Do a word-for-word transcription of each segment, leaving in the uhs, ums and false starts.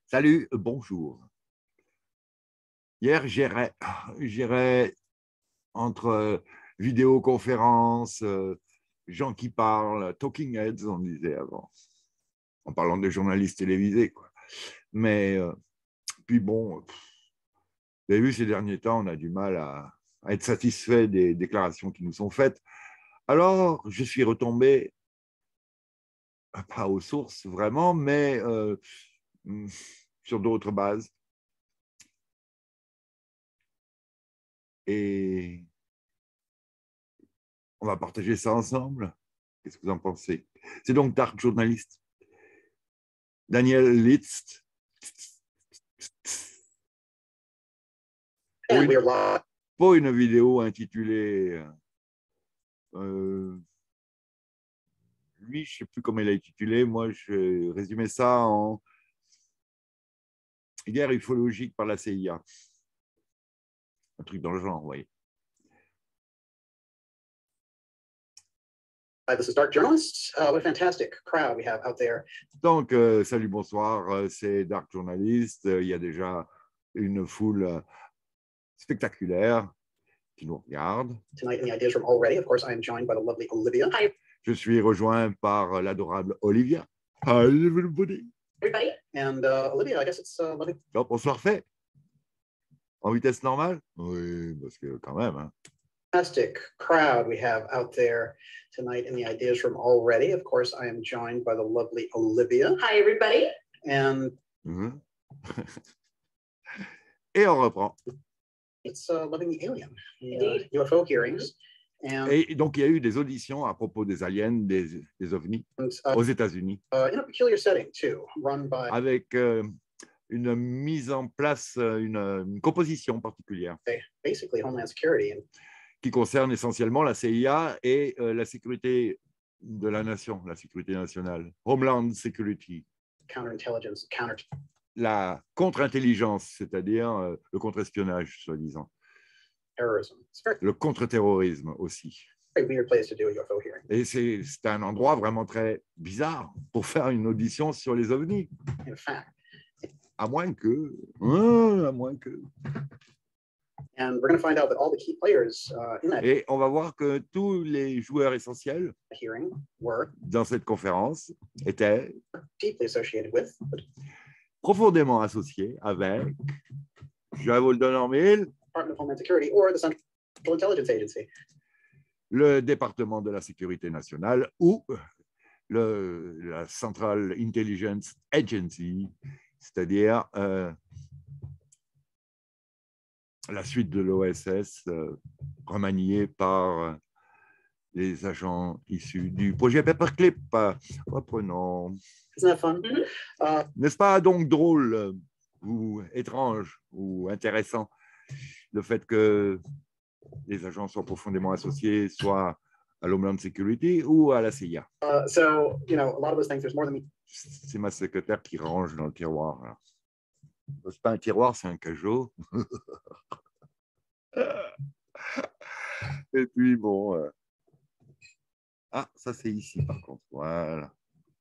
Salut, bonjour. Hier, j'irais j'irais entre vidéoconférences, euh, gens qui parlent, talking heads, on disait avant, en parlant des journalistes télévisés, quoi. Mais euh, puis bon, pff, vous avez vu, ces derniers temps, on a du mal à, à être satisfait des déclarations qui nous sont faites. Alors, je suis retombé, pas aux sources vraiment, mais euh, sur d'autres bases. Et on va partager ça ensemble. Qu'est-ce que vous en pensez? C'est donc Dark Journalist. Daniel Litz. Pour une, pour une vidéo intitulée euh, lui, je ne sais plus comment il a intitulé, moi je résumais ça en guerre ufologique par la C I A. Un truc dans le genre, vous voyez. Hi, this is Dark Journalist. Uh, what a fantastic crowd we have out there. Donc, euh, salut, bonsoir, c'est Dark Journalist. Il y a déjà une foule spectaculaire qui nous regarde. Tonight in the Ideas Room already, of course, I am joined by the lovely Olivia. Hi. Je suis rejoint par l'adorable Olivia. Hi, everybody. Everybody. And uh, Olivia, I guess it's uh, lovely. Oh, bonsoir, fait. En vitesse normale? Oui, parce que quand même. Hein. Fantastic crowd we have out there tonight in the Ideas Room already. Of course, I am joined by the lovely Olivia. Hi, everybody. And mm-hmm. Et on reprend. It's uh, loving the alien, Indeed. the uh, U F O hearings. And, Et donc, il y a eu des auditions à propos des aliens, des, des ovnis, and, uh, aux États-Unis. Uh, in a peculiar setting, too, run by... Avec euh, une mise en place, une, une composition particulière. Basically, Homeland Security. And, qui concerne essentiellement la C I A et euh, la sécurité de la nation, la sécurité nationale. Homeland Security. Counterintelligence, counter... La contre-intelligence, c'est-à-dire euh, le contre-espionnage, soi-disant. Terrorism. Le contre-terrorisme aussi. Weird place to do a U F O hearing. Et c'est un endroit vraiment très bizarre pour faire une audition sur les ovnis. In fact. À moins que... Hein, à moins que... And we're going to find out that all the key players uh, in that Et on va voir que tous les joueurs essentiels hearing were dans cette conférence étaient deeply associated with, profondément associés avec, je vais vous le donner en mille, Department of Homeland Security or the Central Intelligence Agency, le département de la sécurité nationale ou le, la Central Intelligence Agency, c'est-à-dire euh, la suite de l'O S S euh, remaniée par les agents issus du projet Paperclip. Reprenons. Isn't that fun? Uh, N'est-ce pas donc drôle ou étrange ou intéressant le fait que les agents soient profondément associés soit à l'Homeland Security ou à la C I A? Uh, so, you know, a lot of those things, there's more than me. C'est ma secrétaire qui range dans le tiroir. C'est pas un tiroir, c'est un cajot. Et puis, bon... Euh... Ah, ça, c'est ici, par contre. Voilà.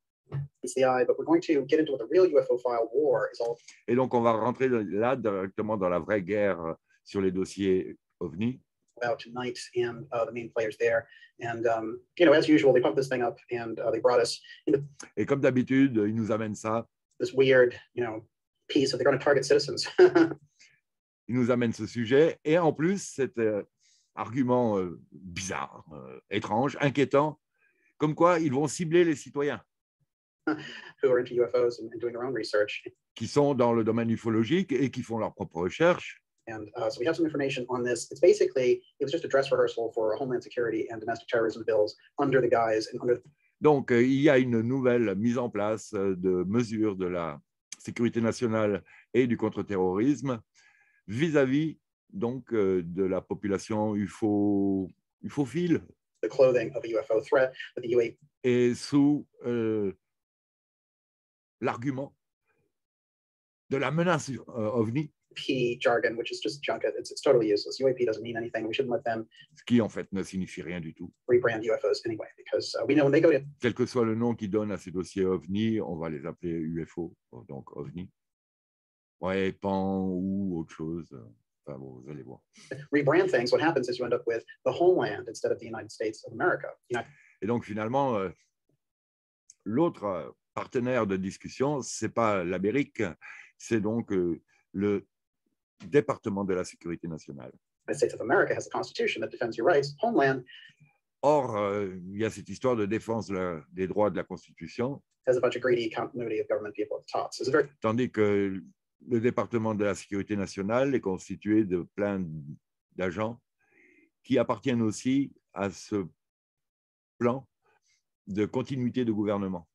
Et donc, on va rentrer là directement dans la vraie guerre sur les dossiers OVNI. About tonight and uh, the main players there, and um, you know, as usual, they pumped this thing up and uh, they brought us into Et comme d'habitude, ils nous amènent ça. This weird, you know, piece of they're going to target citizens. Ils nous amènent ce sujet et en plus cet euh, argument euh, bizarre, euh, étrange, inquiétant, comme quoi ils vont cibler les citoyens. Who are into U F Os and, and doing their own research. Qui sont dans le domaine ufologique et qui font leurs propres recherches. And uh, so we have some information on this. It's basically, it was just a dress rehearsal for Homeland Security and domestic terrorism bills under the guise and under. Donc, euh, il y a une nouvelle mise en place de mesures de la sécurité nationale et du contre-terrorisme vis-à-vis donc euh, de la population ufo, ufophile. The clothing of a U F O threat, with the U A P. Et sous euh, l'argument de la menace euh, OVNI. P jargon, which is just junk. It's, it's totally useless. U A P doesn't mean anything. We shouldn't let them. Ce qui en fait ne signifie rien du tout. Rebrand U F Os anyway, because uh, we know when they go to. Quel que soit le nom qu'ils donnent à ces dossiers OVNI, on va les appeler U F O, donc OVNI. Ouais, pan ou autre chose. Enfin, bon, vous allez voir. rebrand things, what happens is you end up with the homeland instead of the United States of America. United Et donc, finalement, euh, l'autre euh, partenaire de discussion, ce n'est pas l'Amérique, c'est donc euh, le département de la sécurité nationale. States of America has a constitution that defends your rights. Homeland Or, euh, il y a cette histoire de défense de la- des droits de la Constitution, has a bunch of greedy continuity of government people at the top. So it's a very tandis que le département de la sécurité nationale est constitué de plein d'agents qui appartiennent aussi à ce plan de continuité de gouvernement.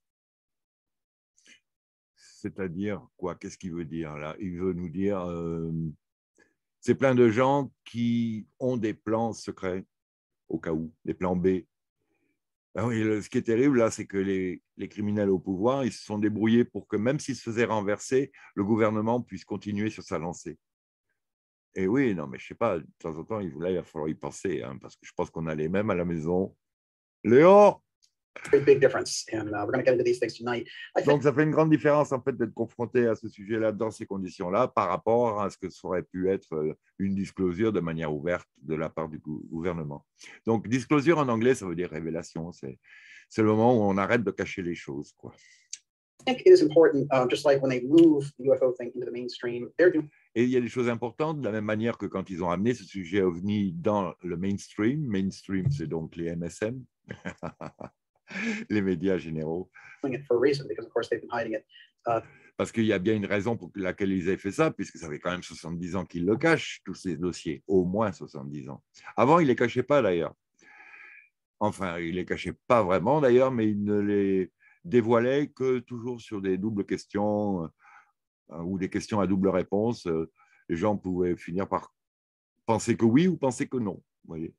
C'est-à-dire quoi? Qu'est-ce qu'il veut dire là? Il veut nous dire, euh, c'est plein de gens qui ont des plans secrets au cas où, des plans B. Ah oui, le- ce qui est terrible là, c'est que les, les criminels au pouvoir, ils se sont débrouillés pour que même s'ils se faisaient renverser, le gouvernement puisse continuer sur sa lancée. Et oui, non, mais je sais pas, de temps en temps, il là, il va falloir y penser, hein, parce que je pense qu'on a les mêmes à la maison. Léon! very big difference. And uh, we're going to get into these things tonight. I think Donc, ça fait une grande différence, en fait, d'être confronté à ce sujet-là dans ces conditions-là par rapport à ce que ça aurait pu être euh, une disclosure de manière ouverte de la part du gou- gouvernement. Donc, disclosure en anglais, ça veut dire révélation. C'est c'est le moment où on arrête de cacher les choses, quoi. I think it is important, um, just like when they move the U F O thing into the mainstream, they're doing Et il y a des choses importantes, de la même manière que quand ils ont amené ce sujet OVNI dans le mainstream. Mainstream, c'est donc les M S M, les médias généraux. it for a reason, because of course they've been hiding it. Uh, Parce qu'il y a bien une raison pour laquelle ils aient fait ça, puisque ça fait quand même soixante-dix ans qu'ils le cachent, tous ces dossiers, au moins soixante-dix ans. Avant, ils ne les cachaient pas d'ailleurs. Enfin, ils ne les cachaient pas vraiment d'ailleurs, mais ils ne les dévoilaient que toujours sur des doubles questions euh, ou des questions à double réponse. Euh, les gens pouvaient finir par penser que oui ou penser que non. Vous voyez.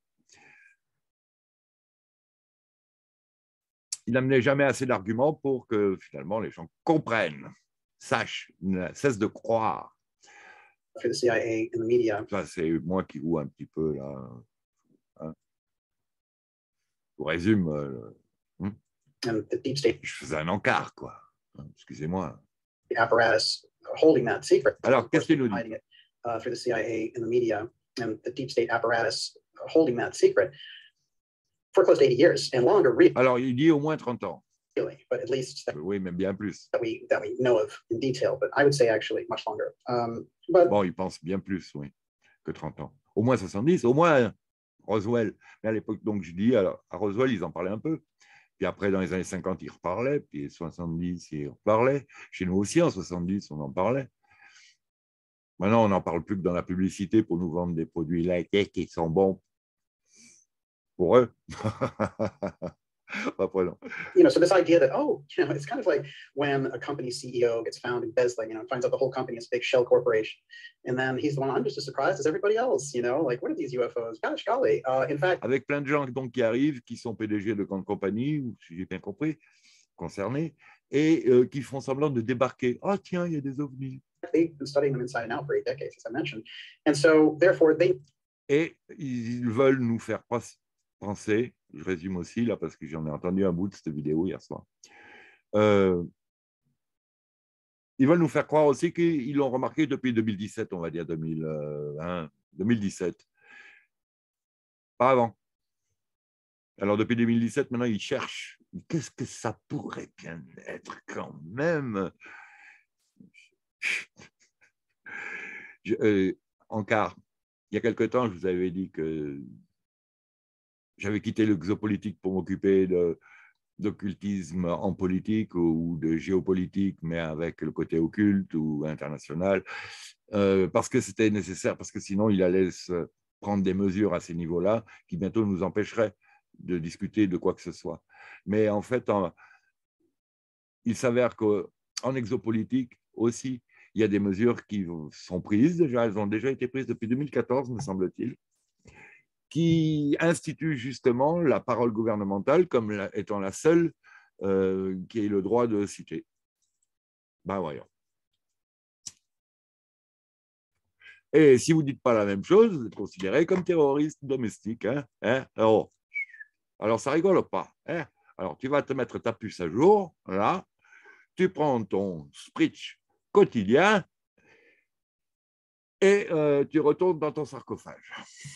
Il n'amenait jamais assez d'arguments pour que finalement les gens comprennent, sachent, ne cessent de croire. for the C I A and the media. Ça, c'est moi qui roule un petit peu là. Hein. Je vous résume, euh, hein, And the deep state je faisais un encart, quoi. Hein, excusez-moi. apparatus holding that secret. Alors, Of qu'est-ce course, qu'il nous they've been dit? hiding it uh, through the C I A and the media, and the deep state apparatus holding that secret for close to eighty years and longer, really, Alors, il dit au moins trente ans. but at least that, Oui, mais bien plus. that we that we know of in detail. But I would say actually much longer. Um, but Bon, il pense bien plus, oui, que trente ans. Au moins soixante-dix, au moins Roswell. Mais à l'époque, donc, je dis, alors, à Roswell, ils en parlaient un peu. Puis après, dans les années cinquante, ils reparlaient. Puis soixante-dix, ils reparlaient. Chez nous aussi, en soixante-dix, on en parlait. Maintenant, on n'en parle plus que dans la publicité pour nous vendre des produits light-tech qui sont bons pour eux. Reprenons. you know, so this idea that oh, you know, it's kind of like when a company C E O gets found embezzling, you know, finds out the whole company is a big shell corporation, and then he's the one. I'm just as surprised as everybody else, you know, like what are these U F Os? Gosh, golly. Uh, in fact, Avec plein de gens donc, qui arrivent, qui sont P D G de grandes compagnies, ou si j'ai bien compris, concernés, et euh, qui font semblant de débarquer. Ah, tiens, il y a des ovnis. they've been studying them inside and out for eight decades, as I mentioned, and so therefore they. Et ils veulent nous faire penser, je résume aussi là parce que j'en ai entendu un bout de cette vidéo hier soir, euh, ils veulent nous faire croire aussi qu'ils l'ont remarqué depuis deux mille dix-sept, on va dire deux mille un, deux mille dix-sept, pas avant. Alors depuis deux mille dix-sept, maintenant ils cherchent, qu'est-ce que ça pourrait bien être quand même. Je, euh, Encart, il y a quelque temps, je vous avais dit que j'avais quitté l'exopolitique pour m'occuper de, d'occultisme en politique ou de géopolitique, mais avec le côté occulte ou international, euh, parce que c'était nécessaire, parce que sinon il allait se prendre des mesures à ces niveaux-là qui bientôt nous empêcheraient de discuter de quoi que ce soit. Mais en fait, en, il s'avère qu'en exopolitique aussi, il y a des mesures qui sont prises déjà, elles ont déjà été prises depuis deux mille quatorze, me semble-t-il, qui institue justement la parole gouvernementale comme la, étant la seule euh, qui ait le droit de citer. Ben voyons. Et si vous ne dites pas la même chose, vous êtes considéré comme terroriste domestique. Hein, hein alors, alors, ça rigole pas. Hein. Alors, tu vas te mettre ta puce à jour, là, tu prends ton speech quotidien Et euh, tu retournes dans ton sarcophage.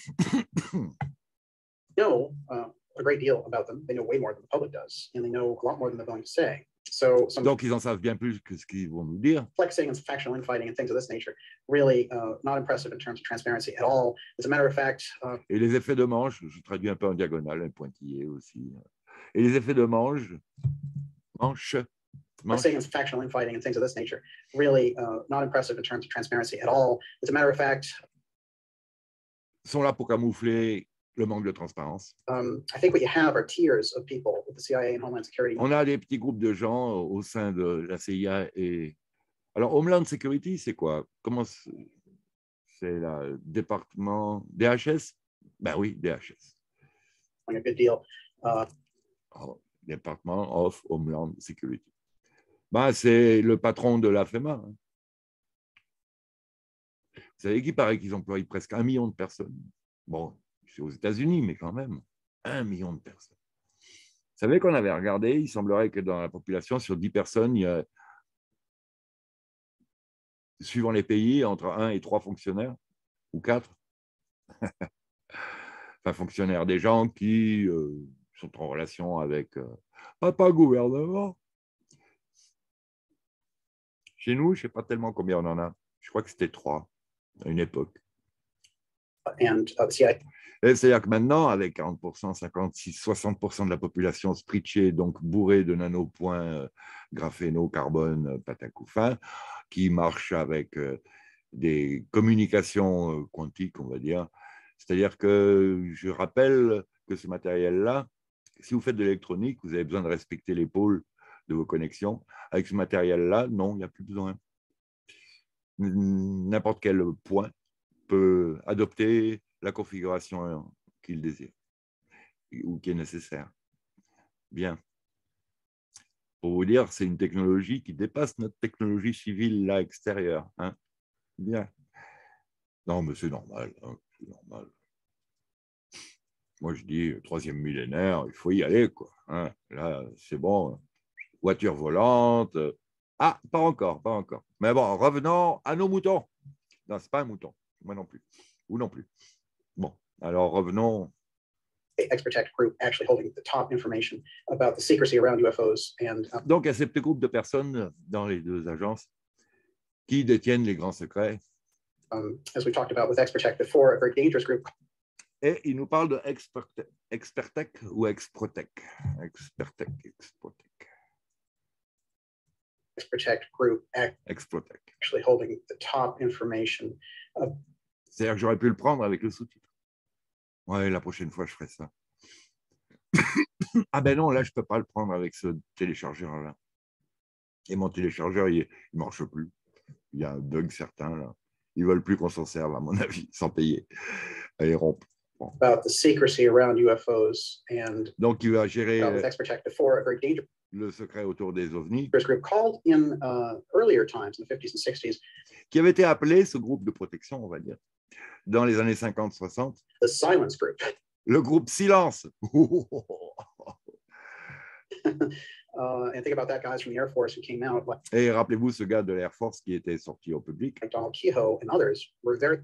know uh, a great deal about them. They know way more than the public does, and they know a lot more than they're willing to say. So some Donc, ils en savent bien plus que ce qu'ils vont nous dire. flexing and factional infighting and things of this nature, really uh, not impressive in terms of transparency at all. As a matter of fact, uh, Et les effets de manche, je traduis un peu en diagonale, un pointillé aussi. Et les effets de manche, manche, manche. flexing and factional infighting and things of this nature, really uh, not impressive in terms of transparency at all. As a matter of fact, sont là pour camoufler le manque de transparence. Um, I think what you have are tiers of people with the C I A and Homeland Security. On a des petits groupes de gens au sein de la C I A et alors Homeland Security, c'est quoi? Comment c'est le département D H S? Ben oui, D H S. A good deal. Uh, oh, Department of Homeland Security. Ben, c'est le patron de la FEMA. Hein. Vous savez qu'il paraît qu'ils emploient presque un million de personnes. Bon, c'est aux États-Unis, mais quand même, un million de personnes. Vous savez qu'on avait regardé, il semblerait que dans la population, sur dix personnes, il y a, suivant les pays, entre un et trois fonctionnaires, ou quatre. Enfin, fonctionnaires, des gens qui euh, sont en relation avec euh, papa gouvernement. Chez nous, je ne sais pas tellement combien on en a. Je crois que c'était trois à une époque. And, uh, C I A. C'est-à-dire que maintenant, avec quarante pour cent, cinquante-six, soixante pour cent de la population spritchée, donc bourrée de nanopoints euh, graphéno, carbone, euh, patacoufin, qui marche avec euh, des communications euh, quantiques, on va dire. C'est-à-dire que je rappelle que ce matériel-là, si vous faites de l'électronique, vous avez besoin de respecter les pôles de vos connexions. Avec ce matériel-là, non, il n'y a plus besoin. N'importe quel point peut adopter la configuration qu'il désire ou qui est nécessaire. Bien. Pour vous dire, c'est une technologie qui dépasse notre technologie civile là extérieure. Hein. Bien. Non, mais c'est normal. Hein. C'est normal. Moi, je dis, troisième millénaire, il faut y aller, quoi. Hein. Là, c'est bon. Voiture volante. Ah, pas encore, pas encore. Mais bon, revenons à nos moutons. Non, ce n'est pas un mouton. Moi non plus. Vous non plus. Bon, alors revenons. ExpertTech group actually holding the top information about the secrecy around U F Os. And, um, Donc, il y a ces petits groupes de personnes dans les deux agences qui détiennent les grands secrets. Um, as we talked about with ExpertTech before, a very dangerous group. Et ils nous parlent de ExpertTech, ExpertTech ou ExproTech. ExpertTech, ExproTech. ExpertTech group ExproTech. actually holding the top information. Uh, C'est-à-dire que j'aurais pu le prendre avec le sous-titre. Ouais, la prochaine fois, je ferai ça. Ah ben non, là, je ne peux pas le prendre avec ce téléchargeur-là. Et mon téléchargeur, il ne marche plus. Il y a un bug certain, là. Ils ne veulent plus qu'on s'en serve, à mon avis, sans payer. Et rompre. Bon. About the secrecy around U F Os and donc, il va gérer with ExpertTech before, a very dangerous le secret autour des ovnis. group called in uh, earlier times, in the fifties and sixties. Qui avait été appelé, ce groupe de protection, on va dire, dans les années cinquante soixante. The Silence Group. Le groupe Silence. Uh, and think about that, guys from the Air Force who came out. Like, Et rappelez-vous ce gars de l'Air Force qui était sorti au public. like Donald Kehoe and others were very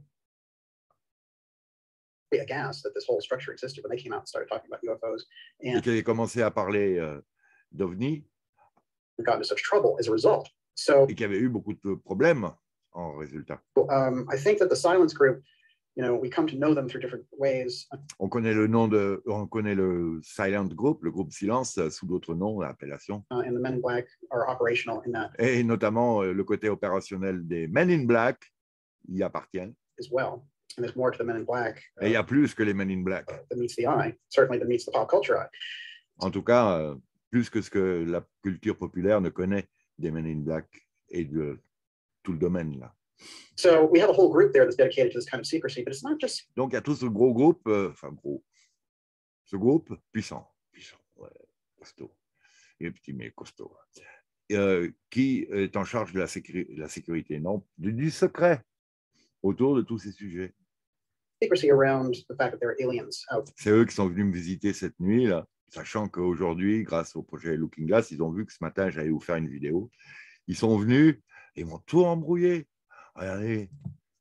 aghast that this whole structure existed when they came out and started talking about U F Os. Et And qui avait commencé à parler euh, d'ovnis. got into such trouble as a result. So Et qui avait eu beaucoup de problèmes en résultat. um, I think that the Silence Group, you know, we come to know them through different ways. On connaît le nom de, on connaît le Silent Group, le groupe Silence, sous d'autres noms, l'appellation. Uh, and the Men in Black are operational in that Et notamment euh, le côté opérationnel des Men in Black y appartient. as well. And there's more to the Men in Black Et il y a plus que les Men in Black. uh, that meets the eye, certainly that meets the pop culture eye. En tout cas, euh, plus que ce que la culture populaire ne connaît des Men in Black et de tout le domaine là. So we have a whole group there that's dedicated to this kind of secrecy, but it's not just Donc il y a tout ce gros groupe, euh, enfin gros, ce groupe puissant, puissant, ouais, costaud, et petit mais costaud, euh, qui est en charge de la, sécu la sécurité, non, du, du secret autour de tous ces sujets. secrecy around the fact that there are aliens out. C'est eux qui sont venus me visiter cette nuit, là, sachant qu'aujourd'hui, grâce au projet Looking Glass, ils ont vu que ce matin, j'allais vous faire une vidéo. Ils sont venus et ils m'ont tout embrouillé. Regardez,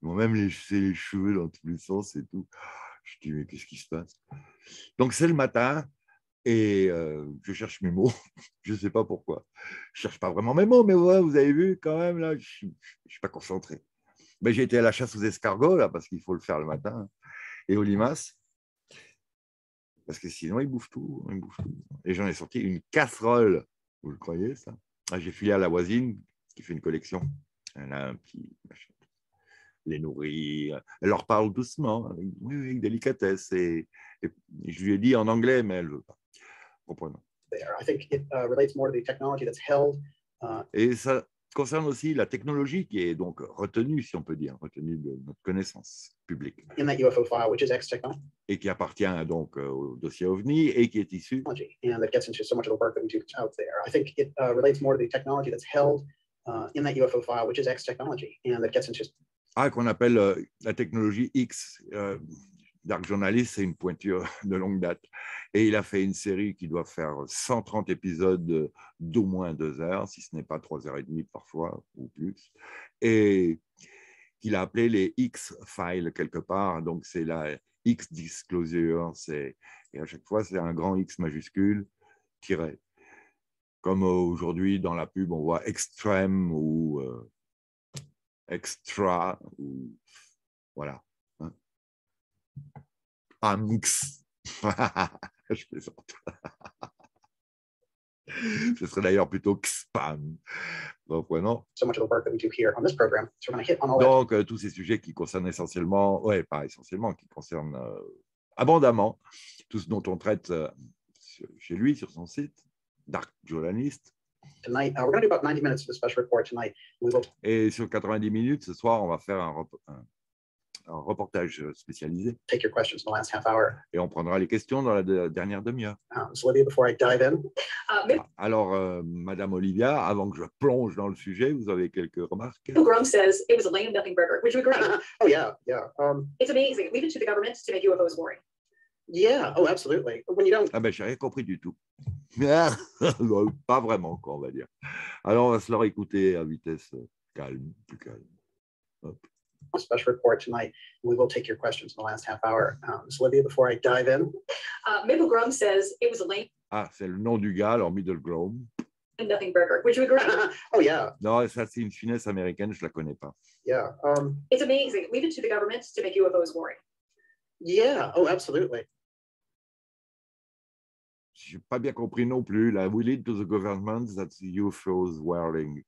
Ils m'ont même laissé les cheveux dans tous les sens et tout. Je dis, mais qu'est-ce qui se passe? Donc, c'est le matin et euh, je cherche mes mots. Je ne sais pas pourquoi. Je ne cherche pas vraiment mes mots, mais ouais, vous avez vu quand même, là, je ne suis pas concentré. Mais j'ai été à la chasse aux escargots, là, parce qu'il faut le faire le matin, et aux limaces, parce que sinon, ils bouffent tout. Ils bouffent tout. Et j'en ai sorti une casserole. Vous le croyez, ça? Ah, j'ai filé à la voisine qui fait une collection. Elle a un petit machin. Les nourrir. Elle leur parle doucement, avec, oui, oui, avec délicatesse. Et, et je lui ai dit en anglais, mais elle ne veut pas. Comprenons. I think it uh, relates more to the technology that's held. Uh, et ça concerne aussi la technologie qui est donc retenue, si on peut dire, retenue de notre connaissance publique. In that U F O file, which is X technology. Et qui appartient donc au dossier OVNI et qui est issu. And that gets into so much of the work that we do out there. I think it uh, relates more to the technology that's held uh, in that U F O file, which is X technology, and that gets into. Ah, qu'on appelle euh, la technologie X. Euh, Dark Journalist, c'est une pointure de longue date. Et il a fait une série qui doit faire cent trente épisodes d'au moins deux heures, si ce n'est pas trois heures et demie parfois, ou plus. Et qu'il a appelé les X-Files quelque part. Donc, c'est la X-Disclosure. Et à chaque fois, c'est un grand X majuscule tiré. Comme aujourd'hui, dans la pub, on voit Extreme ou euh, Extra. Ou... Voilà. Amx. Je plaisante. Ce serait d'ailleurs plutôt Xpam. Reprenons. So much of the work that we do here on this program. So we're going to hit on all Donc, euh, tous ces sujets qui concernent essentiellement, ouais, pas essentiellement, qui concernent euh, abondamment tout ce dont on traite euh, chez lui, sur son site, Dark Journalist. Tonight, uh, we're going to do about ninety minutes of the special report tonight. We will... Et sur quatre-vingt-dix minutes, ce soir, on va faire un, un un reportage spécialisé. Take your questions in the last half hour. Et on prendra les questions dans la de, dernière demi-heure. Um, so Olivia, before I dive in. Uh, Alors, euh, Madame Olivia, avant que je plonge dans le sujet, vous avez quelques remarques? Bill Grum says it was a lame nothing burger. Would you agree? Oh yeah, yeah. Um, It's amazing. Leave it to the government to make U F Os boring. yeah. Oh, absolutely. When you don't. Ah ben, j'ai rien compris du tout. Pas vraiment, quoi, on va dire. Alors, on va se leur écouter à vitesse calme, plus calme. Hop. A special report tonight. We will take your questions in the last half hour. Um, so Olivia, before I dive in. Uh, Bill Grum says it was a lame Ah, c'est le nom du gars, alors Middle Grown. nothing burger. Would you agree? Oh yeah. Non, ça c'est une finesse américaine, je ne la connais pas. Yeah. Um, It's amazing. Leave it to the government to make U F Os boring. yeah. Oh, absolutely. Je n'ai pas bien compris non plus. Là, we lead to the government that the U F Os wearing.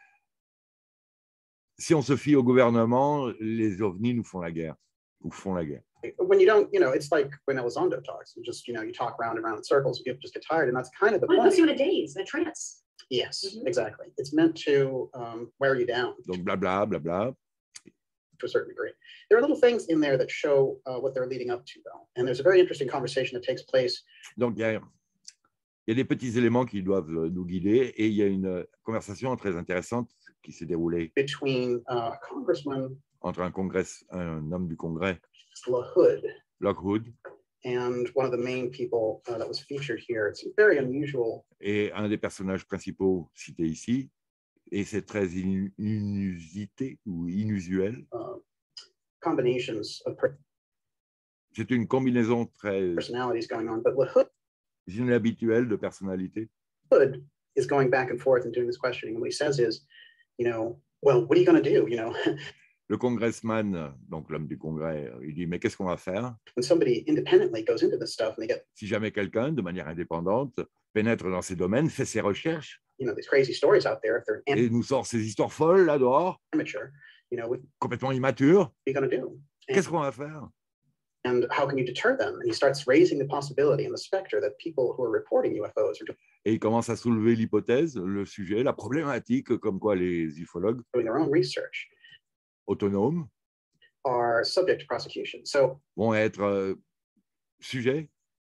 Si on se fie au gouvernement, les ovnis nous font la guerre, ou font la guerre. When you don't, you know, it's like when Elizondo talks. You just, you know, you talk round and round in circles. People just get tired, and that's kind of the Well, it point. puts you in a daze, in a trance. Yes, Mhm. exactly. It's meant to um, wear you down Donc, blabla, blabla. to a certain degree. There are little things in there that show uh, what they're leading up to, though. And there's a very interesting conversation that takes place. Donc, il y a, il y a des petits éléments qui doivent nous guider et il y a une conversation très intéressante qui s'est déroulée Between uh, Congressman entre un, congrès, un homme du Congrès, LaHood, Lockwood, and one of the main people uh, that was featured here. It's very unusual. et un des personnages principaux cités ici, et c'est très inu- inusité ou inusuel. Uh, combinations of per- C'est une combinaison très personalities going on, but LaHood inhabituelle de personnalités. is going back and forth and doing this questioning. And what he says is, you know, well, what are you going to do? You know, Le congressman, donc l'homme du Congrès, il dit, mais qu'est-ce qu'on va faire when somebody independently goes into this stuff and they get, si jamais quelqu'un, de manière indépendante, pénètre dans ces domaines, fait ses recherches you know, these crazy stories out there, if they're an et nous sort ces histoires folles là dehors, amateur, you know, what are complètement immatures, you going to do? And, qu'est-ce qu'on va faire? and how can you deter them? And he starts raising the possibility and the specter that people who are reporting U F Os are Et il commence à soulever l'hypothèse, le sujet, la problématique, comme quoi les ufologues doing their own research autonomes are subject to prosecution. So vont être euh, sujets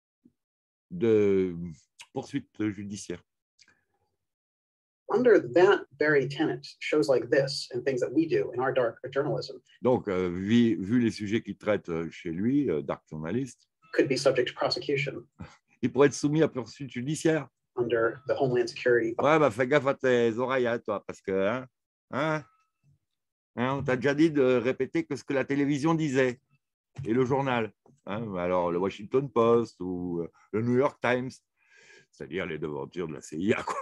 de poursuites judiciaires. under that very tenet, shows like this and things that we do in our dark journalism Donc, euh, vu, vu les sujets qu'il traite euh, chez lui, euh, Dark Journalist, could be subject to prosecution il pourrait être soumis à poursuite judiciaire. under the Homeland Security. Ouais, bah fais gaffe à tes oreilles, hein, toi, parce que, hein, hein, Hein, on t'a déjà dit de répéter que ce que la télévision disait et le journal. Hein, alors, le Washington Post ou le New York Times, c'est-à-dire les devantures de la C I A, quoi.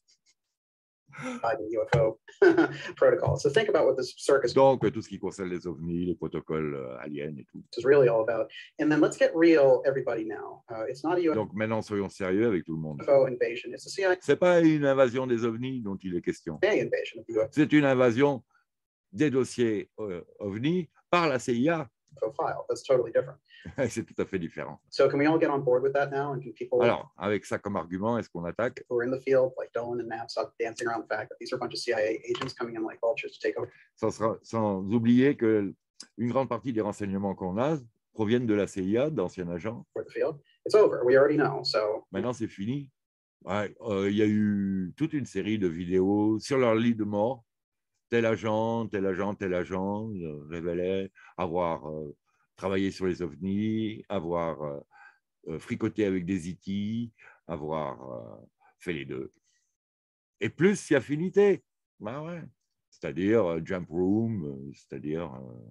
U F O protocol. So think about what this circus Donc, tout ce qui concerne les ovnis, les protocoles euh, aliens et tout. is really all about. And then let's get real, everybody now. Uh, it's not a U F O Donc, maintenant, soyons sérieux avec tout le monde. invasion. It's a C I Ce n'est pas une invasion des ovnis dont il est question. A invasion of the U F C'est une invasion des dossiers euh, ovnis par la C I A. O file. That's totally different. C'est tout à fait différent. So can we all get on board with that now? And can people Alors, avec ça comme argument, est-ce qu'on attaque? who are in the field, like Dolan and Matt, stop dancing around the fact that these are a bunch of C I A agents coming in like vultures to take over? Sans, sera- sans oublier qu'une grande partie des renseignements qu'on a proviennent de la C I A, d'anciens agents. For the field, it's over. We already know. So Maintenant, c'est fini. Ouais, euh, il y a eu toute une série de vidéos sur leur lit de mort. Tel agent, tel agent, tel agent euh, révélait avoir euh, travaillé sur les ovnis, avoir euh, euh, fricoté avec des E T, avoir euh, fait les deux. Et plus si affinité. Ben ouais. C'est-à-dire euh, Jump Room, euh, c'est-à-dire euh,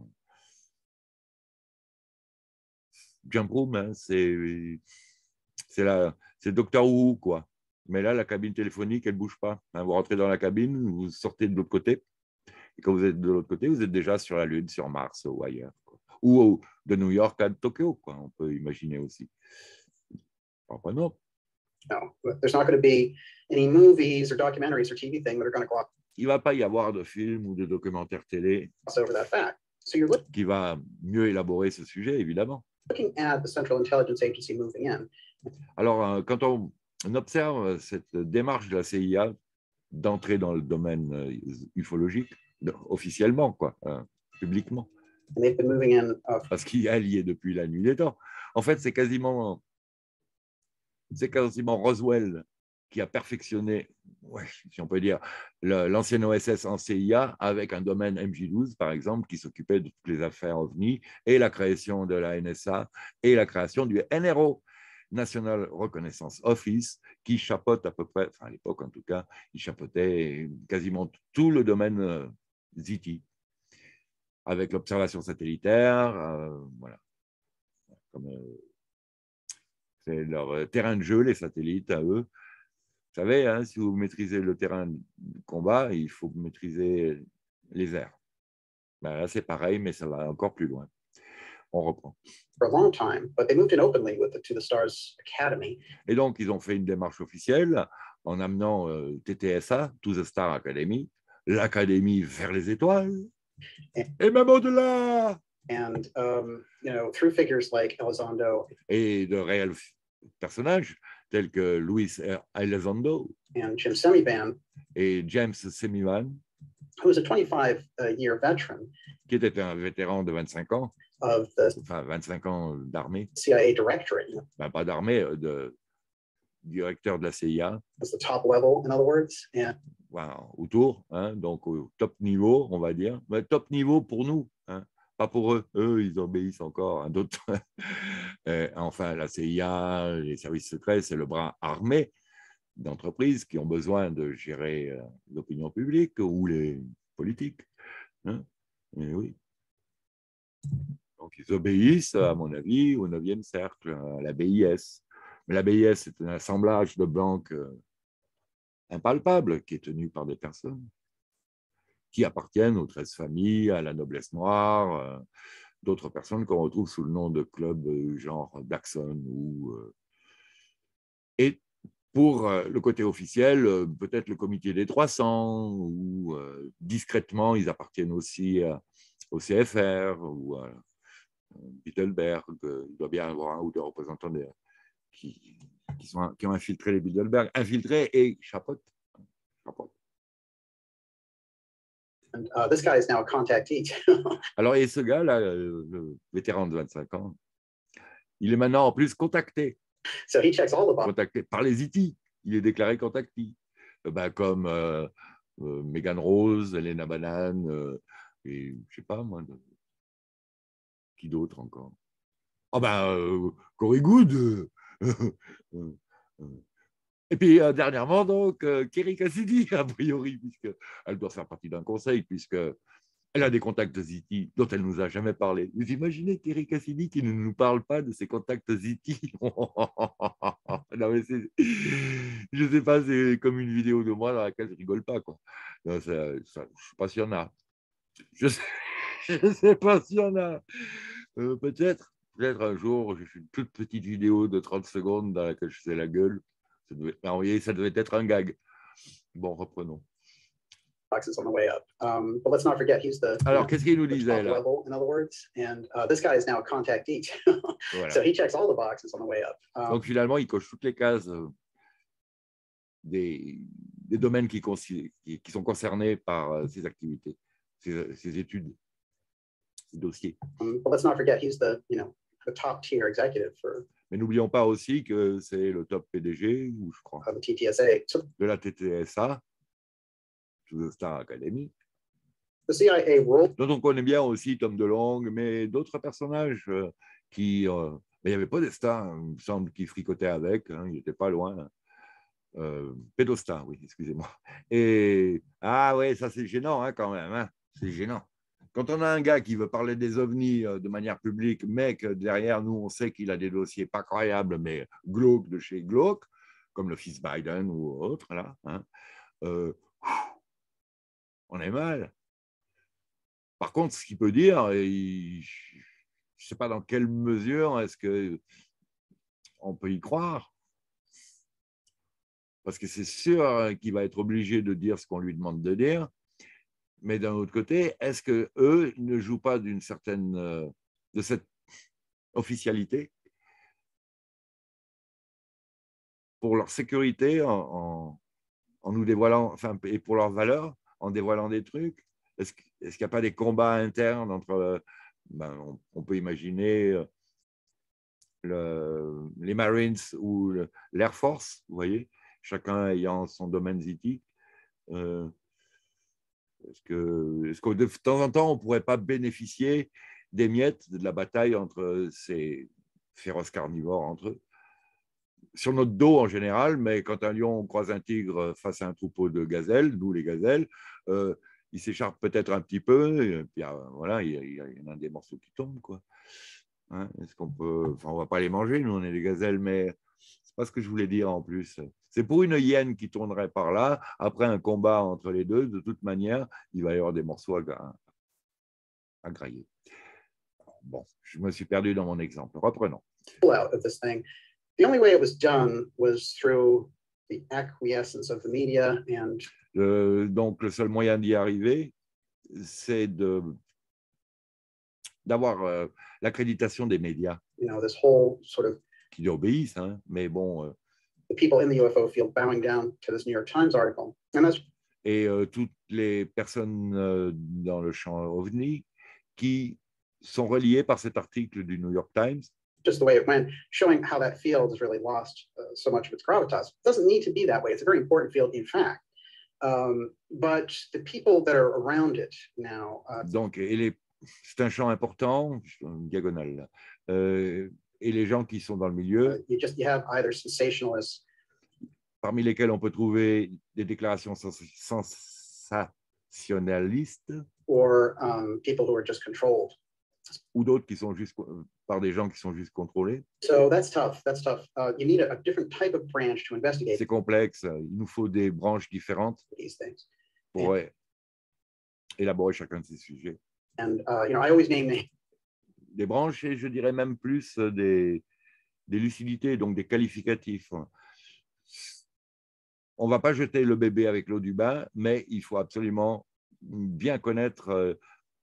Jump Room, hein, c'est c'est la- c'est Doctor Who, quoi. Mais là, la cabine téléphonique, elle ne bouge pas. Hein, vous rentrez dans la cabine, vous sortez de l'autre côté. Et quand vous êtes de l'autre côté, vous êtes déjà sur la Lune, sur Mars ou ailleurs, quoi. Ou au- de New York à Tokyo, quoi. On peut imaginer aussi. Enfin, non. no, there's not going to be any movies or documentaries or T V thing that are going to gloss Il ne va pas y avoir de film ou de documentaire télé over that fact. So you're qui va mieux élaborer ce sujet, évidemment. looking at the Central Intelligence Agency moving in. Alors, euh, quand on on observe cette démarche de la C I A d'entrer dans le domaine euh, ufologique, de- officiellement, quoi, euh, publiquement, And they've been moving in uh, parce qu'il y a lié depuis la nuit des temps. En fait, c'est quasiment, c'est quasiment Roswell qui a perfectionné, ouais, si on peut dire, le- l'ancienne O S S en C I A avec un domaine M J douze, par exemple, qui s'occupait de toutes les affaires OVNI, et la création de la N S A et la création du N R O, National Reconnaissance Office, qui chapeaute à peu près, enfin à l'époque en tout cas, il chapeautait quasiment tout le domaine euh, Z T, avec l'observation satellitaire, euh, voilà. Comme, euh, c'est leur euh, terrain de jeu, les satellites à eux. Vous savez, hein, si vous maîtrisez le terrain de combat, il faut maîtriser les airs. Ben là, c'est pareil, mais ça va encore plus loin. On reprend. for a long time, but they moved in openly with the, to the Stars Academy. Et donc, ils ont fait une démarche officielle en amenant euh, T T S A, To the Star Academy, l'académie vers les étoiles, et même au-delà, And, um, you know, through figures like Elizondo et de réels personnages tels que Luis Elizondo and Jim Semivan, et James Semivan, who was a twenty-five year veteran qui était un vétéran de vingt-cinq ans, of the enfin vingt-cinq ans d'armée, C I A directorate, ben, pas d'armée, de directeur de la C I A, was the top level, in other words. And voilà, autour, hein, donc au top niveau, on va dire. Mais top niveau pour nous, hein, pas pour eux. Eux, ils obéissent encore à d'autres. Euh, enfin, la C I A, les services secrets, c'est le bras armé d'entreprises qui ont besoin de gérer euh, l'opinion publique ou les politiques. Hein. Et oui. Donc, ils obéissent, à mon avis, au neuvième cercle, à la B I S. Mais la B I S, c'est un assemblage de banques euh, impalpables qui est tenu par des personnes qui appartiennent aux treize familles, à la noblesse noire, euh, d'autres personnes qu'on retrouve sous le nom de clubs euh, genre Daxon. Ou, euh, et pour euh, le côté officiel, euh, peut-être le comité des trois cents, ou euh, discrètement, ils appartiennent aussi à, au C F R ou à Bilderberg. Il doit bien y avoir un ou deux représentants des, qui, qui, sont, qui ont infiltré les Bilderberg, infiltrés et chapeautent. chapeautent. And uh, this guy is now a contactee. Alors, et ce gars-là, le vétéran de vingt-cinq ans, il est maintenant en plus contacté, So he checks all the boxes. contacté par les I T. Il est déclaré contacté, ben, comme euh, euh, Megan Rose, Elena Banane, euh, et je ne sais pas moi, de... qui d'autre encore. Ah ben, euh, Corey Good. Euh, euh, euh. Et puis, euh, dernièrement, donc, euh, Kerry Cassidy, a priori, puisqu'elle doit faire partie d'un conseil, puisque Elle a des contacts Z T dont elle ne nous a jamais parlé. Vous imaginez Terry Cassidy qui ne nous parle pas de ses contacts Z T? Non, mais c'est... Je ne sais pas, c'est comme une vidéo de moi dans laquelle je ne rigole pas, quoi. Non, ça, ça, je ne sais pas s'il y en a. Je sais, je sais pas s'il y en a. Euh, peut-être, peut-être un jour, j'ai fait une toute petite vidéo de trente secondes dans laquelle je faisais la gueule. Ça devait, ah, vous voyez, ça devait être un gag. Bon, reprenons. Boxes on the way up. Um, but let's not forget, he's the, Alors, you know, qu'est-ce qu'il nous the disait top là? level, in other words. And uh, this guy is now a contactee. Voilà. So he checks all the boxes on the way up. Um, Donc, finalement, il coche toutes les cases euh, des, des domaines qui, qui, qui sont concernés par euh, ces activités, ces, ces études, ces dossiers. um, but let's not forget, he's the, you know, the top tier executive for Mais n'oublions pas aussi que c'est le top P D G, ou je crois, uh, the T T S A. So de la T T S A, de Star Academy, the C I A role dont on connaît bien aussi Tom DeLonge, mais d'autres personnages euh, qui... Euh, mais il n'y avait pas d'Esta, il me semble, qui fricotait avec, hein, il n'était pas loin. Euh, Pédostar, oui, excusez-moi. Et, ah ouais, ça c'est gênant hein, quand même, hein, c'est gênant. Quand on a un gars qui veut parler des ovnis euh, de manière publique, mais que derrière nous, on sait qu'il a des dossiers pas croyables, mais glauques de chez glauques, comme le fils Biden ou autre, là, hein, euh, on est mal. Par contre, ce qu'il peut dire, il, je ne sais pas dans quelle mesure est-ce qu'on peut y croire, parce que c'est sûr qu'il va être obligé de dire ce qu'on lui demande de dire, mais d'un autre côté, est-ce qu'eux ne jouent pas d'une certaine, de cette officialité pour leur sécurité en, en, en nous dévoilant, enfin, et pour leur valeur, en dévoilant des trucs? Est-ce, est-ce qu'il n'y a pas des combats internes entre, ben, on, on peut imaginer le, les Marines ou le, l'Air Force, vous voyez, chacun ayant son domaine Z T. Euh, est-ce que, est-ce que de temps en temps, on ne pourrait pas bénéficier des miettes de la bataille entre ces féroces carnivores entre eux? Sur notre dos en général, mais quand un lion croise un tigre face à un troupeau de gazelles, nous les gazelles, euh, il s'écharpe peut-être un petit peu, et puis voilà, il y, a, il y en a des morceaux qui tombent, quoi. Hein, est-ce qu'on peut, enfin, on va pas les manger, nous on est des gazelles, mais c'est pas ce que je voulais dire en plus. C'est pour une hyène qui tournerait par là, après un combat entre les deux, de toute manière, il va y avoir des morceaux à, à grailler. Bon, je me suis perdu dans mon exemple. Reprenons. out of this thing. The only way it was done was through the acquiescence of the media and Euh, donc, le seul moyen d'y arriver, c'est de, d'avoir euh, l'accréditation des médias, you know, this whole sort of qui obéissent, hein, mais bon. Euh, the people in the U F O field bowing down to this New York Times article. And that's et euh, toutes les personnes euh, dans le champ OVNI qui sont reliées par cet article du New York Times. just the way it went, showing how that field has really lost uh, so much of its gravitas. It doesn't need to be that way. It's a very important field, in fact. Um, but the people that are around it now. Uh, Donc, et les, c'est un champ important, une diagonale là. Euh, et les gens qui sont dans le milieu, uh, you just you have either sensationalists, parmi lesquels on peut trouver des déclarations sens sensationnalistes, or um, people who are just controlled. ou d'autres qui sont juste par des gens qui sont juste contrôlés. So that's tough. That's tough. Uh, you need a, a different type of branch to investigate C'est complexe. Il nous faut des branches différentes these things. pour and, élaborer chacun de ces sujets. And uh, you know, I always name names. Des branches et je dirais même plus des, des lucidités, donc des qualificatifs. On ne va pas jeter le bébé avec l'eau du bain, mais il faut absolument bien connaître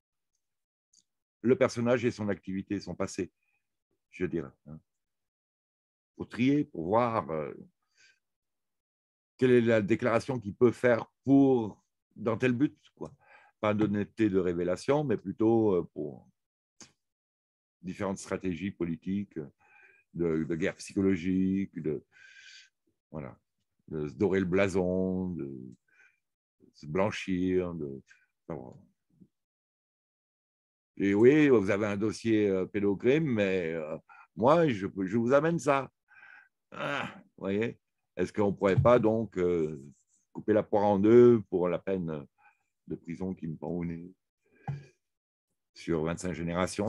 le personnage et son activité, son passé, je dirais. Pour trier, pour voir euh, quelle est la déclaration qu'il peut faire pour, dans tel but, quoi. Pas d'honnêteté de révélation, mais plutôt pour différentes stratégies politiques, de, de guerre psychologique, de, voilà, de se dorer le blason, de se blanchir, de... Enfin, et oui, vous avez un dossier euh, pédocrime, mais euh, moi, je, je vous amène ça. Ah, vous voyez, est-ce qu'on ne pourrait pas donc euh, couper la poire en deux pour la peine de prison qui me pend au nez? sur vingt-cinq générations.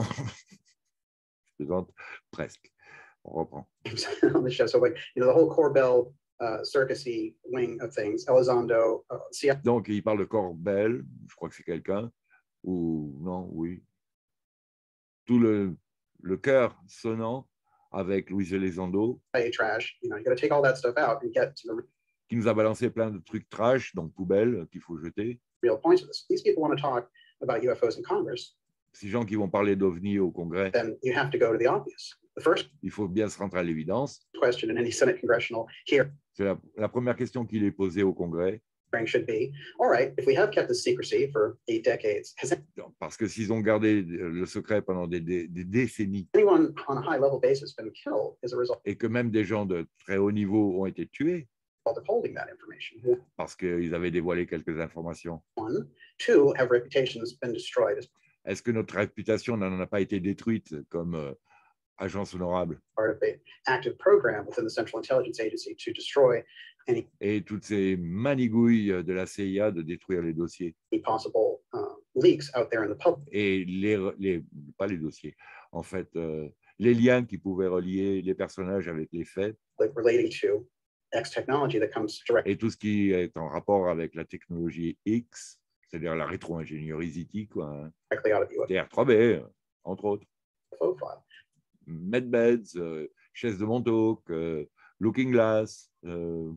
Je plaisante, presque. On reprend. on the show. So like, you know, the whole Corbell uh, circusy wing of things, Elizondo, uh, C I A. Donc, il parle de Corbell, je crois que c'est quelqu'un, ou non, oui. Tout le, le cœur sonnant avec Luis Elizondo, trash, you know, you got to take all that stuff out and get to the qui nous a balancé plein de trucs trash, donc poubelle, qu'il faut jeter. real points of this. These people want to talk about U F Os in Congress, Ces gens qui vont parler d'OVNI au Congrès, then you have to go to the obvious. The first il faut bien se rendre à l'évidence. question in any Senate congressional hearing C'est la, la première question qu'il est posée au Congrès. should be, all right, if we have kept this secrecy for eight decades, has Parce que s'ils ont gardé le secret pendant des, des, des décennies anyone on a high level basis been killed as a result et que même des gens de très haut niveau ont été tués of holding that information? parce qu'ils avaient dévoilé quelques informations, One, two, have reputations been destroyed as est-ce que notre réputation n'en a pas été détruite comme euh, agence honorable? part of the active program within the Central Intelligence Agency to destroy any Et toutes ces manigouilles de la C I A de détruire les dossiers. possible uh, leaks out there in the public. Et les, les, pas les dossiers, en fait, euh, les liens qui pouvaient relier les personnages avec les faits Like relating to X technology that comes directly et tout ce qui est en rapport avec la technologie X, c'est-à-dire la rétro-ingénierie Z T, quoi, hein. out of the T R trois B, entre autres, U F O file. Medbeds, euh, chaises de Montauk, euh, Looking Glass, euh,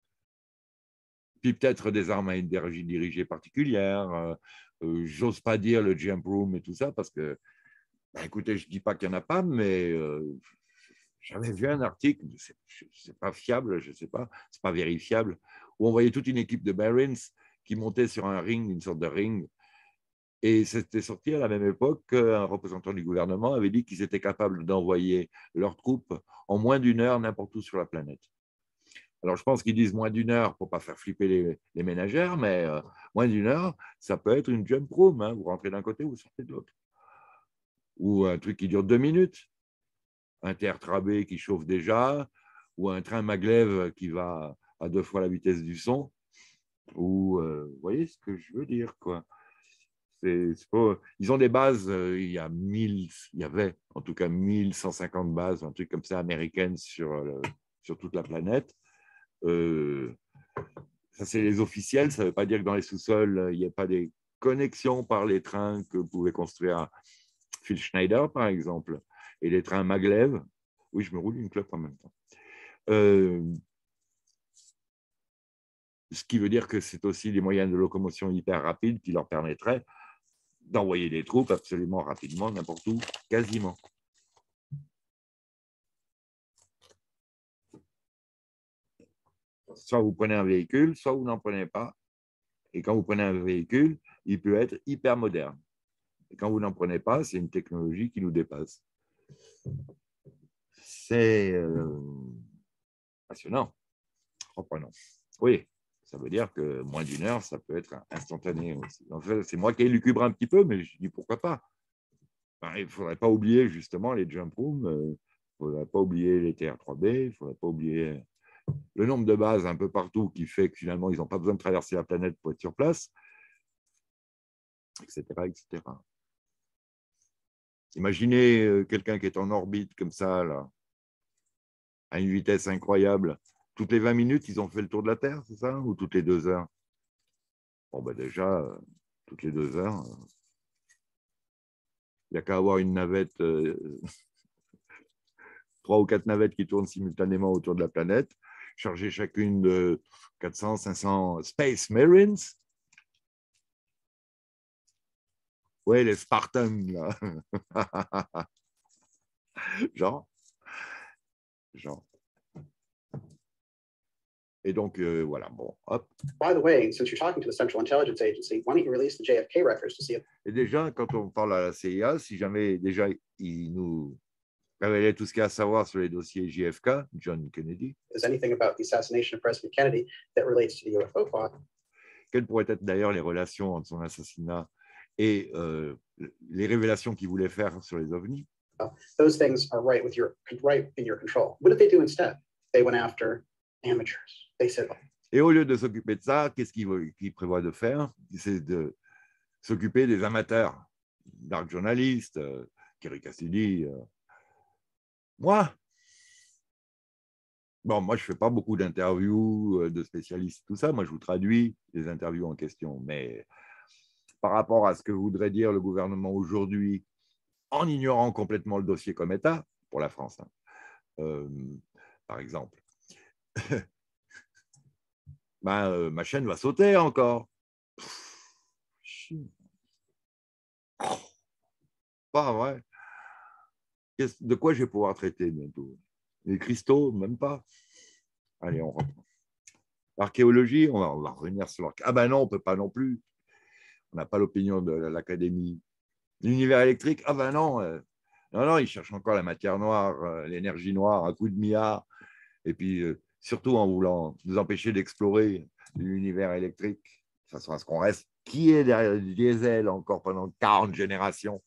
puis peut-être des armes à énergie dirigée particulière. Euh, euh, J'ose pas dire le jump room et tout ça parce que, bah, écoutez, je dis pas qu'il n'y en a pas, mais euh, j'avais vu un article, c'est pas fiable, je sais pas, c'est pas vérifiable, où on voyait toute une équipe de Marines qui montait sur un ring, une sorte de ring. Et c'était sorti à la même époque qu'un représentant du gouvernement avait dit qu'ils étaient capables d'envoyer leurs troupes en moins d'une heure n'importe où sur la planète. Alors, je pense qu'ils disent moins d'une heure pour ne pas faire flipper les, les ménagères, mais euh, moins d'une heure, ça peut être une jump room. Hein. Vous rentrez d'un côté, vous sortez de l'autre. Ou un truc qui dure deux minutes. Un T R trois B qui chauffe déjà, ou un train maglev qui va à deux fois la vitesse du son. Ou, euh, vous voyez ce que je veux dire, quoi. C'est, c'est pas... Ils ont des bases, euh, il y a mille, il y avait en tout cas mille cent cinquante bases, un truc comme ça, américaines sur, euh, sur toute la planète. Euh, ça, c'est les officiels, ça ne veut pas dire que dans les sous-sols, il n'y a pas des connexions par les trains que pouvait construire Phil Schneider, par exemple, et les trains maglev. Oui, je me roule une clope en même temps. Euh, ce qui veut dire que c'est aussi des moyens de locomotion hyper rapides qui leur permettraient d'envoyer des troupes absolument rapidement, n'importe où, quasiment. Soit vous prenez un véhicule, soit vous n'en prenez pas. Et quand vous prenez un véhicule, il peut être hyper moderne. Et quand vous n'en prenez pas, c'est une technologie qui nous dépasse. C'est euh, passionnant. Reprenons. Oui, ça veut dire que moins d'une heure, ça peut être instantané aussi. En fait, c'est moi qui ai lucubre un petit peu, mais je dis pourquoi pas. Enfin, il ne faudrait pas oublier justement les jump rooms, il ne faudrait pas oublier les T R trois B, il ne faudrait pas oublier le nombre de bases un peu partout qui fait que finalement, ils n'ont pas besoin de traverser la planète pour être sur place, et cetera, et cetera. Imaginez quelqu'un qui est en orbite comme ça, là, à une vitesse incroyable. Toutes les vingt minutes, ils ont fait le tour de la Terre, c'est ça? Ou toutes les deux heures? Bon, ben déjà, euh, toutes les deux heures, euh, il n'y a qu'à avoir une navette, euh, trois ou quatre navettes qui tournent simultanément autour de la planète, charger chacune de quatre cents, cinq cents Space Marines. Oui, les Spartans, là. Genre. Genre. Et donc, euh, voilà, bon, hop. By the way, since you're talking to the Central Intelligence Agency, why don't you release the J F K records to see if Et déjà, quand on parle à la C I A, si jamais déjà ils nous révélaient tout ce qu'il y a à savoir sur les dossiers J F K, John Kennedy, there's anything about the assassination of President Kennedy that relates to the U F O file? quelles pourraient être d'ailleurs les relations entre son assassinat et euh, les révélations qu'il voulait faire sur les ovnis? Those things are right with your right in your control. What did they do instead? They went after amateurs. They said, Et au lieu de s'occuper de ça, qu'est-ce qu'il qu'il prévoit de faire? C'est de s'occuper des amateurs. dark journalist, euh, Kerry Cassidy. Euh. Moi, bon, moi, je ne fais pas beaucoup d'interviews euh, de spécialistes, tout ça. Moi, je vous traduis les interviews en question. Mais par rapport à ce que voudrait dire le gouvernement aujourd'hui, en ignorant complètement le dossier comme État, pour la France, hein, euh, par exemple, ben, euh, ma chaîne va sauter encore. Pas vrai. De quoi je vais pouvoir traiter bientôt? Les cristaux, même pas. Allez, on reprend. L'archéologie, on va, on va revenir sur l'archéologie. Ah ben non, on ne peut pas non plus. On n'a pas l'opinion de l'Académie. L'univers électrique, ah ben non. Euh, non, non, ils cherchent encore la matière noire, euh, l'énergie noire, un coup de milliard. Et puis, euh, surtout en voulant nous empêcher d'explorer l'univers électrique, de façon à ce qu'on reste qui est derrière le diesel encore pendant quarante générations.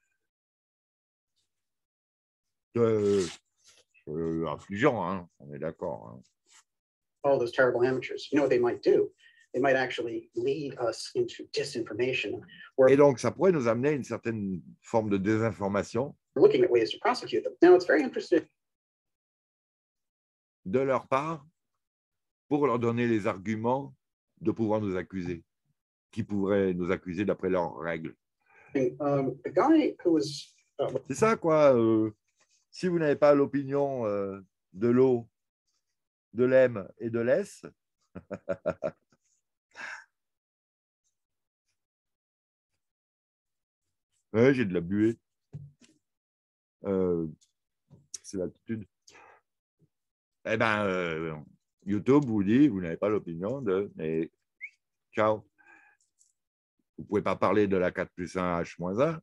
Euh, euh, affligeant, hein, on est d'accord. Hein. All those terrible amateurs. You know what they might do? They might actually lead us into disinformation. We're Et donc, ça pourrait nous amener à une certaine forme de désinformation. looking at ways to prosecute them. Now, it's very interesting. De leur part, pour leur donner les arguments de pouvoir nous accuser, qui pourraient nous accuser d'après leurs règles. Um, the guy who was uh, C'est ça, quoi. Euh, si vous n'avez pas l'opinion euh, de l'eau, de l'M et de l'S, ouais, j'ai de la buée. Euh, c'est l'altitude. Eh bien, euh, YouTube vous dit, vous n'avez pas l'opinion de... Et ciao. Vous ne pouvez pas parler de la quatre plus un H moins un. Vous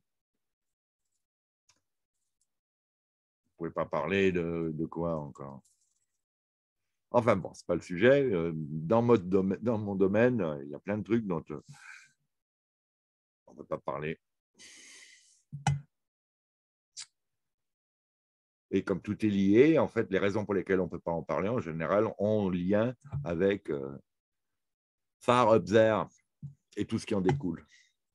ne pouvez pas parler de, de quoi encore. Enfin bon, ce n'est pas le sujet. Dans, mode domaine, dans mon domaine, il y a plein de trucs dont euh, on ne peut pas parler. Et comme tout est lié, en fait, les raisons pour lesquelles on ne peut pas en parler, en général, ont lien avec euh, Far Up There et tout ce qui en découle.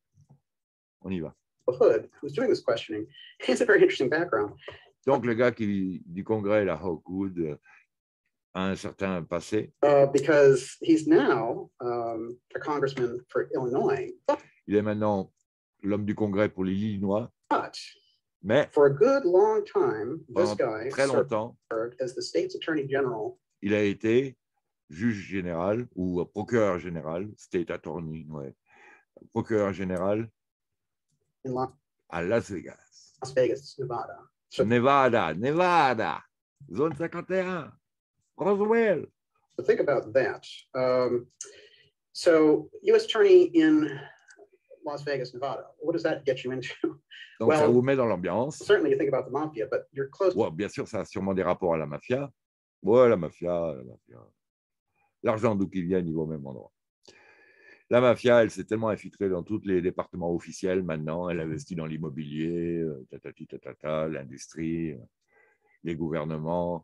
On y va. Hood, who's doing this questioning. He has a very interesting background. Donc, le gars qui, du Congrès, la Hawkwood, a un certain passé. Uh, because he's now um, a congressman for Illinois. Il est maintenant l'homme du Congrès pour l'Illinois. But Mais for a good long time, this pendant guy très longtemps, served as the state's attorney general. Il a été juge général ou procureur général, state attorney, ouais, procureur général In La- à Las Vegas. Las Vegas, Nevada. So, Nevada, Nevada, zone cinquante et un, Roswell. so think about that. Um, so, U S attorney in Las Vegas, Nevada. What does that get you into? Donc, Well, ça vous met dans l'ambiance. Certainly, you think about the mafia, but you're close. Ouais, bien sûr, ça a sûrement des rapports à la mafia. Ouais, la mafia, la mafia. L'argent d'où qu'il vienne, il va au même endroit. La mafia, elle s'est tellement infiltrée dans tous les départements officiels maintenant. Elle investit dans l'immobilier, tatati, tatata, l'industrie, les gouvernements.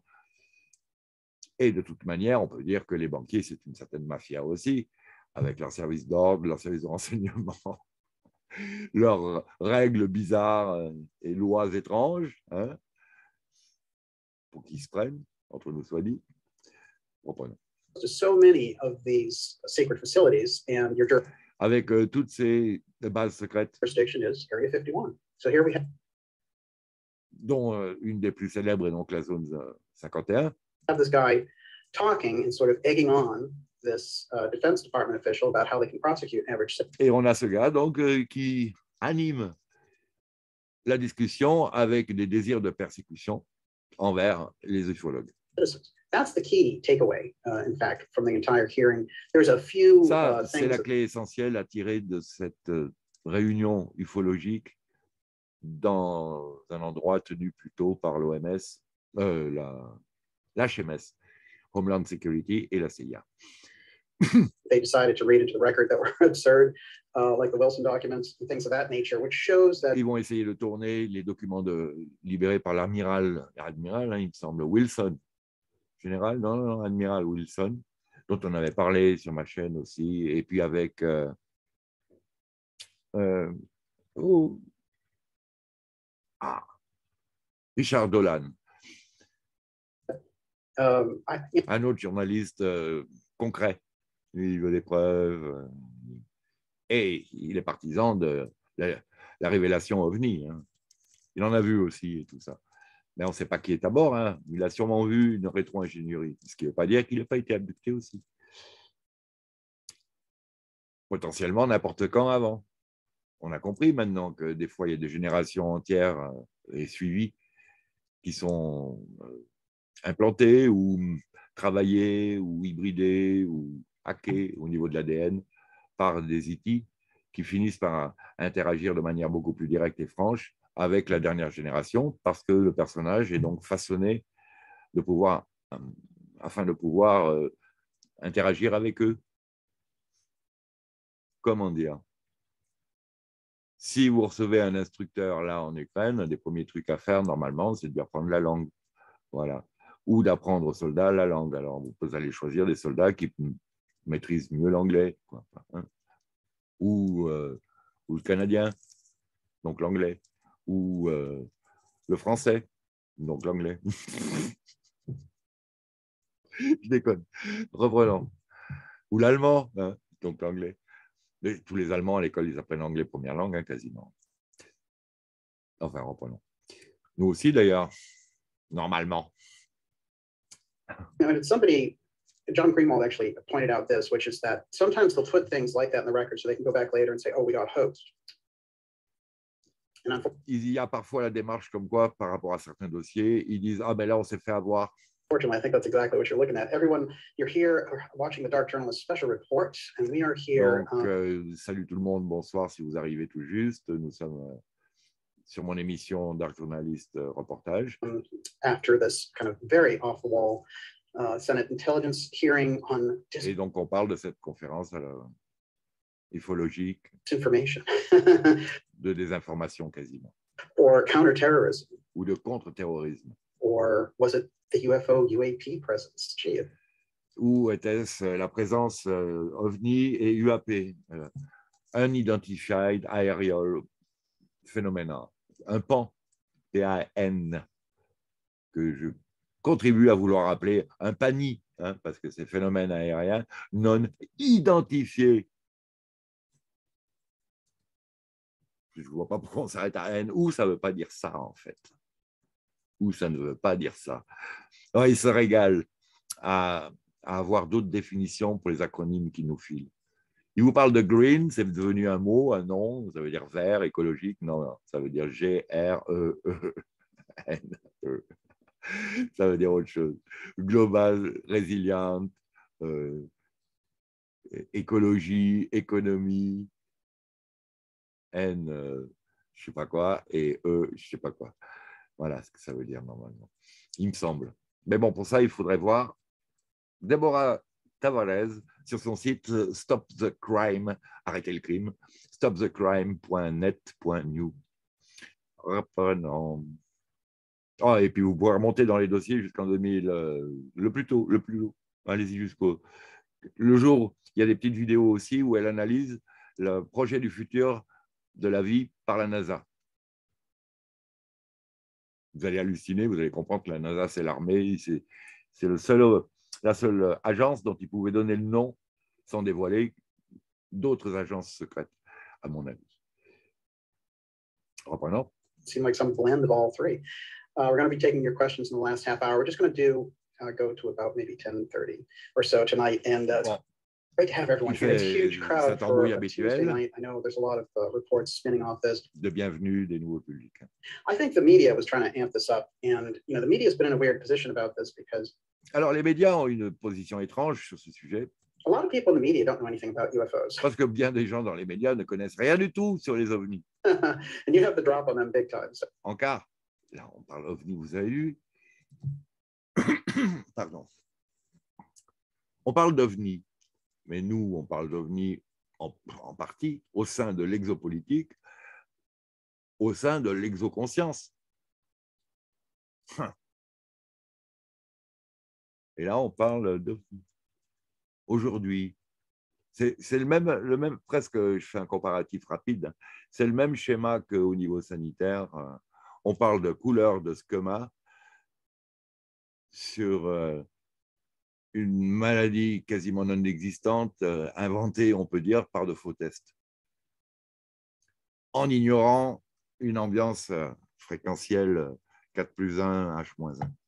Et de toute manière, on peut dire que les banquiers, c'est une certaine mafia aussi, avec leurs services d'ordre, leurs services de renseignement, leurs règles bizarres et lois étranges, hein, pour qu'ils se prennent, entre nous soit dit. Reprenons. To so many of these secret facilities, and your Avec euh, toutes ces bases secrètes, jurisdiction is Area fifty-one. So here we have, dont euh, une des plus célèbres est donc la zone euh, cinquante et un. have this guy talking and sort of egging on this uh, Defense Department official about how they can prosecute average Et on a ce gars donc euh, qui anime la discussion avec des désirs de persécution envers les ufologues. citizens. That's the key takeaway, uh, in fact, from the entire hearing. There's a few Ça, uh, c'est things la that clé essentielle à tirer de cette euh, réunion ufologique dans un endroit tenu plutôt par l'O M S, euh, la, l'H M S, Homeland Security et la C I A. they decided to read into the record that were absurd, uh, like the Wilson documents and things of that nature, which shows that Ils vont essayer de tourner les documents de, libérés par l'amiral, l'admiral, hein, il me semble, Wilson, général, non, non, admiral Wilson, dont on avait parlé sur ma chaîne aussi, et puis avec euh, euh, oh, Ah, Richard Dolan, Um, I, you un autre journaliste euh, concret. Il veut des preuves. euh, Et il est partisan de la, la révélation OVNI. Hein. Il en a vu aussi et tout ça. Mais on ne sait pas qui est à bord. Hein. Il a sûrement vu une rétro-ingénierie. Ce qui ne veut pas dire qu'il n'a pas été abducté aussi. Potentiellement n'importe quand avant. On a compris maintenant que des fois, il y a des générations entières euh, et suivies qui sont euh, implantées ou travaillées ou hybridées ou hackées au niveau de l'A D N par des I T qui finissent par interagir de manière beaucoup plus directe et franche avec la dernière génération parce que le personnage est donc façonné de pouvoir, euh, afin de pouvoir euh, interagir avec eux. Comment dire? Si vous recevez un instructeur là en Ukraine, un des premiers trucs à faire normalement, c'est de lui apprendre la langue. Voilà. Ou d'apprendre aux soldats la langue. Alors, vous allez choisir des soldats qui maîtrisent mieux l'anglais. Hein. Ou, euh, ou le canadien, donc l'anglais. Ou euh, le français, donc l'anglais. Je déconne. Reprenons. Ou l'allemand, hein, donc l'anglais. Mais tous les Allemands à l'école, ils apprennent l'anglais première langue, hein, quasiment. Enfin, reprenons. Nous aussi, d'ailleurs, normalement. know, and somebody, John Greenwald actually pointed out this, which is that sometimes they'll put things like that in the record so they can go back later and say, oh, we got hoaxed. And il y a parfois la démarche comme quoi, par rapport à certains dossiers, ils disent « Ah, ben là, on s'est fait avoir ». Unfortunately, I think that's exactly what you're looking at. Everyone, you're here watching the Dark Journalist special report, and we are here. Donc, euh, salut tout le monde, bonsoir si vous arrivez tout juste. Nous sommes euh, sur mon émission Dark Journalist euh, reportage. Um, after this kind of very off-the-wall uh, Senate intelligence hearing on Et donc, on parle de cette conférence alors, ufologique, disinformation de désinformation quasiment, or counterterrorism, ou de contre-terrorisme. or was it the U F O U A P presence? Gee, Ou était-ce la présence euh, OVNI et U A P, euh, Unidentified Aerial Phenomena, un pan, P A N, que je contribue à vouloir appeler un P A N I, hein, parce que c'est phénomène aérien non identifié. Je ne vois pas pourquoi on s'arrête à N, ou ça ne veut pas dire ça en fait. Ou ça ne veut pas dire ça. Alors, il se régale à, à avoir d'autres définitions pour les acronymes qu'il nous filent. Il vous parle de green, c'est devenu un mot, un nom, ça veut dire vert, écologique. Non, non, ça veut dire G R E E N E. Ça veut dire autre chose. Global, résiliente, euh, écologie, économie, N, euh, je ne sais pas quoi, et E, je ne sais pas quoi. Voilà ce que ça veut dire normalement, il me semble. Mais bon, pour ça, il faudrait voir Deborah Tavares sur son site Stop the Crime, arrêtez le crime, stop the crime point net point new. Reprenons. Oh, et puis vous pouvez remonter dans les dossiers jusqu'en deux mille, euh, le plus tôt, le plus haut. Allez-y jusqu'au le jour. Il y a des petites vidéos aussi où elle analyse le projet du futur de la vie par la NASA. Vous allez halluciner, vous allez comprendre que la NASA, c'est l'armée, c'est, c'est le seul, la seule agence dont ils pouvaient donner le nom sans dévoiler d'autres agences secrètes, à mon avis. Reprenons. It seemed like some blend of all three. Uh, we're going to be taking your questions in the last half hour. We're just going to do uh, go to about maybe ten thirty or so tonight. And uh, Bon. great to have everyone here. It's a huge crowd for a Tuesday night. I know there's a lot of uh, reports spinning off this. De bienvenue des nouveaux publics. I think the media was trying to amp this up, and you know the media has been in a weird position about this because. Alors les médias ont une position étrange sur ce sujet. A lot of people in the media don't know anything about U F Os. Parce que bien des gens dans les médias ne connaissent rien du tout sur les ovnis. And you have the drop on them big time. So. En cas, là on parle ovnis, vous avez lu. Pardon. On parle d'ovnis, mais nous, on parle d'ovnis en, en partie au sein de l'exopolitique, au sein de l'exoconscience. Et là, on parle d'ovnis. Aujourd'hui, c'est, c'est le même, le même, presque, je fais un comparatif rapide, c'est le même schéma qu'au niveau sanitaire. on parle de couleur de schema sur euh, une maladie quasiment non existante, euh, inventée, on peut dire, par de faux tests, en ignorant une ambiance euh, fréquentielle quatre plus un, H moins un,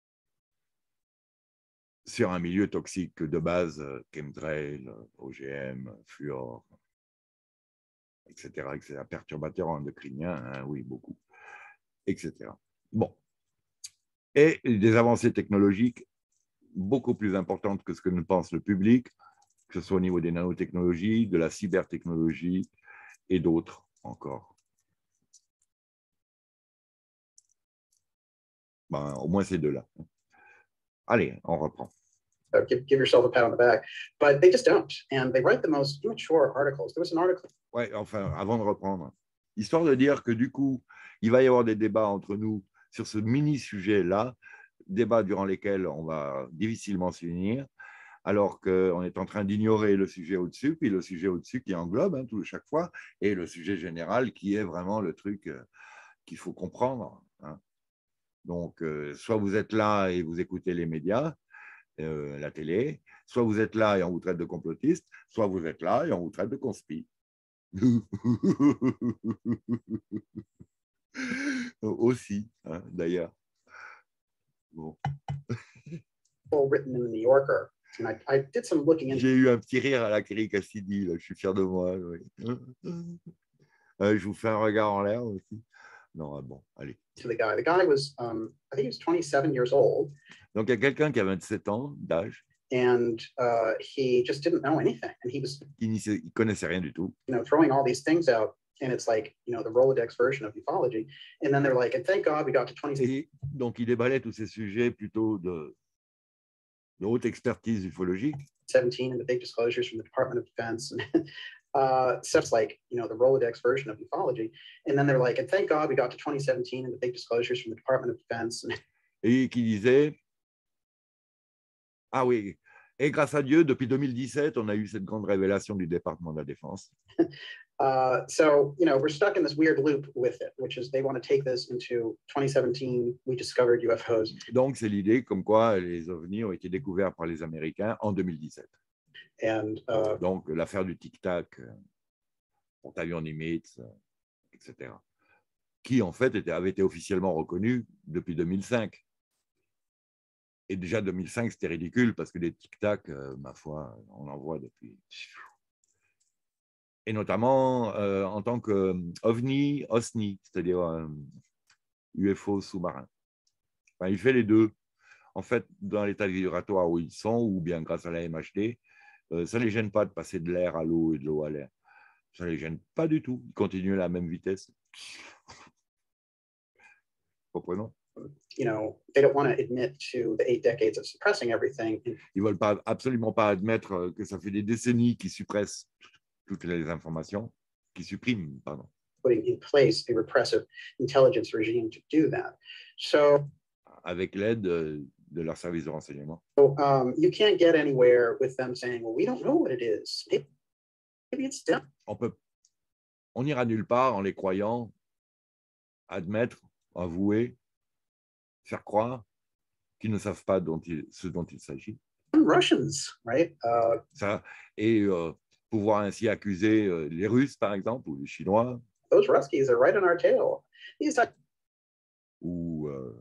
sur un milieu toxique de base, euh, chemtrail, O G M, fluor, et cetera, et cetera, perturbateurs endocriniens, hein, oui, beaucoup, et cetera. Bon. Et des avancées technologiques beaucoup plus importantes que ce que ne pense le public, que ce soit au niveau des nanotechnologies, de la cybertechnologie et d'autres encore. Ben, au moins ces deux-là. Allez, on reprend. So give, give yourself a pat on the back, but they just don't, and they write the most immature articles. There was an article. Ouais, enfin, avant de reprendre, histoire de dire que du coup, il va y avoir des débats entre nous sur ce mini-sujet-là, débats durant lesquels on va difficilement s'unir, alors qu'on est en train d'ignorer le sujet au-dessus, puis le sujet au-dessus qui englobe hein, tout, chaque fois, et le sujet général qui est vraiment le truc euh, qu'il faut comprendre. Hein. Donc, euh, soit vous êtes là et vous écoutez les médias, euh, la télé, soit vous êtes là et on vous traite de complotiste, soit vous êtes là et on vous traite de conspi. Aussi, hein, d'ailleurs. Bon. Written in the New Yorker, and I, I did some looking into. J'ai eu un petit rire à la Kerry Cassidy, là. Je suis fier de moi. Oui. Euh, je vous fais un regard en l'air aussi. Non, ah bon, allez. To the guy. The guy was, um, I think he was twenty-seven years old. Donc, il y a quelqu'un qui a vingt-sept ans d'âge. And uh, he just didn't know anything. And he was, Il ne connaissait rien du tout. you know, throwing all these things out. And it's like, you know, the Rolodex version of ufology. And then they're like, and thank God we got to twenty. Et donc, il déballait tous ces sujets plutôt de, de haute expertise ufologique. seventeen and the big disclosures from the Department of Defense. And uh, stuff's like, you know, the Rolodex version of ufology. And then they're like, and thank God we got to twenty seventeen and the big disclosures from the Department of Defense. Et qui disait, ah oui, et grâce à Dieu, depuis deux mille dix-sept, on a eu cette grande révélation du département de la Défense. Uh, so, you know, we're stuck in this weird loop with it, which is they want to take this into twenty seventeen, we discovered U F Os. Donc, c'est l'idée comme quoi les ovnis ont été découverts par les Américains en deux mille dix-sept. And, uh, Donc, l'affaire du tic-tac, porte-avions Nimitz, et cetera, qui en fait était, avait été officiellement reconnu depuis deux mille cinq. Et déjà deux mille cinq, c'était ridicule parce que des tic-tac, euh, ma foi, on en voit depuis. Et notamment euh, en tant qu'ovni, osni, c'est-à-dire euh, U F O sous-marin. Enfin, il fait les deux. En fait, dans l'état vibratoire où ils sont, ou bien grâce à la M H D, euh, ça ne les gêne pas de passer de l'air à l'eau et de l'eau à l'air. Ça ne les gêne pas du tout. Ils continuent à la même vitesse. Comprenons. You know, they don't want to admit to the eight decades of suppressing everything. Ils ne veulent pas, absolument pas admettre que ça fait des décennies qu'ils suppressent toutes les informations, qu'ils suppriment, pardon. Putting in place a repressive intelligence regime to do that. So, avec l'aide de, de leur service de renseignement. So, um, you can't get anywhere with them saying, well, we don't know what it is. Maybe, maybe it's done. On peut, on n'ira nulle part en les croyant admettre, avouer, faire croire qu'ils ne savent pas dont il, ce dont il s'agit. Russians, right? Uh, Ça, et euh, pouvoir ainsi accuser euh, les Russes, par exemple, ou les Chinois. Those Ruskies are right on our tail. These are... Ou euh,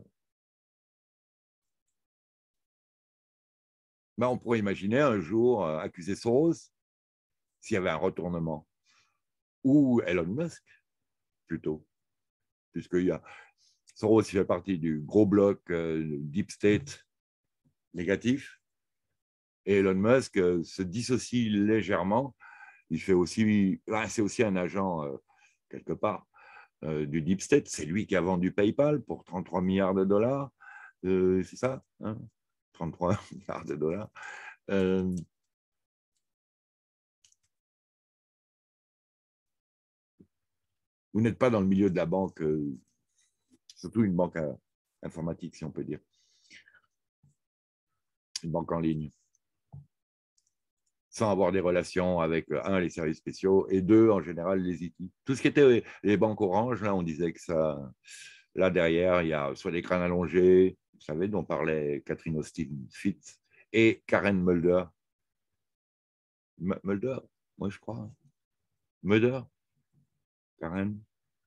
ben, on pourrait imaginer un jour euh, accuser Soros s'il y avait un retournement. Ou Elon Musk, plutôt. Puisqu'il y a Soros, il fait partie du gros bloc euh, Deep State négatif. Et Elon Musk euh, se dissocie légèrement. Il fait aussi, ah, c'est aussi un agent euh, quelque part euh, du Deep State. C'est lui qui a vendu PayPal pour trente-trois milliards de dollars. Euh, c'est ça, hein, trente-trois milliards de dollars. Euh, vous n'êtes pas dans le milieu de la banque, euh, surtout une banque euh, informatique, si on peut dire. Une banque en ligne. Sans avoir des relations avec, un, les services spéciaux, et deux, en général, les I T. Tout ce qui était les banques Orange, là, on disait que ça, Là, derrière, il y a soit des crânes allongés, vous savez, dont parlait Catherine Austin-Fitts, et Karen Mulder. M Mulder, moi, je crois. Mulder, Karen.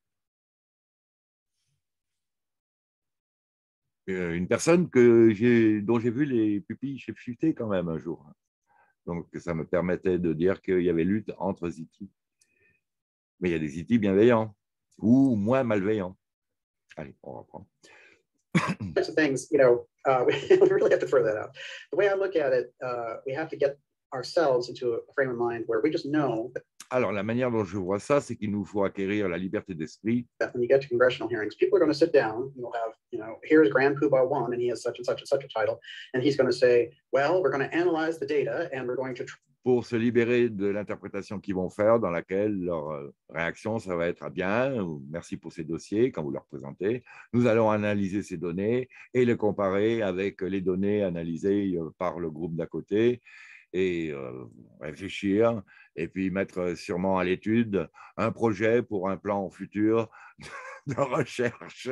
Une personne que dont j'ai vu les pupilles shifter quand même un jour. Donc, ça me permettait de dire qu'il y avait lutte entre Z T. Mais il y a des Z T bienveillants ou moins malveillants. Allez, on reprend. Types of things, you know, uh, we really have to throw that out. The way I look at it, uh, we have to get ourselves into a frame of mind where we just know that Alors, la manière dont je vois ça, c'est qu'il nous faut acquérir la liberté d'esprit. when you get to congressional hearings, people are going to sit down. You'll have, you know, here's Grand Poobah one, and he has such and such and such a title, and he's going to say, well, we're going to analyze the data, and we're going to. Pour se libérer de l'interprétation qu'ils vont faire, dans laquelle leur réaction, ça va être ah bien, merci pour ces dossiers, quand vous leur présentez. Nous allons analyser ces données et les comparer avec les données analysées par le groupe d'à côté et euh, réfléchir et puis mettre sûrement à l'étude un projet pour un plan futur de recherche.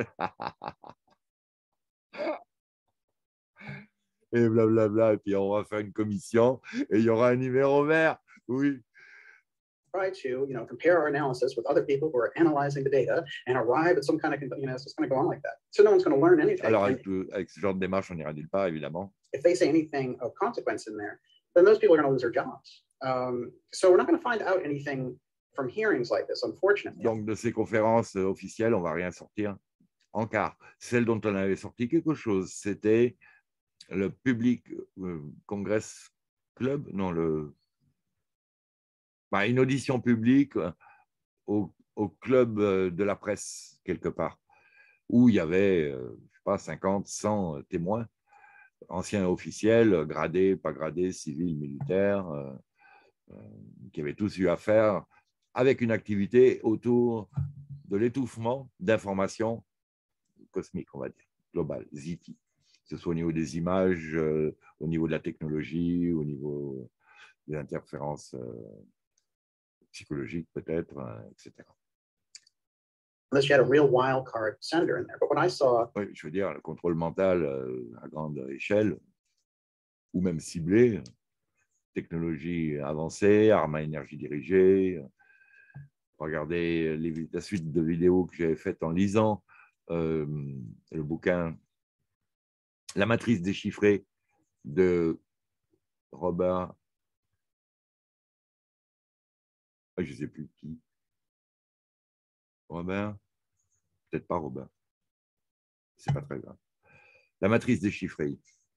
Et blablabla, bla bla, et puis on va faire une commission et il y aura un numéro vert, oui. Try to, you know, compare our analysis with other people who are analyzing the data and arrive at some kind of, you know, it's just going to go on like that. So no one's going to learn anything. Alors, avec, avec ce genre de démarche, on n'ira nulle part, évidemment. If they say anything of consequence in there, then those people are going to lose their jobs. Um, so we're not going to find out anything from hearings like this, unfortunately. Donc, de ces conférences officielles, on ne va rien sortir en quart. Celle dont on avait sorti quelque chose, c'était le Public euh, Congress Club, non, le, bah, une audition publique au, au club de la presse, quelque part, où il y avait, euh, je sais pas, cinquante, cent témoins, anciens officiels, gradés, pas gradés, civils, militaires, euh, euh, qui avaient tous eu affaire avec une activité autour de l'étouffement d'informations cosmiques, on va dire, globales, Z T. Que ce soit au niveau des images, euh, au niveau de la technologie, au niveau des interférences euh, psychologiques peut-être, euh, et cetera. Unless you had a real wild card senator in there. But what I saw. Oui, je veux dire, le contrôle mental euh, à grande échelle, ou même ciblé, technologie avancée, armes à énergie dirigée. Regardez les, la suite de vidéos que j'avais faites en lisant euh, le bouquin La matrice déchiffrée de Robert, je ne sais plus qui, Robert, peut-être pas Robert, c'est pas très grave. La matrice déchiffrée.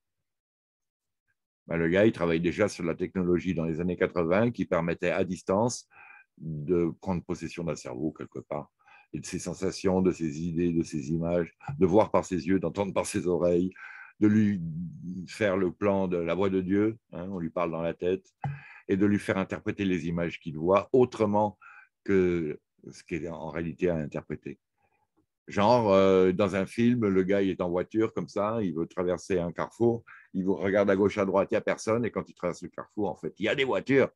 Ben, le gars, il travaille déjà sur la technologie dans les années quatre-vingt qui permettait à distance de prendre possession d'un cerveau quelque part, et de ses sensations, de ses idées, de ses images, de voir par ses yeux, d'entendre par ses oreilles, de lui faire le plan de la voix de Dieu, hein, on lui parle dans la tête, et de lui faire interpréter les images qu'il voit autrement que ce qu'il est en réalité à interpréter. Genre, euh, dans un film, le gars il est en voiture comme ça, il veut traverser un carrefour, il regarde à gauche, à droite, il n'y a personne, et quand il traverse le carrefour, en fait, il y a des voitures.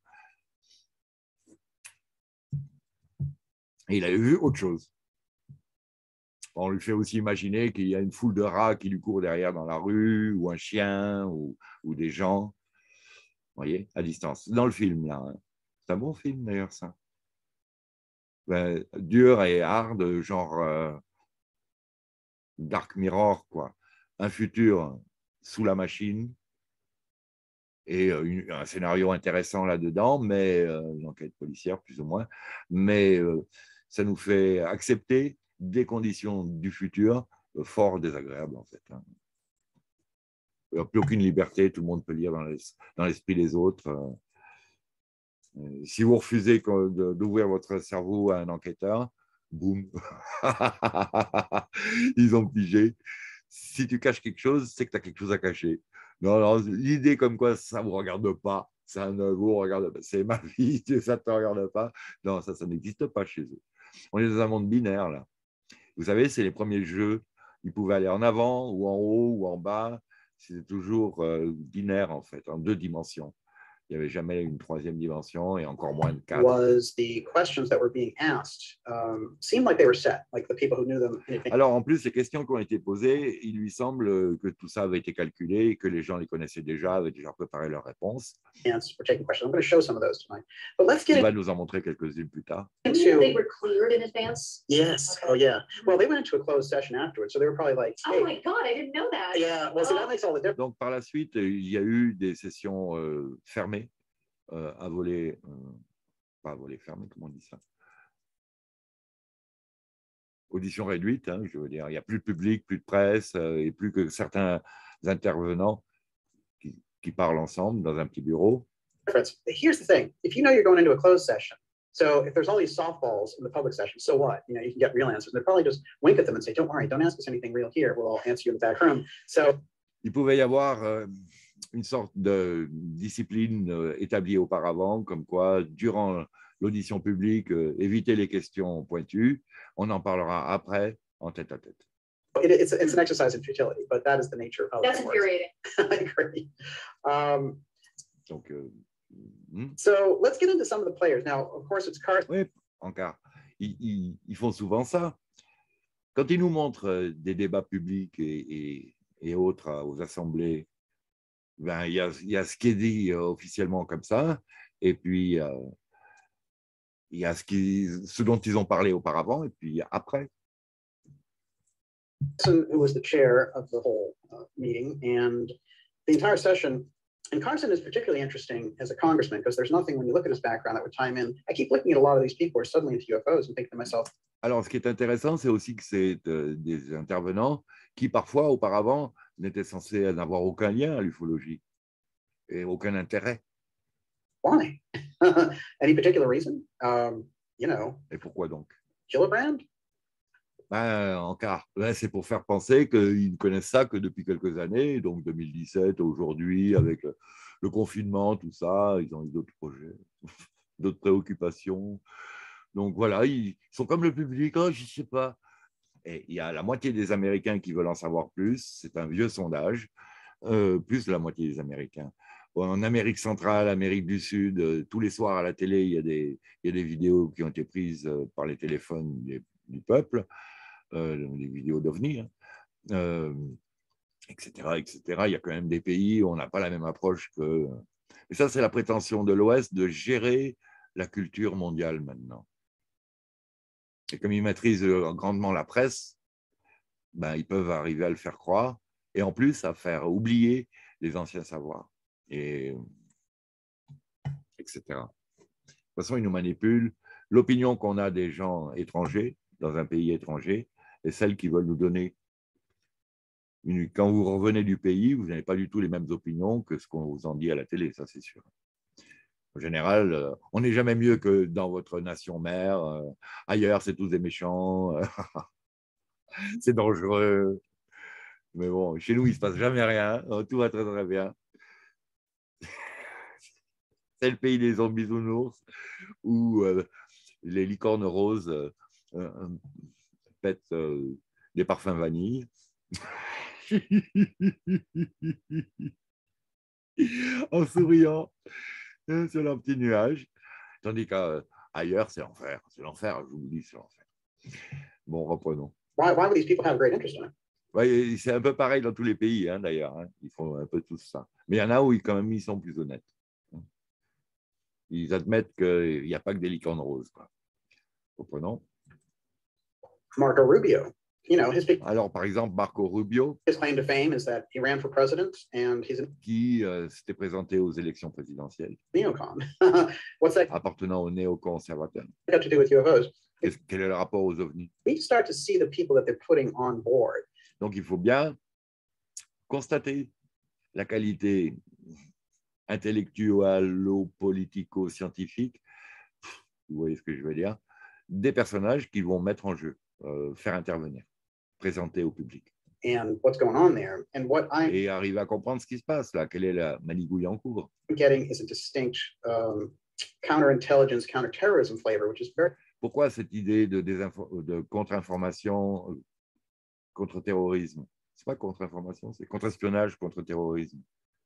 Et il avait vu autre chose. On lui fait aussi imaginer qu'il y a une foule de rats qui lui courent derrière dans la rue, ou un chien, ou, ou des gens, vous voyez, à distance. Dans le film, là. Hein. C'est un bon film, d'ailleurs, ça. Ben, dur et hard, genre euh, Dark Mirror, quoi. Un futur sous la machine, et euh, une, un scénario intéressant là-dedans, mais euh, une enquête policière, plus ou moins, mais euh, ça nous fait accepter des conditions du futur euh, fort désagréables, en fait. Hein. Il n'y a plus aucune liberté, tout le monde peut lire dans l'esprit des autres. Euh, si vous refusez d'ouvrir votre cerveau à un enquêteur, boum, ils ont pigé. Si tu caches quelque chose, c'est que tu as quelque chose à cacher. Non, non, l'idée comme quoi ça ne vous regarde pas, ça ne vous regarde pas, c'est ma vie, ça ne te regarde pas. Non, ça, ça n'existe pas chez eux. On est dans un monde binaire, là. Vous savez, c'est les premiers jeux, ils pouvaient aller en avant ou en haut ou en bas. C'était toujours euh, binaire, en fait, en deux dimensions. Il n'y avait jamais une troisième dimension et encore moins de quatre. was the questions that were being asked um, seemed like they were set, like the people who knew them in advance. Alors, en plus, les questions qui ont été posées, il lui semble que tout ça avait été calculé, que les gens les connaissaient déjà, avaient déjà préparé leurs réponses. were taking questions. I'm going to show some of those tonight. But let's Il get va nous en montrer quelques-unes plus tard. You mean They into were cleared in advance? yes. Okay. Oh yeah. Well, they went into a closed session afterwards, so they were probably like, Oh hey, my God, I didn't know that. yeah. Well, see, that Oh. makes all the difference. Donc, par la suite, il y a eu des sessions euh, fermées, euh, à voler, euh, pas à voler fermé, comment on dit ça? Audition réduite, hein, je veux dire. Il n'y a plus de public, plus de presse, euh, et plus que certains intervenants qui, qui parlent ensemble dans un petit bureau. Difference. But here's the thing: if you know you're going into a closed session, so if there's all these softballs in the public session, so what? You know, you can get real answers. They'll probably just wink at them and say, "Don't worry, don't ask us anything real here. We'll all answer you in the back room." So Il pouvait y avoir euh, une sorte de discipline euh, établie auparavant, comme quoi, durant l'audition publique, euh, éviter les questions pointues. On en parlera après, en tête à tête. it, it's it's an exercise in futility, but that is the nature of That's the work. infuriating. I agree. Um, Donc, euh, hmm, so let's get into some of the players now. Of course, it's Carson. oui, encore. Ils, ils- ils font souvent ça. Quand ils nous montrent euh, des débats publics et, et- et autres euh, aux assemblées, ben, il y a, il y a ce qui est dit euh, officiellement comme ça, et puis euh, il y a ce, qui, ce dont ils ont parlé auparavant, et puis après. Carson, who was the chair of the whole uh, meeting and the entire session. And Carson is particularly interesting as a congressman because there's nothing when you look at his background that would tie him in. I keep looking at a lot of these people who are suddenly into U F Os and think to myself, Alors, ce qui est intéressant, c'est aussi que c'est euh, des intervenants qui, parfois, auparavant, n'étaient censés n'avoir aucun lien à l'ufologie et aucun intérêt. why? Any particular reason? Um, you know, Et pourquoi donc? Gillibrand? Ben, encore, ben, c'est pour faire penser qu'ils ne connaissent ça que depuis quelques années, donc deux mille dix-sept, aujourd'hui, avec le, le confinement, tout ça, ils ont eu d'autres projets, d'autres préoccupations. Donc voilà, ils sont comme le public, oh, je ne sais pas. Et il y a la moitié des Américains qui veulent en savoir plus, c'est un vieux sondage, euh, plus de la moitié des Américains. Bon, en Amérique centrale, Amérique du Sud, euh, tous les soirs à la télé, il y a des, il y a des vidéos qui ont été prises euh, par les téléphones des, du peuple, euh, des vidéos d'OVNI, hein, euh, et cetera, et cetera. Il y a quand même des pays où on n'a pas la même approche que... Et ça, c'est la prétention de l'Ouest de gérer la culture mondiale maintenant. Et comme ils maîtrisent grandement la presse, ben, ils peuvent arriver à le faire croire et en plus à faire oublier les anciens savoirs, et, et cetera. De toute façon, ils nous manipulent. L'opinion qu'on a des gens étrangers, dans un pays étranger, est celle qu'ils veulent nous donner. Quand vous revenez du pays, vous n'avez pas du tout les mêmes opinions que ce qu'on vous en dit à la télé, ça c'est sûr. En général, euh, on n'est jamais mieux que dans votre nation mère. Euh, ailleurs, c'est tous des méchants. Euh, c'est dangereux. Mais bon, chez nous, il ne se passe jamais rien. Tout va très, très bien. C'est le pays des zombies bisounours où euh, les licornes roses euh, euh, pètent euh, des parfums vanille. En souriant sur leur petit nuage. Tandis qu'ailleurs, c'est l'enfer. C'est l'enfer, je vous dis, c'est l'enfer. Bon, reprenons. Why, why would these people have great interest in it? Ouais, c'est un peu pareil dans tous les pays, hein, d'ailleurs. Hein. Ils font un peu tous ça. Mais il y en a où, quand même, ils sont plus honnêtes. Ils admettent qu'il n'y a pas que des licornes roses, quoi. Reprenons. Marco Rubio. You know, his big Alors, par exemple, Marco Rubio, his claim to fame is that he ran for president and he's a qui euh, s'était présenté aux élections présidentielles, neocon. What's that appartenant aux néoconservateurs. got to do with U F Os? Qu'est-ce- Quel est le rapport aux ovnis? We start to see the people that they're putting on board. Donc, il faut bien constater la qualité intellectualo-politico-scientifique, vous voyez ce que je veux dire, des personnages qu'ils vont mettre en jeu, euh, faire intervenir, présenter au public. And what's going on there. And what I'm Et arriver à comprendre ce qui se passe là, quelle est la manigouille en cours. getting is a distinct um, counterintelligence, counterterrorism flavor, which is very Pourquoi cette idée de, désinfo- de contre-information, euh, contre-terrorisme? Ce n'est pas contre-information, c'est contre-espionnage, contre-terrorisme.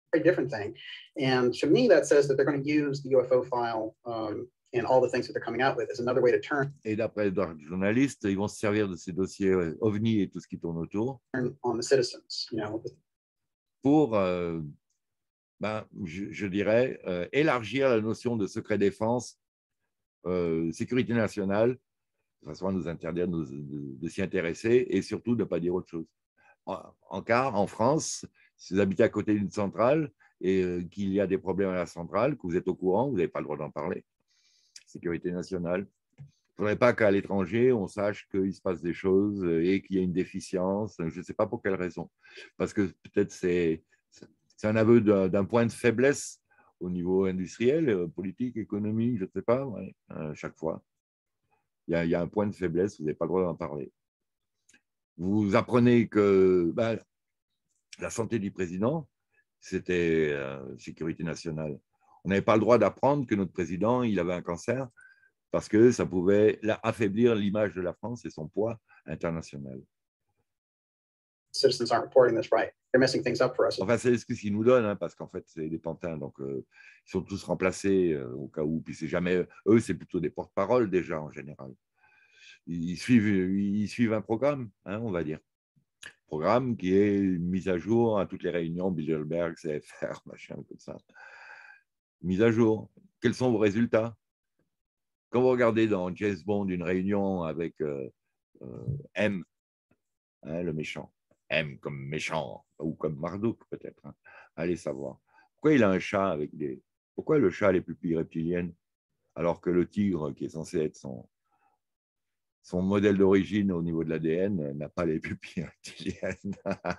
very different thing. And to me, that says that they're going to use the U F O file um, and all the things that they're coming out with as another way to turn Et d'après les journalistes, ils vont se servir de ces dossiers euh, OVNI et tout ce qui tourne autour on the citizens, you know. pour, euh, ben, je, je dirais, euh, élargir la notion de secret défense, euh, sécurité nationale, de façon à nous interdire de, de, de s'y intéresser et surtout de ne pas dire autre chose. En, en cas, en France, si vous habitez à côté d'une centrale et euh, qu'il y a des problèmes à la centrale, que vous êtes au courant, vous n'avez pas le droit d'en parler. Sécurité nationale. Il ne faudrait pas qu'à l'étranger, on sache qu'il se passe des choses et qu'il y a une déficience. Je ne sais pas pour quelle raison. Parce que peut-être c'est un aveu d'un point de faiblesse au niveau industriel, politique, économique, je ne sais pas, ouais, à chaque fois. Il y, a, il y a un point de faiblesse, vous n'avez pas le droit d'en parler. Vous apprenez que ben, la santé du président, c'était euh, sécurité nationale. On n'avait pas le droit d'apprendre que notre président, il avait un cancer parce que ça pouvait affaiblir l'image de la France et son poids international. Citizens aren't reporting this right. They're messing things up for us. Enfin, c'est ce qu'ils nous donnent, hein, parce qu'en fait, c'est des pantins, donc euh, ils sont tous remplacés euh, au cas où. Puis c'est jamais eux, c'est plutôt des porte-parole déjà en général. Ils suivent, ils suivent un programme, hein, on va dire. Programme qui est mis à jour à toutes les réunions, Bilderberg, C F R, machin, comme ça. Mise à jour. Quels sont vos résultats? Quand vous regardez dans James Bond une réunion avec euh, euh, M, hein, le méchant, M comme méchant, ou comme Marduk peut-être, hein, allez savoir. Pourquoi il a un chat avec des... Pourquoi le chat a les pupilles reptiliennes alors que le tigre, qui est censé être son, son modèle d'origine au niveau de l'A D N, n'a pas les pupilles reptiliennes?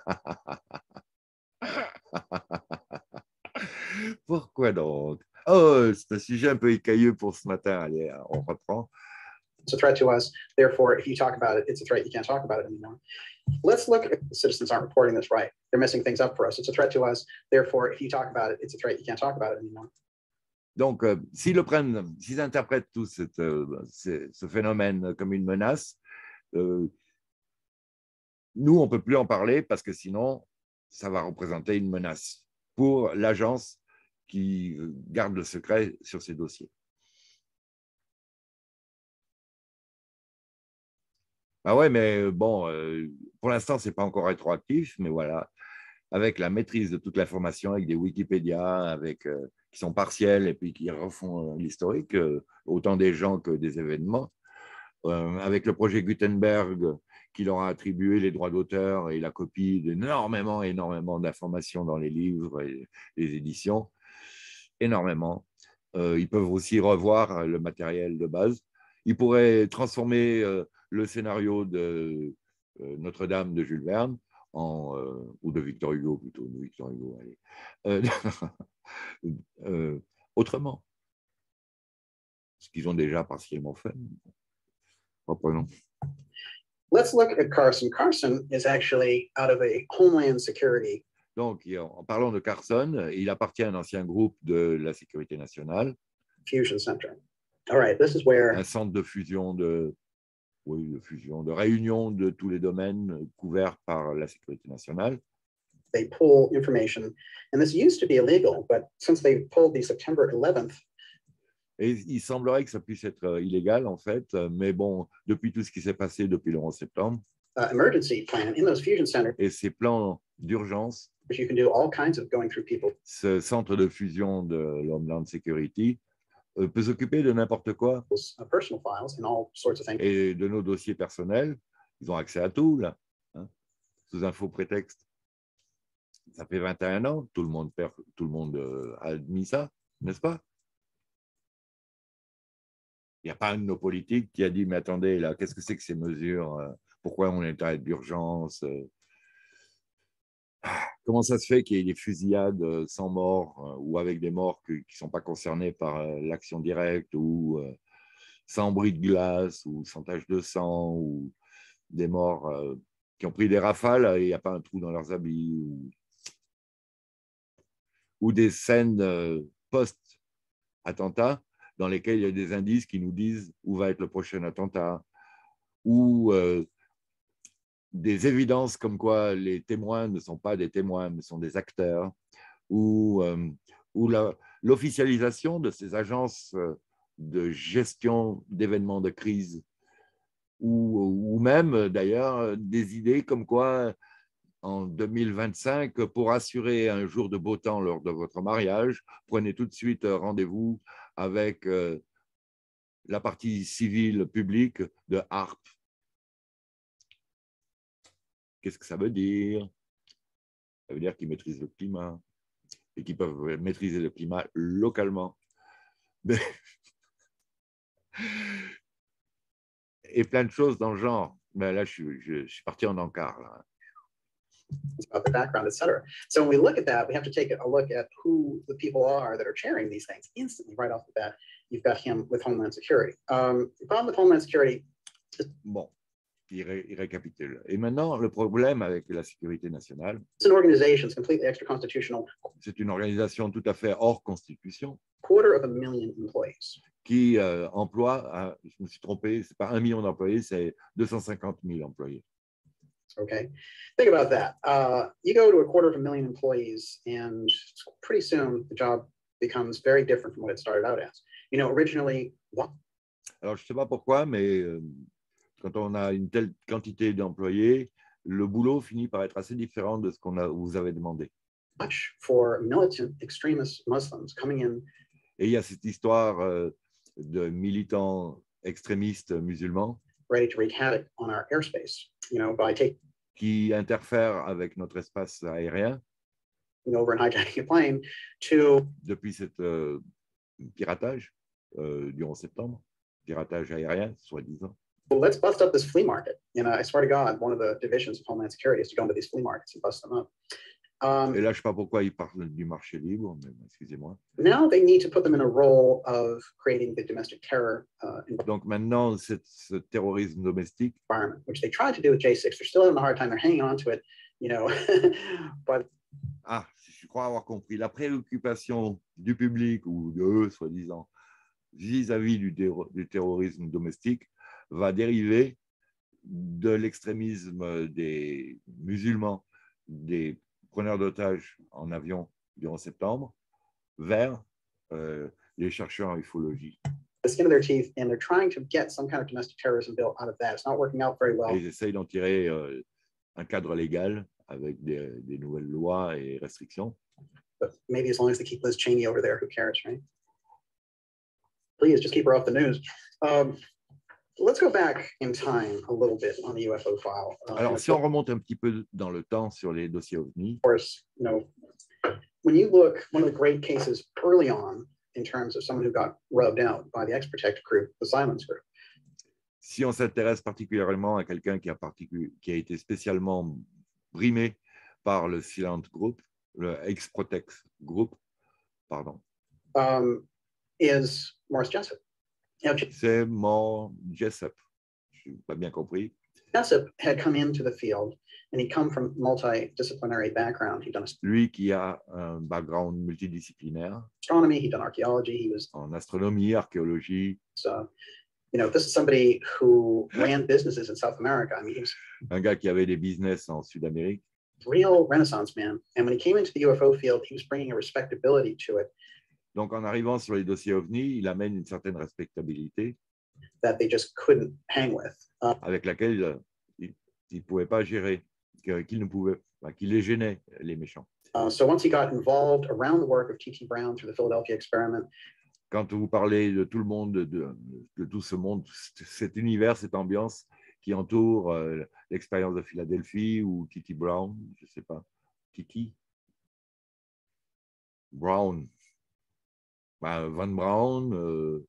Pourquoi donc? Oh, c'est un sujet un peu écailleux pour ce matin. Allez, on reprend. It's a threat to us. Therefore, if you talk about it, it's a threat. You can't talk about it anymore. Let's look at the citizens aren't reporting this right. They're messing things up for us. It's a threat to us. Therefore, if you talk about it, it's a threat. You can't talk about it anymore. Donc, euh, s'ils le prennent, s'ils interprètent tout cette, euh, ce, ce phénomène comme une menace, euh, nous, on ne peut plus en parler parce que sinon, ça va représenter une menace pour l'agence qui garde le secret sur ces dossiers. Ah ouais, mais bon, euh, pour l'instant, ce n'est pas encore rétroactif, mais voilà, avec la maîtrise de toute l'information, avec des Wikipédia, avec, euh, qui sont partiels et puis qui refont euh, l'historique, euh, autant des gens que des événements, euh, avec le projet Gutenberg qui leur a attribué les droits d'auteur et la copie d'énormément, énormément d'informations dans les livres et les éditions, énormément. Euh, ils peuvent aussi revoir le matériel de base. Ils pourraient transformer euh, le scénario de euh, Notre-Dame de Jules Verne, en, euh, ou de Victor Hugo plutôt, de Victor Hugo, allez. Euh, euh, autrement. Ce qu'ils ont déjà partiellement fait. Reprenons. Let's look at Carson. Carson is actually out of a Homeland Security. Donc, en parlant de Carson, il appartient à un ancien groupe de la sécurité nationale. Fusion Center. All right, this is where un centre de fusion, de, oui, de fusion, de réunion de tous les domaines couverts par la sécurité nationale. They pull information, and this used to be illegal, but since they pulled the September eleventh. Et il semblerait que ça puisse être illégal, en fait, mais bon, depuis tout ce qui s'est passé depuis le onze septembre, uh, emergency plan in those fusion centers, et ces plans d'urgence, you can do all kinds of going through people. Ce centre de fusion de l'Homeland Security euh, peut s'occuper de n'importe quoi. Uh, personal files and all sorts of things. Et de nos dossiers personnels, ils ont accès à tout, là, hein, sous un faux prétexte. Ça fait vingt et un ans, tout le monde, perd, tout le monde euh, a admis ça, n'est-ce pas? Il n'y a pas un de nos politiques qui a dit, mais attendez, là, qu'est-ce que c'est que ces mesures? Pourquoi on est en état d'urgence? Comment ça se fait qu'il y ait des fusillades sans mort ou avec des morts qui ne sont pas concernés par l'action directe ou sans bris de glace ou sans tache de sang ou des morts qui ont pris des rafales et il n'y a pas un trou dans leurs habits ou, ou des scènes post-attentat dans lesquels il y a des indices qui nous disent où va être le prochain attentat, ou euh, des évidences comme quoi les témoins ne sont pas des témoins, mais sont des acteurs, ou, euh, ou la- l'officialisation de ces agences euh, de gestion d'événements de crise, ou, ou même d'ailleurs des idées comme quoi en deux mille vingt-cinq, pour assurer un jour de beau temps lors de votre mariage, prenez tout de suite rendez-vous avec euh, la partie civile publique de HARP. Qu'est-ce que ça veut dire? Ça veut dire qu'ils maîtrisent le climat et qu'ils peuvent maîtriser le climat localement. Mais... et plein de choses dans le genre. Mais là, je suis, je, je suis parti en encart. Là. About the background, et cetera. So when we look at that, we have to take a look at who the people are that are chairing these things instantly, right off the bat. You've got him with Homeland Security. Um, the problem with Homeland Security. Bon, il, ré, il récapitule. Et maintenant, le problème avec la sécurité nationale, It's an organization, it's completely extra-constitutional. C'est une organisation tout à fait hors constitution. Quarter of a million employees. Qui euh, emploie, à, je me suis trompé, c'est pas un million d'employés, c'est deux cent cinquante mille employés. Okay, think about that. Uh, you go to a quarter of a million employees, and pretty soon the job becomes very different from what it started out as. You know, originally, what? Alors, je ne sais pas pourquoi, mais euh, quand on a une telle quantité d'employés, le boulot finit par être assez différent de ce qu'on a, vous avez demandé. Much for militant extremist Muslims coming in. Et il y a cette histoire euh, de militants extrémistes musulmans ready to wreak havoc on our airspace, you know, by taking qui interfèrent avec notre espace aérien over and hijacking a plane to depuis cette euh, piratage euh, du onze septembre, piratage aérien, soi-disant. Well, let's bust up this flea market. You know, I swear to God, one of the divisions of Homeland Security is to go into these flea markets and bust them up. Um, Et là, je ne sais pas pourquoi ils parlent du marché libre, mais excusez-moi. Now they need to put them in a role of creating the domestic terror uh, Donc maintenant, c'est ce terrorisme domestique, environment, which they tried to do with J six. They're still having a hard time. They're hanging on to it, you know. But ah, je crois avoir compris, la préoccupation du public ou de eux, soi-disant, vis-à-vis du, du terrorisme domestique, va dériver de l'extrémisme des musulmans, des preneurs d'otages en avion du onze septembre, vers euh, les chercheurs en ufologie. The skin of their teeth, and they're trying to get some kind of domestic terrorism bill out of that. It's not working out very well. Et ils essayent d'en tirer euh, un cadre légal avec des, des nouvelles lois et restrictions. But maybe as long as they keep Liz Cheney over there, who cares, right? Please just keep her off the news. Um, let's go back in time a little bit on the U F O file. Uh, Alors, si on remonte un petit peu dans le temps sur les dossiers OVNI, of course, you know, when you look, one of the great cases early on in terms of someone who got rubbed out by the X-Protect group, the Silence group. Si on s'intéresse particulièrement à quelqu'un qui a, particu qui a été spécialement brimé par le Silent Group, le X-Protect Group, pardon, um, is Morris Jessup. You know, c'est Morris Jessup. Je n'ai pas bien compris. Jessup had come into the field, and he'd come from multidisciplinary background. He'd done Lui qui a un background multidisciplinaire astronomy, he'd done archaeology, he was, en astronomie, archéologie, uh, you know, this is somebody who ran businesses in South America. I mean, he was un gars qui avait des business en Sud-Amérique. a real Renaissance man. And when he came into the U F O field, he was bringing a respectability to it. Donc, en arrivant sur les dossiers OVNI, il amène une certaine respectabilité that they just couldn't hang with. Uh, avec laquelle euh, il ne pouvait pas gérer, qu'il ne pouvait, enfin, qu'il les gênait, les méchants. uh, so once he got involved around the work of T T Brown through the Philadelphia experiment, Quand vous parlez de tout le monde, de, de tout ce monde, cet univers, cette ambiance qui entoure euh, l'expérience de Philadelphie ou T T Brown, je ne sais pas, T T Brown, ben, Van Brown, euh,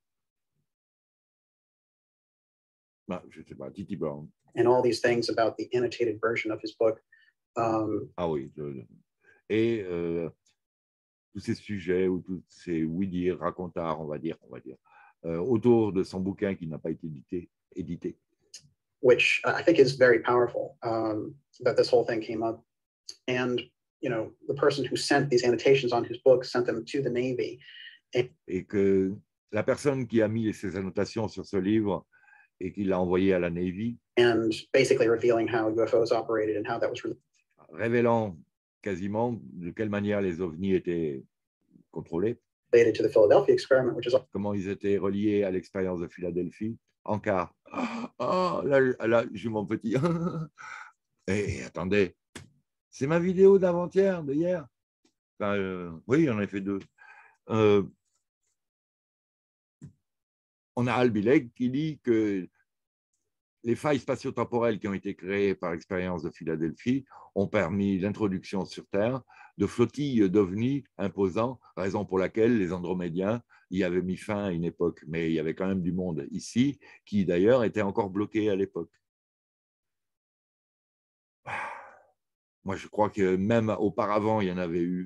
ben, je ne sais pas, T T Brown. and all these things about the annotated version of his book. Um, Ah oui, je, et euh, tous ces sujets ou tous ces oui-dire, racontards, on va dire, on va dire, euh, autour de son bouquin qui n'a pas été édité, édité. which I think is very powerful, um, that this whole thing came up. And, you know, the person who sent these annotations on his book sent them to the Navy. Et que la personne qui a mis ces annotations sur ce livre et qui l'a envoyé à la Navy, And basically revealing how U F Os operated and how that was really révélant quasiment de quelle manière les ovnis étaient contrôlés, related to the Philadelphia experiment, which is comment ils étaient reliés à l'expérience de Philadelphie, en quart. Oh, là, là j'ai mon petit. Et attendez, c'est ma vidéo d'avant-hier, de hier. Enfin, euh, oui, j'en ai fait deux. Euh, on a Hal Bileg qui dit que les failles spatio-temporelles qui ont été créées par l'expérience de Philadelphie ont permis l'introduction sur Terre de flottilles d'ovnis imposants, raison pour laquelle les Andromédiens y avaient mis fin à une époque. Mais il y avait quand même du monde ici qui, d'ailleurs, était encore bloqué à l'époque. Moi, je crois que même auparavant, il y en avait eu.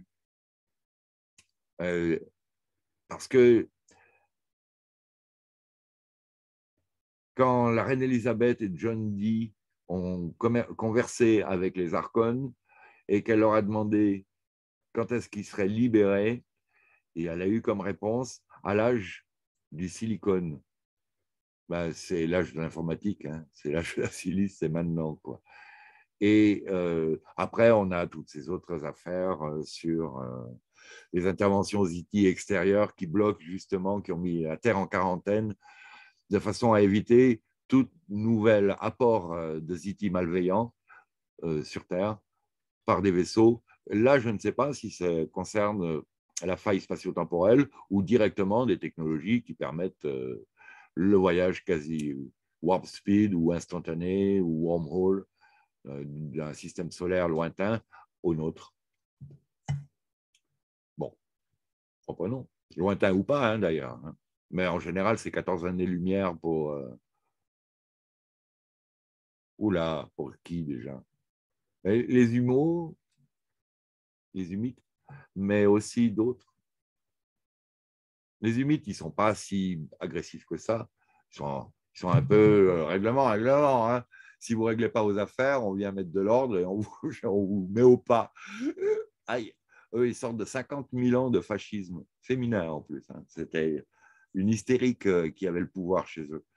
Euh, parce que quand la reine Elisabeth et John Dee ont conversé avec les Archons et qu'elle leur a demandé quand est-ce qu'ils seraient libérés, et elle a eu comme réponse à l'âge du silicone. Ben, c'est l'âge de l'informatique, hein. C'est l'âge de la silice, c'est maintenant, quoi. Et euh, après, on a toutes ces autres affaires euh, sur euh, les interventions Z T extérieures qui bloquent justement, qui ont mis la Terre en quarantaine, de façon à éviter tout nouvel apport euh, de Z T malveillants euh, sur Terre par des vaisseaux. Là, je ne sais pas si ça concerne la faille spatio-temporelle ou directement des technologies qui permettent euh, le voyage quasi warp speed ou instantané ou wormhole euh, d'un système solaire lointain au nôtre. Bon, reprenons. Lointain ou pas, hein, d'ailleurs. Hein. Mais en général, c'est quatorze années-lumière pour... Euh... Oula, pour qui déjà? Les humeaux, les humides, mais aussi d'autres. Les humides, ils ne sont pas si agressifs que ça. Ils sont, ils sont un peu euh, règlement, règlement. Hein. Si vous ne réglez pas vos affaires, on vient mettre de l'ordre et on vous, on vous met au pas. Aïe, eux, ils sortent de cinquante mille ans de fascisme féminin en plus. Hein. C'était une hystérique euh, qui avait le pouvoir chez eux.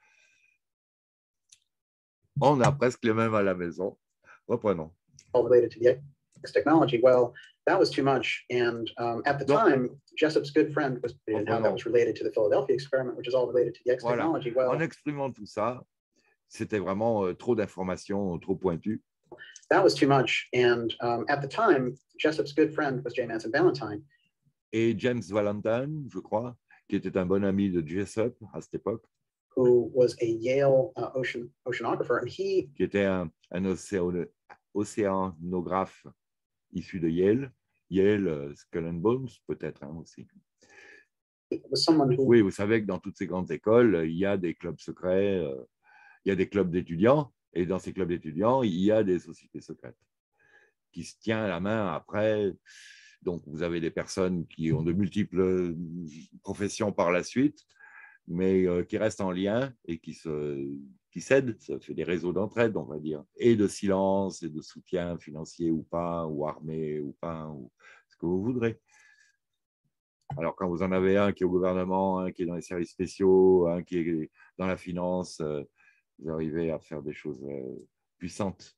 On a presque les mêmes à la maison. Reprenons. all related to the X technology. Well, that was too much. And um, at the Donc, time, Jessup's good friend was and how that was related to the Philadelphia experiment, which is all related to the X voilà. technology. Well, en exprimant tout ça, c'était vraiment euh, trop d'informations, trop pointues. That was too much. And um, at the time, Jessup's good friend was J. Manson Valentine. Et James Valentine, je crois, qui était un bon ami de Jessup à cette époque. Who was a Yale uh, ocean, oceanographer. And he, qui était un, un océan, océanographe issu de Yale. Yale, uh, Skull and Bones, peut-être hein, aussi. Was someone who... Oui, vous savez que dans toutes ces grandes écoles, il y a des clubs secrets, euh, il y a des clubs d'étudiants, et dans ces clubs d'étudiants, il y a des sociétés secrètes qui se tiennent la main après. Donc, vous avez des personnes qui ont de multiples professions par la suite, mais euh, qui restent en lien et qui se qui s'aident. Ça fait des réseaux d'entraide, on va dire, et de silence et de soutien financier ou pas, ou armé ou pas, ou ce que vous voudrez. Alors, quand vous en avez un qui est au gouvernement, un qui est dans les services spéciaux, un qui est dans la finance, euh, vous arrivez à faire des choses euh, puissantes.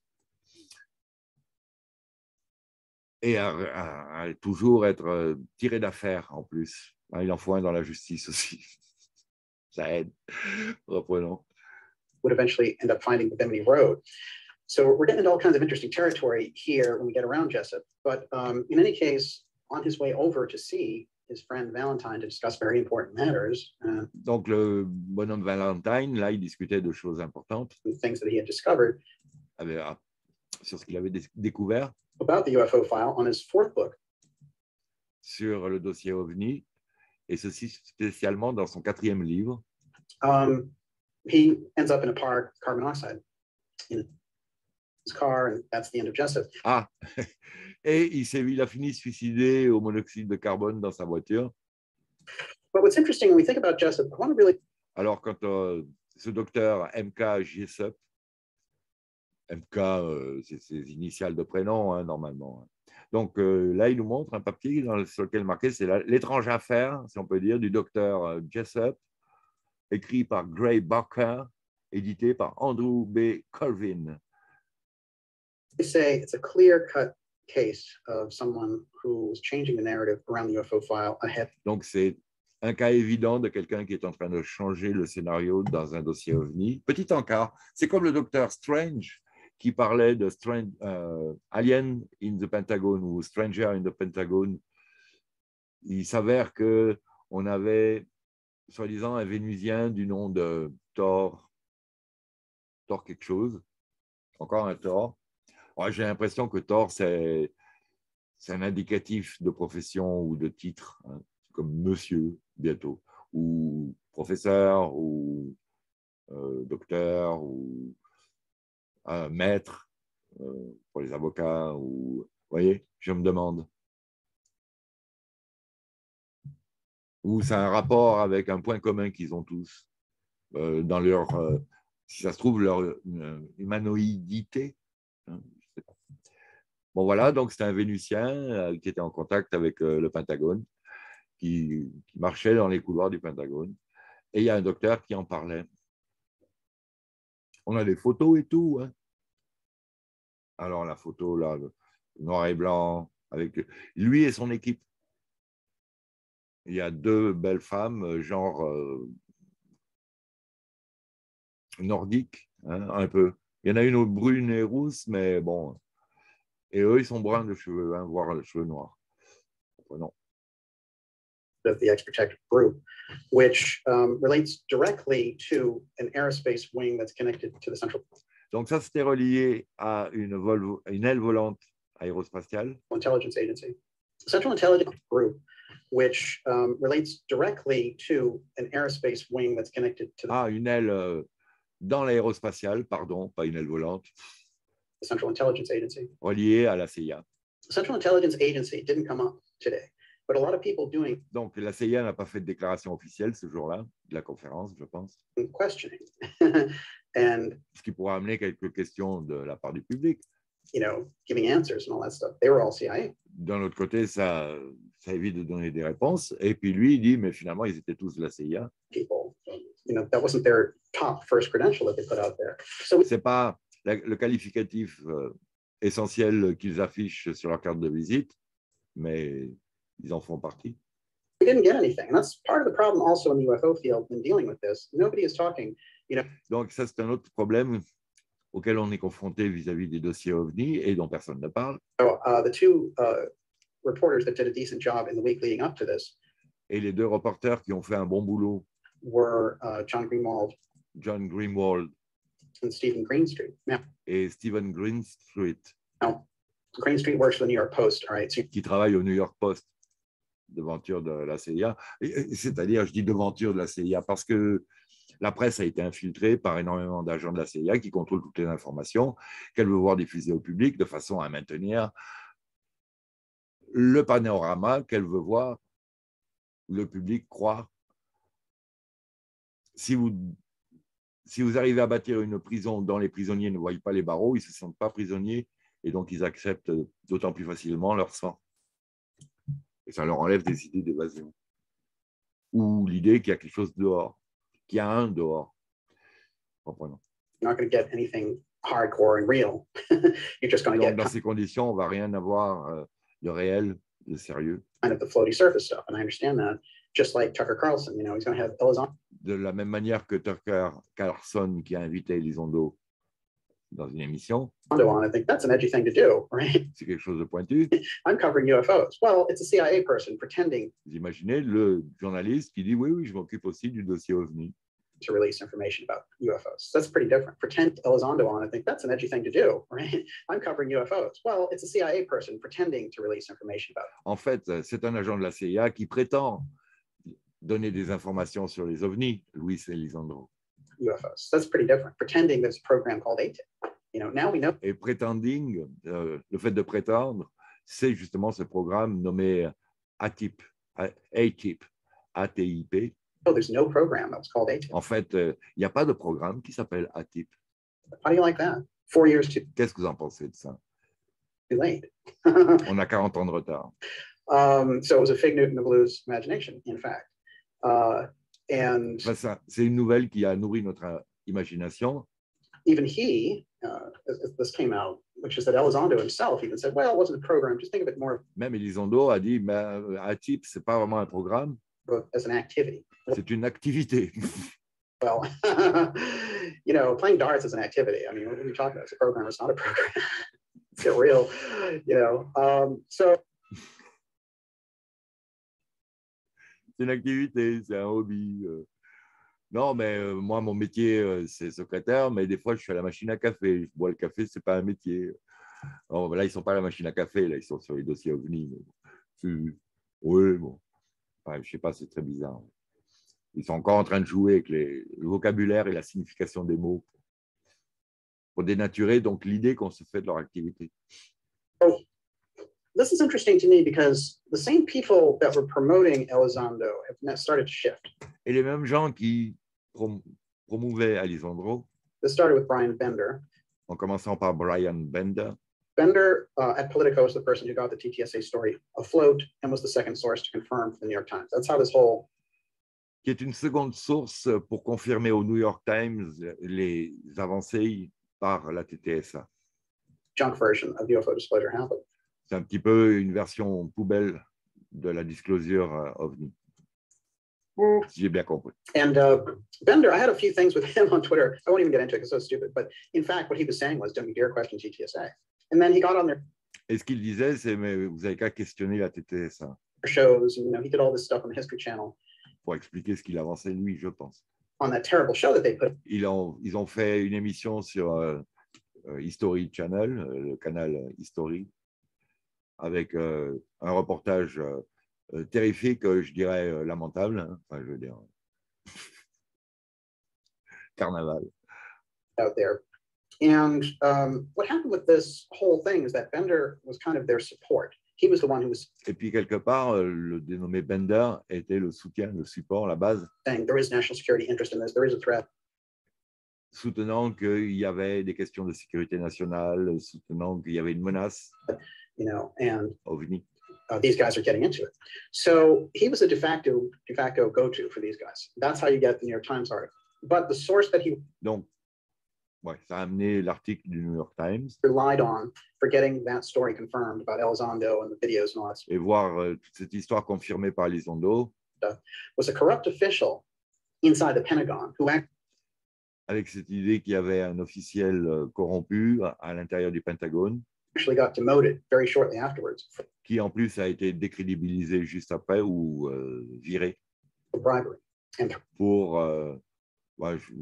Et à, à, à toujours être euh, tiré d'affaire en plus. Il en faut un dans la justice aussi. Ça aide. Reprenons. Would eventually end up finding the Bimini Road. So we're getting into all kinds of interesting territory here when we get around Jessup. But um, in any case, on his way over to see his friend Valentine to discuss very important matters. Uh, Donc le bonhomme Valentine, là, il discutait de choses importantes. Things that he had discovered. Avec, sur ce qu'il avait découvert. About the U F O file on his fourth book. Sur le dossier OVNI, et ceci spécialement dans son quatrième livre. Um, he ends up in a park, carbon monoxide in his car, and that's the end of Jessup. Ah, et il, s'est, il a fini suicidé au monoxyde de carbone dans sa voiture. But what's interesting when we think about Jessup, I want to really... Alors, quand euh, ce docteur M K Jessup, M K, euh, c'est ses initiales de prénom, hein, normalement. Donc euh, là, il nous montre un papier dans le, sur lequel marqué, c'est l'étrange affaire, si on peut dire, du docteur euh, Jessup, écrit par Gray Barker, édité par Andrew B. Colvin. They say it's a clear-cut case of someone who was changing the narrative around the U F O file ahead. Donc, c'est un cas évident de quelqu'un qui est en train de changer le scénario dans un dossier OVNI. Petit encart, c'est comme le docteur Strange qui parlait de Strange, euh, Alien in the Pentagon ou Stranger in the Pentagon. Il s'avère qu'on avait, soi-disant, un Vénusien du nom de Thor, Thor quelque chose, encore un Thor. Ouais, j'ai l'impression que Thor, c'est un indicatif de profession ou de titre, hein, comme monsieur bientôt, ou professeur, ou euh, docteur, ou euh, maître euh, pour les avocats. Ou, vous voyez, je me demande. Ou c'est un rapport avec un point commun qu'ils ont tous euh, dans leur, euh, si ça se trouve, leur euh, humanoïdité. Hein, je sais pas. Bon, voilà, donc c'est un Vénusien euh, qui était en contact avec euh, le Pentagone, qui, qui marchait dans les couloirs du Pentagone. Et il y a un docteur qui en parlait. On a des photos et tout. Hein. Alors, la photo, là, noir et blanc, avec lui et son équipe. Il y a deux belles femmes, genre euh, nordiques, hein, un peu. Il y en a une brune et rousse, mais bon. Et eux, ils sont bruns de cheveux, hein, voire les cheveux noirs. Non. Of the X Protective Group, which um, relates directly to an aerospace wing that's connected to the Central Donc ça, c'était relié à une, vol une aile volante aérospatiale. Intelligence Agency. Central Intelligence Group, which um, relates directly to an aerospace wing that's connected to the Ah, une aile euh, dans l'aérospatiale, pardon, pas une aile volante. Central Intelligence Agency. Reliée à la C I A. Central Intelligence Agency didn't come up today, but a lot of people doing. Donc la C I A n'a pas fait de déclaration officielle ce jour-là, de la conférence, je pense. Questioning. And, ce qui pourra amener quelques questions de la part du public. You know, giving answers and all that stuff. They were all C I A. D'un autre côté, ça, ça évite de donner des réponses. Et puis lui, il dit, mais finalement, ils étaient tous de la C I A. People, you know, that wasn't their top first credential that they put out there. So c'est pas la, le qualificatif euh, essentiel qu'ils affichent sur leur carte de visite, mais ils en font partie. We didn't get anything. And that's part of the problem also in the U F O field in dealing with this. Nobody is talking, you know. Donc ça, c'est un autre problème auquel on est confronté vis-à-vis des dossiers OVNI et dont personne ne parle. So, uh, the two uh, reporters that did a decent job in the week leading up to this et les deux reporters qui ont fait un bon boulot were uh, John Greenwald, John Greenwald and Stephen Greenstreet. Now, et Stephen Greenstreet, now, Greenstreet works for the New York Post, all right? So, qui travaillent au New York Post, devanture de la C I A. C'est-à-dire, je dis devanture de la C I A parce que la presse a été infiltrée par énormément d'agents de la C I A qui contrôlent toutes les informations qu'elle veut voir diffusées au public de façon à maintenir le panorama qu'elle veut voir le public croire. Si vous, si vous arrivez à bâtir une prison dont les prisonniers ne voient pas les barreaux, ils ne se sentent pas prisonniers et donc ils acceptent d'autant plus facilement leur sang. Et ça leur enlève des idées d'évasion. Ou l'idée qu'il y a quelque chose dehors, qu'il y a un dehors. Comprenons. You're not going to get anything hardcore and real. You're just going to get dans ces conditions, on ne va rien avoir de réel, de sérieux. kind of the floaty surface stuff, and I understand that. Just like Tucker Carlson, you know, he's going to have Elizondo. De la même manière que Tucker Carlson qui a invité Elizondo dans une émission. On, I think that's an edgy thing to do, right? C'est quelque chose de pointu. I'm covering U F Os. Well, it's a C I A person pretending. Vous imaginez le journaliste qui dit oui, oui, je m'occupe aussi du dossier OVNI. To release information about U F Os. That's pretty different. Pretend Elizondo on, I think that's an edgy thing to do, right? I'm covering U F Os. Well, it's a C I A person pretending to release information about it. En fait, c'est un agent de la C I A qui prétend donner des informations sur les ovnis, Luis Elizondo. U F Os. That's pretty different. Pretending there's a program called A T I P. You know, now we know. Et pretending, euh, le fait de prétendre, c'est justement ce programme nommé A T I P, A T I P, A T I P. Oh, there's no program that was called A T I P. En fait, il euh, n'y a pas de programme qui s'appelle A T I P. How do you like that? Four years too, Qu'est-ce que vous en pensez de ça? too late. On a quarante ans de retard. Um, so it was a fig Newton of Lou's imagination, in fact. Uh, and Enfin, c'est une nouvelle qui a nourri notre imagination. even he uh, as, as this came out, which is that Elizondo himself even said, well, it wasn't a program. Just think of it more Même Elizondo a dit, ben, A T I P, ce n'est pas vraiment un programme, as an activity. c'est une activité. Well, you know, playing darts is an activity. I mean, what are we talking about? It's a program. It's not a program. Let's get real, you know. Um, so C'est une activité, c'est un hobby. euh. Non, mais euh, moi, mon métier, euh, c'est secrétaire, mais des fois, je suis à la machine à café. Je bois le café, ce n'est pas un métier. Alors, là, ils ne sont pas à la machine à café, là, ils sont sur les dossiers OVNI. Mais bon. C'est- Oui, bon. Enfin, je ne sais pas, c'est très bizarre. Ils sont encore en train de jouer avec les, le vocabulaire et la signification des mots pour dénaturer donc l'idée qu'on se fait de leur activité. this is interesting to me because the same people that were promoting Elizondo have now started to shift. Et les mêmes gens qui prom- promouvaient Alessandro, This started with Brian Bender. en commençant par Brian Bender. Bender uh, at Politico was the person who got the T T S A story afloat and was the second source to confirm for the New York Times. That's how this whole Qui est une seconde source pour confirmer au New York Times les avancées par la T T S A. junk version of U F O disclosure happened. C'est un petit peu une version poubelle de la disclosure euh, OVNI, si j'ai bien compris. And uh, Bender, I had a few things with him on Twitter. I won't even get into it because it's so stupid. But in fact, what he was saying was, don't you dare question T T S A. And then he got on their Et ce qu'il disait, c'est mais vous n'avez qu'à questionner la T T S A shows. And, you know, he did all this stuff on the History Channel pour expliquer ce qu'il avançait lui, je pense. on that terrible show that they put. Ils ont, ils ont fait une émission sur euh, euh, History Channel, euh, le canal History, avec euh, un reportage euh, euh, terrifique, euh, je dirais euh, lamentable, hein. Enfin, je veux dire, carnaval. Out there. And um, what happened with this whole thing is that Bender was kind of their support. He was the one who was Et puis, quelque part, euh, le dénommé Bender était le soutien, le support, la base, saying there is national security interest in this, there is a threat. soutenant qu'il y avait des questions de sécurité nationale, soutenant qu'il y avait une menace You know, and OVNI. uh, these guys are getting into it. So he was a de facto de facto go-to for these guys. That's how you get the New York Times article. But the source that he Donc, ouais, ça a amené l'article du New York Times relied on for getting that story confirmed about Elizondo and the videos and all that stuff et voir euh, toute cette histoire confirmée par Elizondo was a corrupt official inside the Pentagon who act- avec cette idée qu'il y avait un officiel euh, corrompu à, à l'intérieur du Pentagone, actually got demoted very shortly afterwards for qui en plus a été décrédibilisé juste après ou euh, viré bribery. And pour, euh, ouais, je-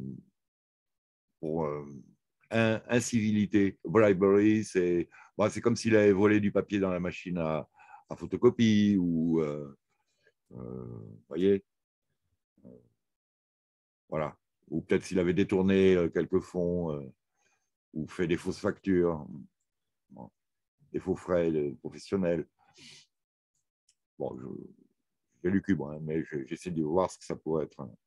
pour euh, in- incivilité. Bribery, c'est ouais, c'est comme s'il avait volé du papier dans la machine à, à photocopie ou, euh, euh, voyez, euh, voilà. Ou peut-être s'il avait détourné euh, quelques fonds euh, ou fait des fausses factures. Bon, des faux frais de professionnels. Bon, je- j'ai lu Cube, hein, mais je- j'essaie de voir ce que ça pourrait être. Hein.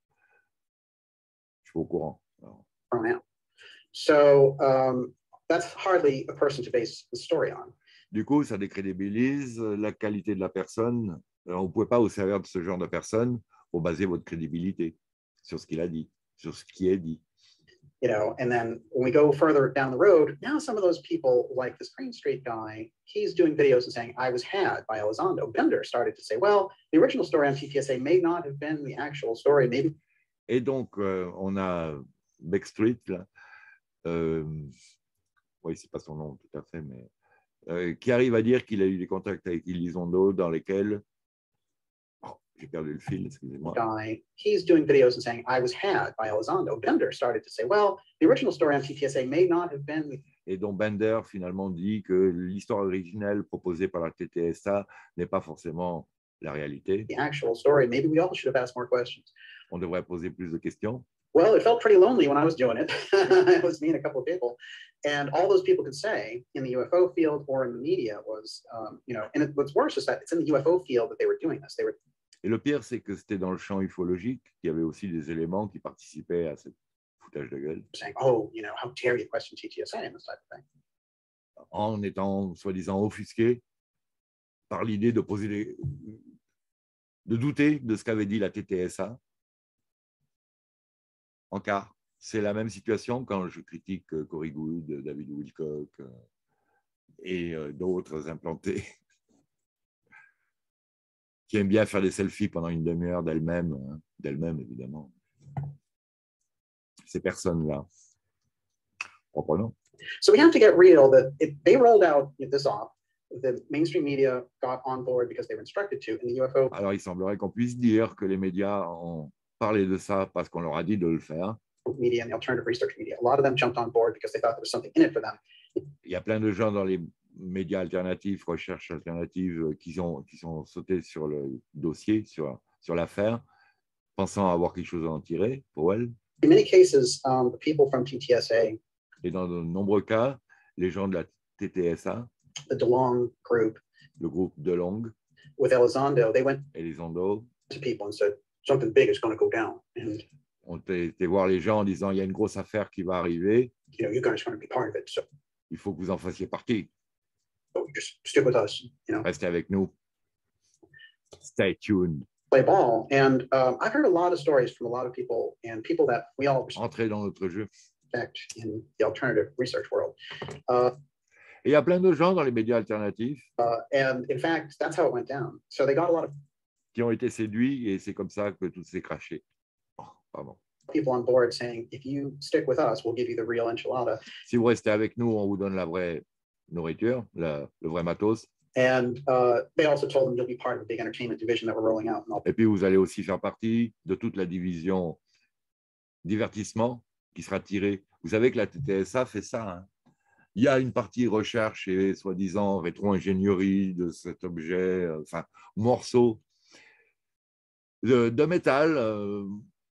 Je suis pas au courant. Alors, thrown out. So um, that's hardly a person to base the story on. du coup, ça décrédibilise la qualité de la personne. Alors, vous ne pouvez pas vous servir de ce genre de personne pour baser votre crédibilité sur ce qu'il a dit, sur ce qui est dit. You know, and then when we go further down the road, now some of those people, like this Green Street guy, he's doing videos and saying, I was had by Elizondo. Bender started to say, well, the original story on T T S A may not have been the actual story. Maybe. Et donc, euh, on a Backstreet, là. Euh, oui, c'est pas son nom tout à fait, mais euh, qui arrive à dire qu'il a eu des contacts avec Elizondo dans lesquels. Oh, j'ai perdu le fil, excusez-moi. Guy, he's doing videos and saying, I was had by Elizondo. Bender started to say, well, the original story on T T S A may not have been. Et dont Bender finalement dit que l'histoire originelle proposée par la T T S A n'est pas forcément la réalité. The actual story. Maybe we all should have asked more questions. On devrait poser plus de questions. Well, it felt pretty lonely when I was doing it. It was me and a couple of people. And all those people could say in the U F O field or in the media was, um, you know, and it, what's worse is that it's in the U F O field that they were doing this. They were Et le pire, c'est que c'était dans le champ ufologique qu'il y avait aussi des éléments qui participaient à ce foutage de gueule, saying, oh, you know, how dare you question T T S A and this type of thing. en étant soi-disant offusqués par l'idée de poser des... de douter de ce qu'avait dit la T T S A en cas C'est la même situation quand je critique euh, Corey Goode, David Wilcock euh, et euh, d'autres implantés qui aiment bien faire des selfies pendant une demi-heure d'elles-mêmes, hein, d'elles-mêmes évidemment. Ces personnes-là. Reprenons. So we have to get real that if they rolled out this off, the mainstream media got on board because they were instructed to, and the U F O. Alors, il semblerait qu'on puisse dire que les médias ont parlé de ça parce qu'on leur a dit de le faire. Media and the alternative research media. A lot of them jumped on board because they thought there was something in it for them. Il y a plein de gens dans les médias alternatifs, recherches alternatives, qui sont, qui sont sautés sur le dossier, sur, sur l'affaire, pensant avoir quelque chose à en tirer pour elles. In many cases, um, the people from T T S A, Et dans de nombreux cas, les gens de la T T S A, the DeLong group, le groupe DeLong with Elizondo, they went Elizondo, to people and said, something big is going to go down. And, ont été voir les gens en disant il y a une grosse affaire qui va arriver, you know, you guys are going to be part of it. So, il faut que vous en fassiez partie. so just stick with us, you know, Restez avec nous. Stay tuned. play ball. And um, I've heard a lot of stories from a lot of people and people that we all Entrez dans notre jeu. respect in the alternative research world. Uh, Et il y a plein de gens dans les médias alternatifs uh, and in fact, that's how it went down. So they got a lot of qui ont été séduits et c'est comme ça que tout s'est craché. Oh, pardon. people on board saying, if you stick with us, we'll give you the real enchilada. Si vous restez avec nous, on vous donne la vraie nourriture, la- le vrai matos. And uh, they also told them you'll be part of a big entertainment division that we're rolling out. And all. Et puis, vous allez aussi faire partie de toute la division divertissement qui sera tirée. Vous savez que la T T S A fait ça. Hein. Il y a une partie recherche et soi-disant rétro-ingénierie de cet objet, euh, enfin, morceau de, de métal. Euh,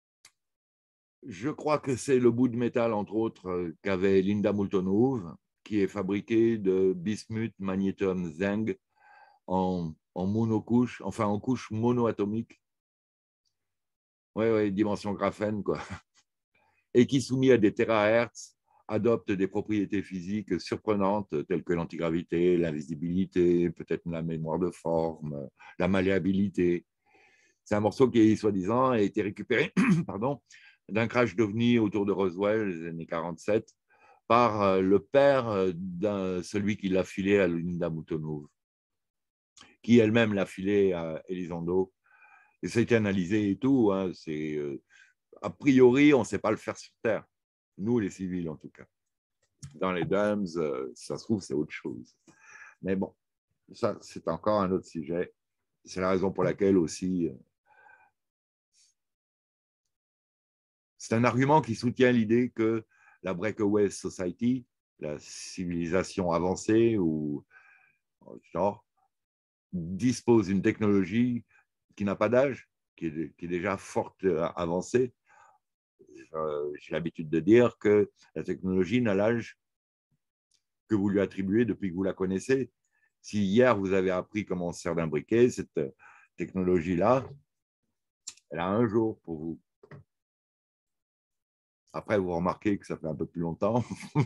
je crois que c'est le bout de métal, entre autres, euh, qu'avait Linda Moulton Howe, qui est fabriqué de bismuth, magnésium, zinc en, en monocouche, enfin en couche monoatomique. Oui, oui, dimension graphène, quoi. Et qui, soumis à des térahertz, adopte des propriétés physiques surprenantes telles que l'antigravité, l'invisibilité, peut-être la mémoire de forme, la malléabilité. C'est un morceau qui, soi-disant, a été récupéré pardon, d'un crash d'ovni autour de Roswell, les années quarante-sept, par le père de celui qui l'a filé à Linda Moulton Howe, qui elle-même l'a filé à Elizondo. Et ça a été analysé et tout. Hein, c'est, euh, a priori, on ne sait pas le faire sur Terre. Nous, les civils, en tout cas. Dans les dams, euh, ça se trouve, c'est autre chose. Mais bon, ça, c'est encore un autre sujet. C'est la raison pour laquelle aussi... Euh, c'est un argument qui soutient l'idée que la Breakaway Society, la civilisation avancée ou genre, dispose d'une technologie qui n'a pas d'âge, qui est, qui est déjà fort avancée. Euh, j'ai l'habitude de dire que la technologie n'a l'âge que vous lui attribuez depuis que vous la connaissez. Si hier, vous avez appris comment on se sert d'un briquet, cette technologie-là, elle a un jour pour vous. Après, vous remarquez que ça fait un peu plus longtemps.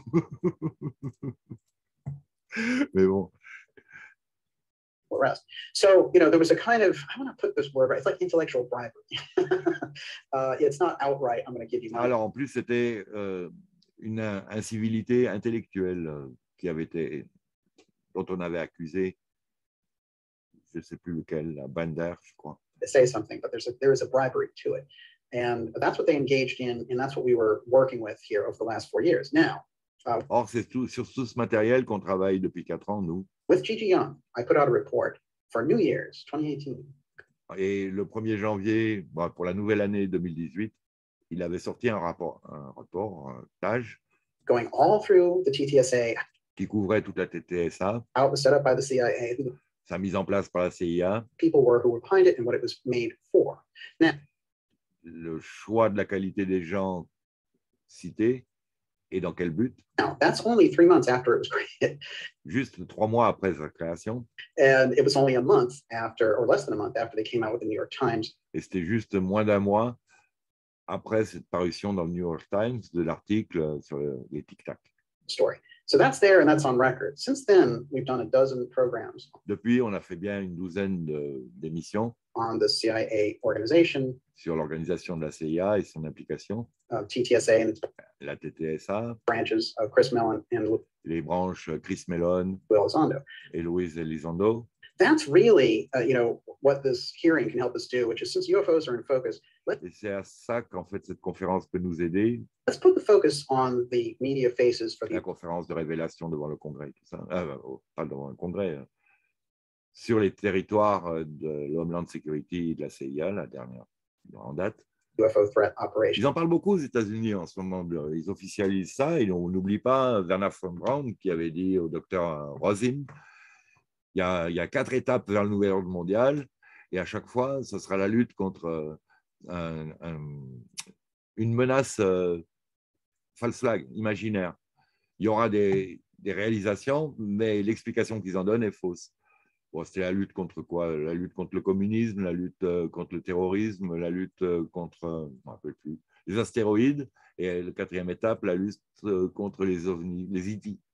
Mais bon. Rest. So, you know, there was a kind of, I want to put this word right, it's like intellectual bribery. uh, it's not outright, I'm going to give you money. Alors, en plus, c'était euh, une incivilité intellectuelle euh, qui avait été, dont on avait accusé, je ne sais plus lequel, la Bender, je crois. To say something, but there's a, there is a bribery to it. And that's what they engaged in, and that's what we were working with here over the last four years. Now, uh, Or, c'est tout, sur tout ce matériel qu'on travaille depuis quatre ans, nous. with Gigi Young, I put out a report for New Year's twenty eighteen. Et le premier janvier, bon, pour la nouvelle année deux mille dix-huit, il avait sorti un rapport, un rapport, un page, Going all through the T T S A, qui couvrait toute la T T S A, how it was set up by the C I A, who the sa mise en place par la C I A, people were who were behind it, and what it was made for. Now, le choix de la qualité des gens cités et dans quel but. now that's only three months after it was created. Juste trois mois après sa création, And it was only a month after, or less than a month after they came out with the New York Times et c'était juste moins d'un mois après cette parution dans le New York Times de l'article sur les tic-tac. story. So that's there and that's on record. Since then, we've done a dozen programs. Depuis, on a fait bien une douzaine de- d'émissions on the C I A organization, sur l'organisation de la C I A et son implication, uh, T T S A and its la T T S A, branches of Chris Mellon and les branches Chris Mellon Will Elizondo. et Luis Elizondo. That's really, uh, you know, what this hearing can help us do, which is since U F Os are in focus, let, Et c'est à ça qu'en fait cette conférence peut nous aider, let's put the focus on the media faces for la the conférence de révélation devant le Congrès, tout ça, ah, pas devant le Congrès, hein, sur les territoires de l'Homeland Security et de la C I A, la dernière en date. U F O threat Ils operation. en parlent beaucoup aux États-Unis en ce moment. Ils officialisent ça et on n'oublie pas Werner von Braun qui avait dit au docteur Rosin, il y a, il y a quatre étapes vers le nouvel ordre mondial et à chaque fois, ce sera la lutte contre un, un, une menace euh, false flag, imaginaire. Il y aura des, des réalisations, mais l'explication qu'ils en donnent est fausse. Bon, c'était la lutte contre quoi? La lutte contre le communisme, la lutte euh, contre le terrorisme, la lutte euh, contre, euh, je ne me rappelle plus, les astéroïdes, et la quatrième étape, la lutte euh, contre les ovnis, les I T.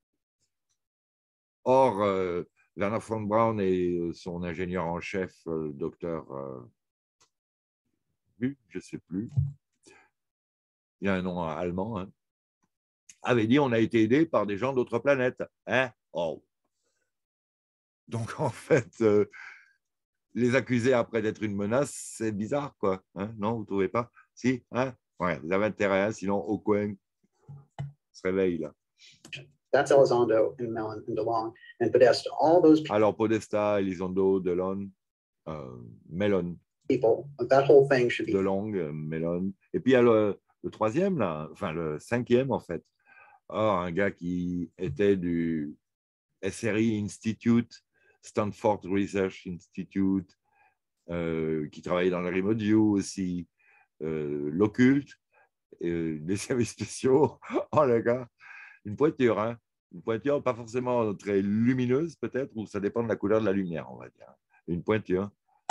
Or, euh, Werner von Braun et son ingénieur en chef, le docteur, euh, je ne sais plus, il y a un nom allemand, hein, avait dit on a été aidé par des gens d'autres planètes. Hein? Oh. Donc, en fait, euh, les accuser après d'être une menace, c'est bizarre, quoi. Hein? Non, vous ne trouvez pas? Si, hein? Ouais, vous avez intérêt, hein? Sinon, au coin se réveille, là. That's Elizondo and Mellon and DeLong and Podesta. All those Alors, Podesta, Elizondo, Delon, euh, Mellon, people, that whole thing should be DeLong, Mellon. Et puis, il y a le, le troisième, là, enfin, le cinquième, en fait. Oh, un gars qui était du S R I Institute, Stanford Research Institute, euh, qui travaillait dans le remote view aussi, euh, l'occulte, euh, les services spéciaux. Oh, le gars, une pointure, hein? Une pointure pas forcément très lumineuse, peut-être, ou ça dépend de la couleur de la lumière, on va dire. Une pointure.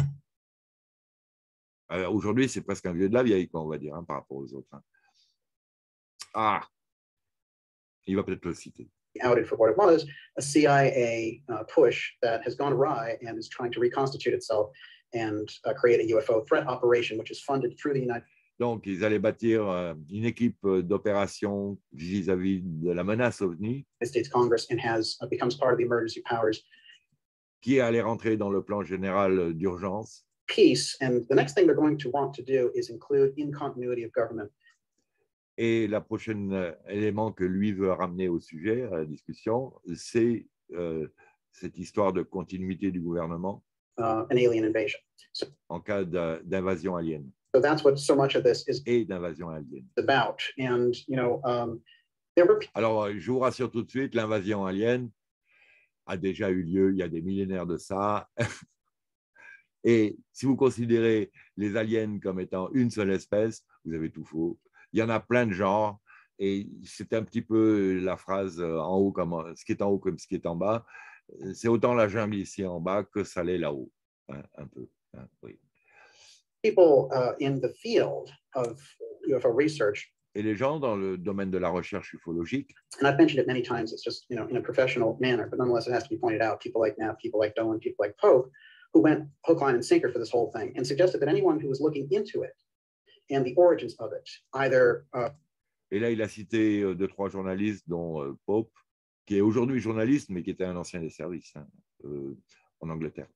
Euh, Aujourd'hui, c'est presque un vieux de la vieille, quoi, on va dire, hein, par rapport aux autres. Hein. Ah, il va peut-être le citer. outed for what it was, a C I A uh, push that has gone awry and is trying to reconstitute itself and uh, create a U F O threat operation, which is funded through the United Donc, ils allaient bâtir euh, une équipe d'opération vis-à-vis de la menace OVNI States Congress and has uh, becomes part of the emergency powers qui allait rentrer dans le plan général d'urgence. piece. And the next thing they're going to want to do is include in continuity of government. Et la prochaine euh, élément que lui veut ramener au sujet, à la discussion, c'est euh, cette histoire de continuité du gouvernement Uh, an alien invasion. So, en cas d'invasion alien so that's what so much of this is et d'invasion alien. about. And, you know, um, there were Alors, je vous rassure tout de suite, l'invasion alien a déjà eu lieu il y a des millénaires de ça. Et si vous considérez les aliens comme étant une seule espèce, vous avez tout faux. Il y en a plein de genres. Et c'est un petit peu la phrase en haut comme ce qui est en haut comme ce qui est en bas. C'est autant la jungle ici en bas que ça l'est là-haut. Hein, un peu. Hein, oui. people uh, in the field of U F O research. Et les gens dans le domaine de la recherche ufologique, And I've mentioned it many times, it's just, you know, in a professional manner, but nonetheless, it has to be pointed out. People like Knapp, people like Dolan, people like Pope, who went hook, line, and sinker for this whole thing and suggested that anyone who was looking into it and the origins of it, either. Uh, et là, il a cité deux, trois journalistes, dont euh, Pope, qui est aujourd'hui journaliste, mais qui était un ancien des services hein, euh, en Angleterre.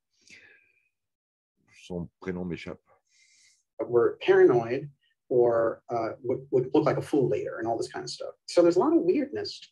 Son prénom m'échappe. were paranoid or uh, would, would look like a fool later and all this kind of stuff. So there's a lot of weirdness.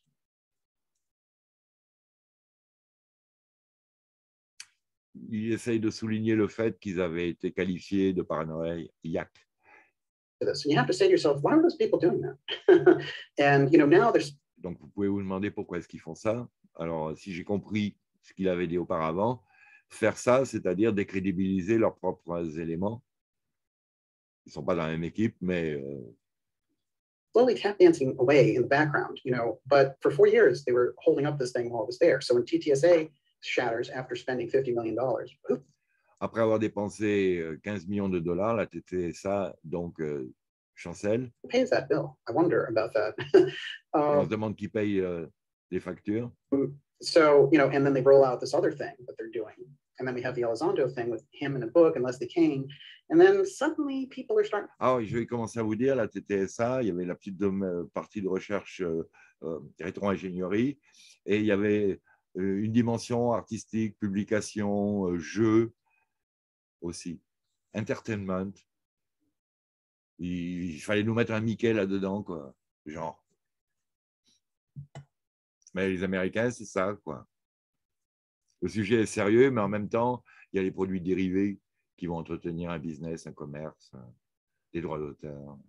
Il essaye de souligner le fait qu'ils avaient été qualifiés de paranoïaques. To this. And you have to say to yourself, why are those people doing that? And, you know, now there's. Donc, vous pouvez vous demander pourquoi est-ce qu'ils font ça. Alors, si j'ai compris ce qu'il avait dit auparavant, faire ça, c'est-à-dire décrédibiliser leurs propres éléments. Ils ne sont pas dans la même équipe, mais... Euh... slowly tap dancing away in the background, you know, but for four years, they were holding up this thing while it was there. So when T T S A shatters after spending fifty million dollars, après avoir dépensé quinze millions de dollars, la T T S A donc euh, chancelle. Who pays that bill? I wonder about that. um, on se demande qui paye euh, les factures. So, you know, and then they roll out this other thing that they're doing And then we have the Elizondo thing with him in a book and Leslie King. And then suddenly people are starting. Alors, je vais commencer à vous dire, la T T S A, il y avait la petite dom- partie de recherche euh, euh, rétro-ingénierie, et il y avait euh, une dimension artistique, publication, euh, jeu aussi, entertainment. Il, il fallait nous mettre un Mickey là-dedans, quoi, genre. Mais les Américains, c'est ça, quoi. Le sujet est sérieux, mais en même temps, il y a les produits dérivés qui vont entretenir un business, un commerce, des droits d'auteur.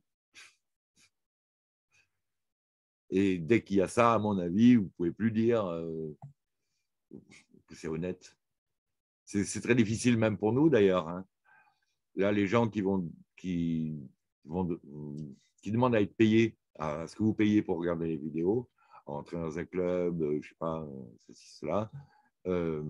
Et dès qu'il y a ça, à mon avis, vous ne pouvez plus dire euh, que c'est honnête. C'est très difficile même pour nous, d'ailleurs. Hein. Là, les gens qui, vont, qui, vont, qui demandent à être payés, à ce que vous payez pour regarder les vidéos, entrer dans un club, je ne sais pas, ceci, cela. Euh,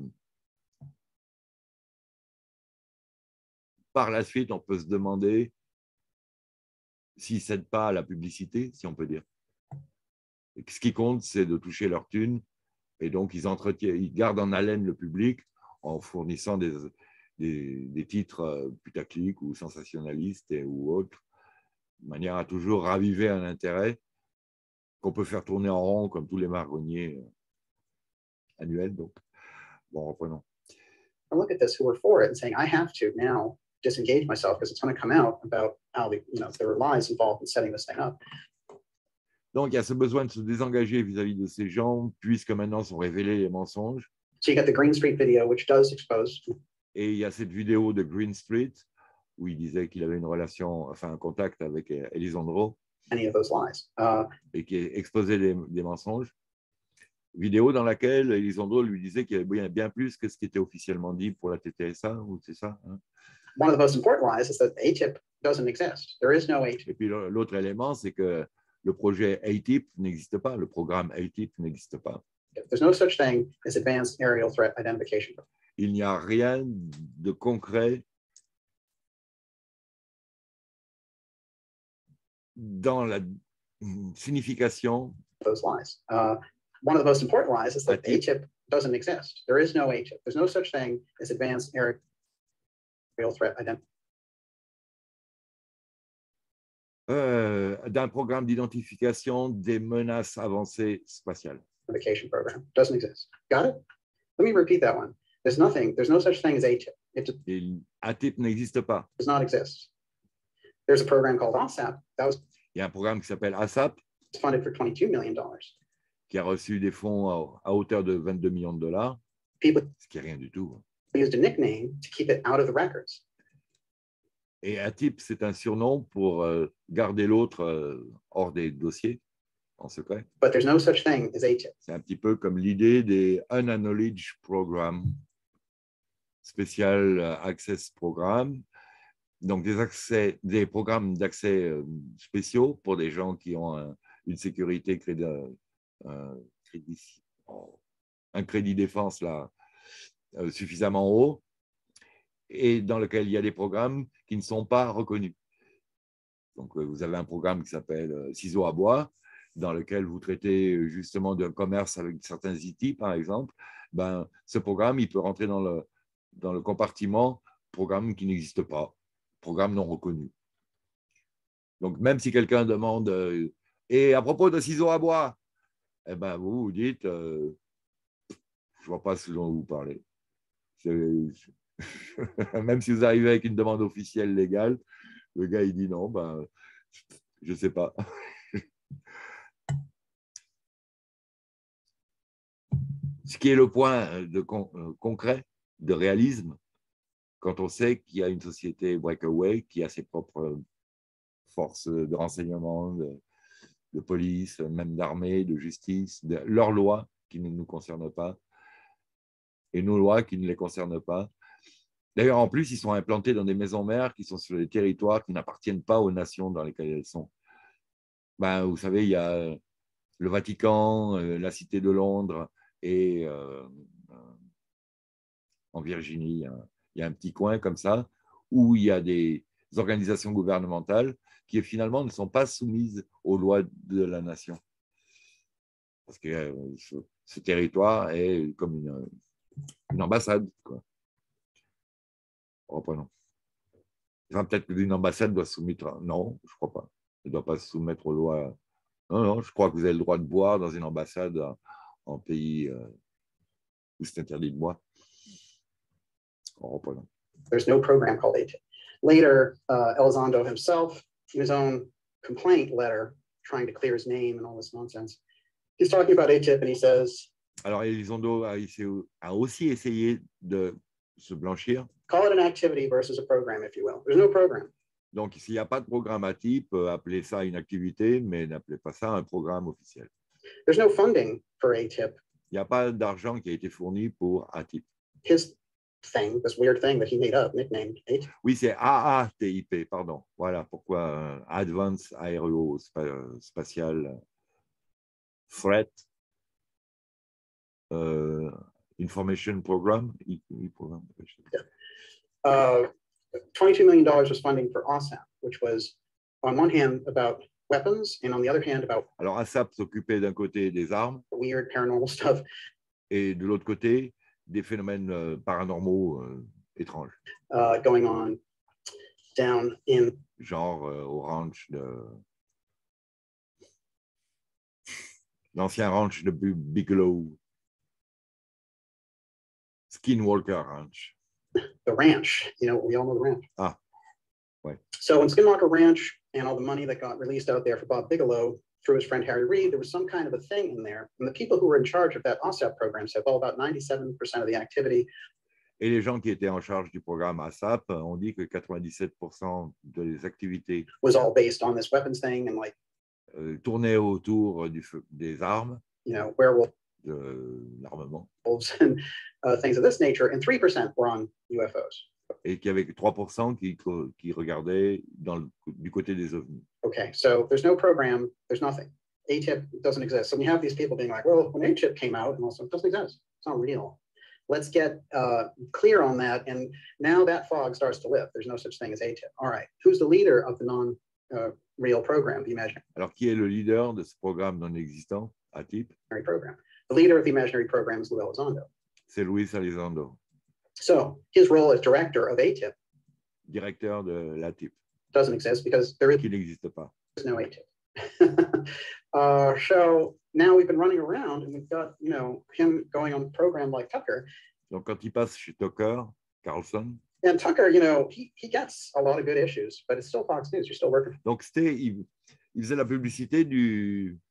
par la suite, on peut se demander s'ils ne cèdent pas à la publicité, si on peut dire. Et ce qui compte, c'est de toucher leur thune, et donc ils, entretiennent, ils gardent en haleine le public en fournissant des, des, des titres putaclic ou sensationnalistes et, ou autres, de manière à toujours raviver un intérêt qu'on peut faire tourner en rond comme tous les marronniers annuels. Donc, bon, reprenons. I look at this who are for it and saying, I have to now disengage myself because it's going to come out about how the, you know, there were lies involved in setting this thing up. Donc, il y a ce besoin de se désengager vis-à-vis de ces gens, puisque maintenant sont révélés les mensonges. So you got the Green Street video, which does expose. Et il y a cette vidéo de Green Street où il disait qu'il avait une relation, enfin un contact avec Elizondo. Any of those lies. Uh, et qui exposait des, des mensonges. Vidéo dans laquelle Elizondo lui disait qu'il y avait bien plus que ce qui était officiellement dit pour la T T S A, ou c'est ça, hein? One of the most important lies is that A T I P doesn't exist. There is no A T I P. Et puis l'autre élément, c'est que le projet A T I P n'existe pas, le programme A T I P n'existe pas. There's no such thing as Advanced Aerial Threat Identification. Il n'y a rien de concret dans la signification. Those lies. Uh, one of the most important lies is that A T I P doesn't exist. There is no A T I P. There's no such thing as Advanced Aerial Threat Identification. Euh, d'un programme d'identification des menaces avancées spatiales. Program doesn't exist. Got it? Let me repeat that one. There's nothing, there's no such thing as A T I P. It A T I P n'existe pas. Does not exist. There's a program called ASAP. That was Il y a un programme qui s'appelle ASAP, funded for twenty-two million dollars. Qui a reçu des fonds à, à hauteur de vingt-deux millions de dollars, People ce qui est rien du tout. Used a nickname to keep it out of the records. Et A T I P, c'est un surnom pour euh, garder l'autre euh, hors des dossiers, en secret. But there's no such thing as A T I P. C'est un petit peu comme l'idée des Unacknowledged Programs, Special Access Program, donc des, accès, des programmes d'accès euh, spéciaux pour des gens qui ont un, une sécurité, crédit, un, crédit, un crédit défense là, euh, suffisamment haut, et dans lequel il y a des programmes qui ne sont pas reconnus. Donc, vous avez un programme qui s'appelle Ciseaux à bois, dans lequel vous traitez justement d'un commerce avec certains I T, par exemple. Ben, ce programme, il peut rentrer dans le, dans le compartiment programme qui n'existe pas, programme non reconnu. Donc, même si quelqu'un demande euh, « Et à propos de ciseaux à bois », eh ben, vous vous dites euh, « Je ne vois pas ce dont vous parlez ». Même si vous arrivez avec une demande officielle légale, le gars, il dit non, ben, je ne sais pas. Ce qui est le point de con concret, de réalisme, quand on sait qu'il y a une société breakaway qui a ses propres forces de renseignement, de, de police, même d'armée, de justice, de, leurs lois qui ne nous concernent pas, et nos lois qui ne les concernent pas. D'ailleurs, en plus, ils sont implantés dans des maisons mères qui sont sur des territoires qui n'appartiennent pas aux nations dans lesquelles elles sont. Ben, vous savez, il y a le Vatican, la Cité de Londres et euh, en Virginie, il y a un petit coin comme ça où il y a des organisations gouvernementales qui finalement ne sont pas soumises aux lois de la nation. Parce que ce, ce territoire est comme une, une ambassade, quoi. crois pas, non. Enfin, peut-être qu'une ambassade doit se soumettre. Non, je ne crois pas. Elle ne doit pas se soumettre aux lois. Non, non, je crois que vous avez le droit de boire dans une ambassade en, en pays euh, où c'est interdit de boire. Je ne crois pas, non. There's no program called A T I P. Later, uh, Elizondo himself, in his own complaint letter, trying to clear his name and all this nonsense, he's talking about A T I P and he says, alors, Elizondo a, a aussi essayé de se blanchir. Call it an activity versus a program, if you will. There's no program. Donc, s'il n'y a pas de programme à type, appelez ça une activité, mais n'appelez pas ça un programme officiel. There's no funding for A T I P. Il n'y a pas d'argent qui a été fourni pour A T I P. His thing, this weird thing that he made up, nicknamed A T I P. Oui, c'est A A T I P, pardon. Voilà pourquoi euh, Advanced Aero Spatial Threat uh, Information Program. Yeah. Uh, twenty-two million dollars was funding for OSAP, which was on one hand about weapons and on the other hand about Alors, ASAP s'occupait d'un côté des armes weird paranormal stuff et de l'autre côté des phénomènes euh, paranormaux euh, étranges. uh, going on down in genre euh, au ranch de l'ancien ranch de Bigelow, Skinwalker Ranch. the ranch. You know, we all know the ranch. Ah, ouais. So in Skinwalker Ranch and all the money that got released out there for Bob Bigelow through his friend Harry Reid, there was some kind of a thing in there. And the people who were in charge of that OSAP program said, well, about ninety-seven percent of the activity. Et les gens qui étaient en charge du programme ASAP ont dit que quatre-vingt-dix-sept pour cent des activités was all based on this weapons thing and like euh, tournaient autour du feu, des armes, you know, werewolves de l'armement, and uh, things of this nature, and three percent were on U F Os. et qu'il y avait trois pour cent qui, qui regardaient dans le, du côté des ovnis. Okay, so there's no program, there's nothing. A T I P doesn't exist. So when you have these people being like, well, when A T I P came out, and also it doesn't exist, it's not real. Let's get uh, clear on that. And now that fog starts to lift. There's no such thing as A T I P. All right, who's the leader of the non-real uh, program, the imaginary Alors, qui est le leader de ce programme non existant, A T I P? program? The leader of the imaginary program is Lou Elizondo. C'est Luis Elizondo, So his role as director of A T I P directeur de l'A T I P, doesn't exist because there is qui n'existe pas. no A T I P. uh, so now we've been running around and we've got, you know, him going on a program like Tucker. Donc, quand il passe chez Tucker Carlson, And Tucker, you know, he, he gets a lot of good issues, but it's still Fox News. You're still working. donc c'était, il, il faisait la publicité du,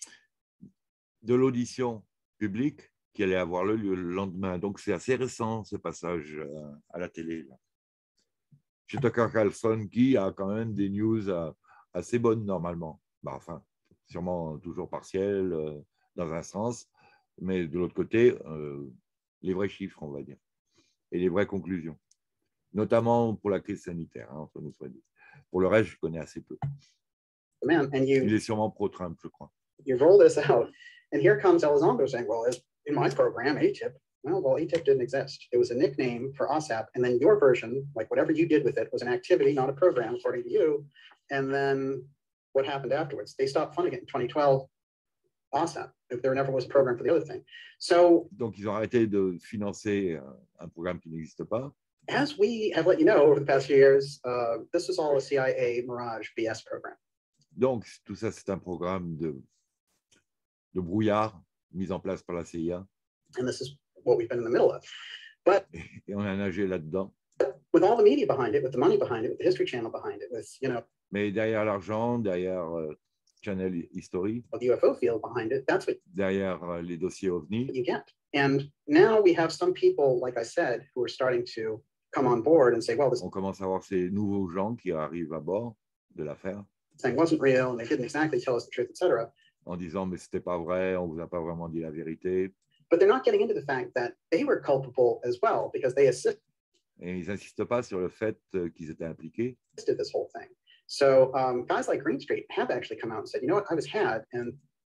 de l'audition publique qui allait avoir lieu le lendemain. Donc, c'est assez récent, ce passage euh, à la télé. Là. Chez Tucker Carlson, qui a quand même des news euh, assez bonnes normalement. Bah, enfin, sûrement toujours partielles euh, dans un sens, mais de l'autre côté, euh, les vrais chiffres, on va dire, et les vraies conclusions, notamment pour la crise sanitaire, hein, entre nous soit dit. Pour le reste, je connais assez peu. Man, and Il you est sûrement pro-Trump, je crois. you roll this out, and here comes Elizondo saying, well, as in my program, A T I P, well, well, A T I P didn't exist. It was a nickname for OSAP, and then your version, like whatever you did with it, was an activity, not a program, according to you. And then what happened afterwards? They stopped funding it in twenty twelve. OSAP, if there never was a program for the other thing. So, Donc, ils ont arrêté de financer euh, un programme qui n'existe pas. as we have let you know over the past few years, uh, this is all a C I A Mirage B S program. Donc, tout ça, c'est un programme de, de brouillard mis en place par la C I A. And this is what we've been in the middle of. But Et on a nagé là-dedans. with all the media behind it, with the money behind it, with the History Channel behind it, with, you know, Mais derrière l'argent, derrière euh, Channel History, the U F O field behind it, that's what derrière euh, les dossiers OVNI, you get. And now we have some people, like I said, who are starting to come on board and say, well, this on commence à voir ces nouveaux gens qui arrivent à bord de l'affaire thing wasn't real and they didn't exactly tell us the truth, et cetera. en disant mais c'était pas vrai, on vous a pas vraiment dit la vérité. But they're not getting into the fact that they were culpable as well because they assisted Et ils n'insistent pas sur le fait euh, qu'ils étaient impliqués. this whole thing. So um, guys like Green Street have actually come out and said, you know what, I was had, and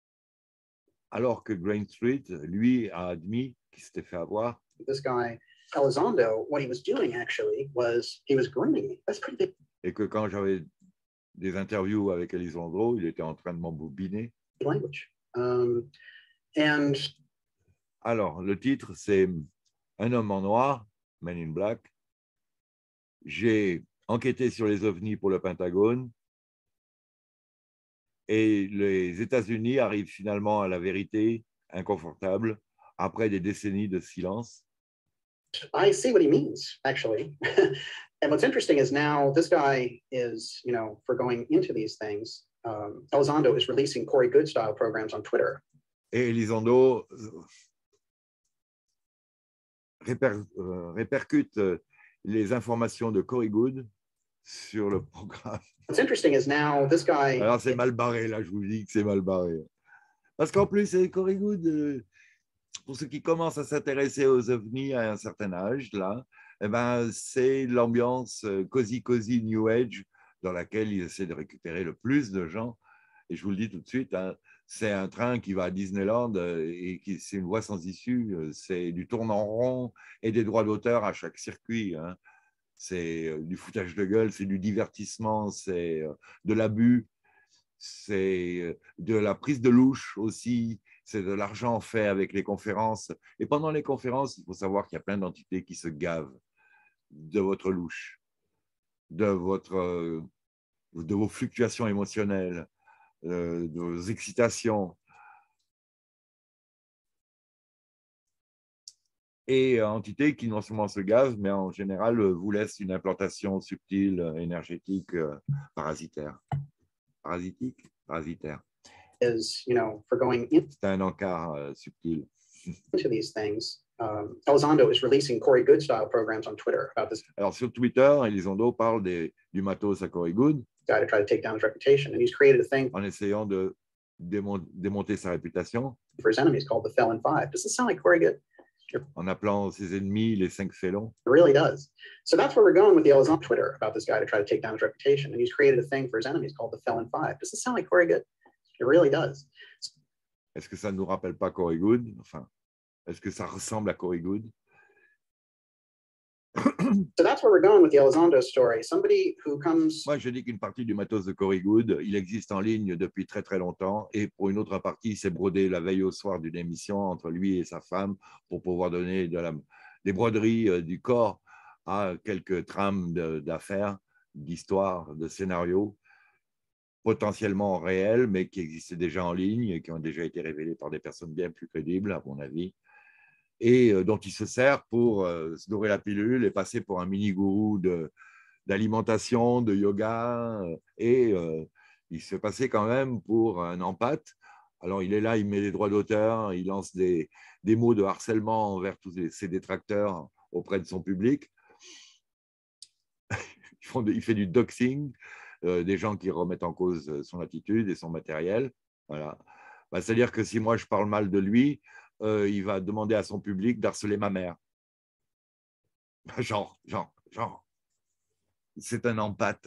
Alors que Green Street, lui, a admis qu'il s'était fait avoir. this guy Elizondo, what he was doing actually was he was grooming me. That's pretty big Et que quand j'avais des interviews avec Elizondo, il était en train de m'embobiner. language. Um, and Alors, le titre, c'est Un homme en noir, Men in Black, j'ai enquêté sur les ovnis pour le Pentagone et les États-Unis arrivent finalement à la vérité inconfortable après des décennies de silence. I see what he means, actually. And what's interesting is now this guy is, you know, for going into these things, um, Elizondo is releasing Corey Good style programs on Twitter. Et Elizondo réper, euh, répercute les informations de Corey Good sur le programme. What's interesting is now this guy. Alors c'est mal barré, là, je vous dis que c'est mal barré. Parce qu'en plus, Corey Good, euh, pour ceux qui commencent à s'intéresser aux ovnis à un certain âge, là, eh ben, c'est l'ambiance cozy cozy New Age dans laquelle il essaie de récupérer le plus de gens. Et je vous le dis tout de suite, hein, c'est un train qui va à Disneyland et qui, c'est une voie sans issue. C'est du tournant rond et des droits d'auteur à chaque circuit. Hein. C'est du foutage de gueule, c'est du divertissement, c'est de l'abus, c'est de la prise de louche aussi. C'est de l'argent fait avec les conférences. Et pendant les conférences, il faut savoir qu'il y a plein d'entités qui se gavent de votre louche, de, votre, de vos fluctuations émotionnelles, de vos excitations. Et entités qui non seulement se gavent, mais en général vous laissent une implantation subtile, énergétique, parasitaire. Parasitique, parasitaire. Is, you know, for going in, c'est un encart uh, subtil. Into these things. Um, Elizondo is releasing Corey Good style programs on Twitter about this. Alors sur Twitter, Elizondo parle des, du matos à Corey Good. Guy to try to take down his reputation, and he's created a thing en essayant de démon démonter sa réputation. For his enemies called the Felon Five. Does this sound like Corey Good? En appelant ses ennemis les cinq félons. It really does. So that's where we're going with the Elizondo Twitter about this guy to try to take down his reputation, and he's created a thing for his enemies called the Felon Five. Does this sound like Corey Good? It really does. Est-ce que ça ne nous rappelle pas Corey Good? Enfin, est-ce que ça ressemble à Corey Good? So that's where we're going with the Elizondo story. Somebody who comes. Moi, je dis qu'une partie du matos de Corey Good, il existe en ligne depuis très très longtemps, et pour une autre partie, il s'est brodé la veille au soir d'une émission entre lui et sa femme pour pouvoir donner de la, des broderies euh, du corps à quelques trames d'affaires, d'histoires, de scénarios potentiellement réels, mais qui existaient déjà en ligne et qui ont déjà été révélés par des personnes bien plus crédibles, à mon avis, et dont il se sert pour euh, se dorer la pilule et passer pour un mini-gourou d'alimentation, de, de yoga, et euh, il se fait passer quand même pour un empathe. Alors, il est là, il met les droits d'auteur, il lance des, des mots de harcèlement envers tous les, ses détracteurs auprès de son public. Ils font de, il fait du doxing, euh, des gens qui remettent en cause son attitude et son matériel. Voilà. Bah, c'est-à-dire que si moi, je parle mal de lui, euh, il va demander à son public d'harceler ma mère. Genre, genre, genre. C'est un empathe.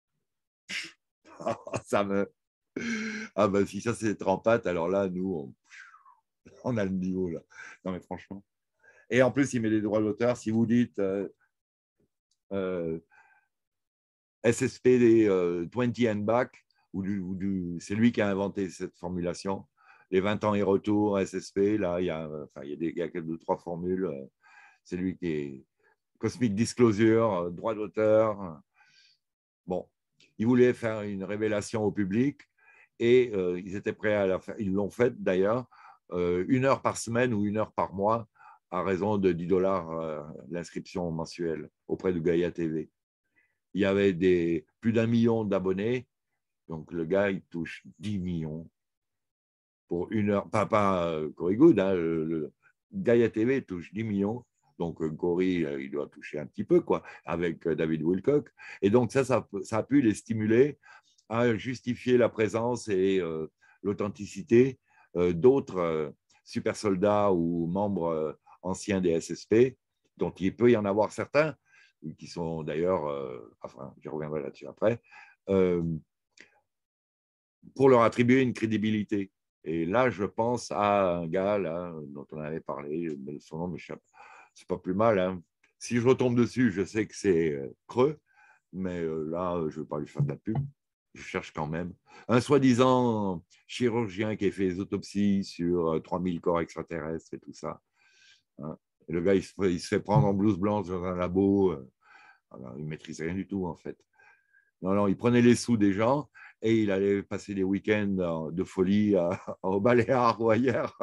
Ça me... Ah ben, si ça, c'est être empathe, alors là, nous, on, on a le niveau, là. Non, mais franchement. Et en plus, il met les droits d'auteur. Si vous dites... Euh, euh, S S P euh, vingt and back, ou du, ou du, c'est lui qui a inventé cette formulation. Les vingt ans et retour, S S P, là, il y a, enfin, il y a, des, il y a deux, trois formules. C'est lui qui est Cosmic Disclosure, droit d'auteur. Bon, il voulait faire une révélation au public et euh, ils étaient prêts à la faire. Ils l'ont fait d'ailleurs, euh, une heure par semaine ou une heure par mois, à raison de dix dollars euh, l'inscription mensuelle auprès de Gaïa T V. Il y avait des, plus d'un million d'abonnés. Donc, le gars, il touche dix millions pour une heure. Pas, pas euh, Corey Good, hein, le, le Gaïa T V touche dix millions. Donc, euh, Corey, euh, il doit toucher un petit peu, quoi, avec euh, David Wilcock. Et donc, ça, ça, ça a pu les stimuler à justifier la présence et euh, l'authenticité euh, d'autres euh, super soldats ou membres euh, anciens des S S P, dont il peut y en avoir certains qui sont d'ailleurs, euh, enfin, je reviendrai là-dessus après, euh, pour leur attribuer une crédibilité. Et là, je pense à un gars là, dont on avait parlé, mais son nom m'échappe. C'est pas plus mal. Hein. Si je retombe dessus, je sais que c'est euh, creux, mais euh, là, je ne vais pas lui faire de la pub. Je cherche quand même. Un soi-disant chirurgien qui a fait des autopsies sur euh, trois mille corps extraterrestres et tout ça. Hein. Et le gars, il se, fait, il se fait prendre en blouse blanche dans un labo. Euh, Alors, il ne maîtrisait rien du tout, en fait. Non, non, il prenait les sous des gens et il allait passer des week-ends de folie à, au Baléares ou ailleurs.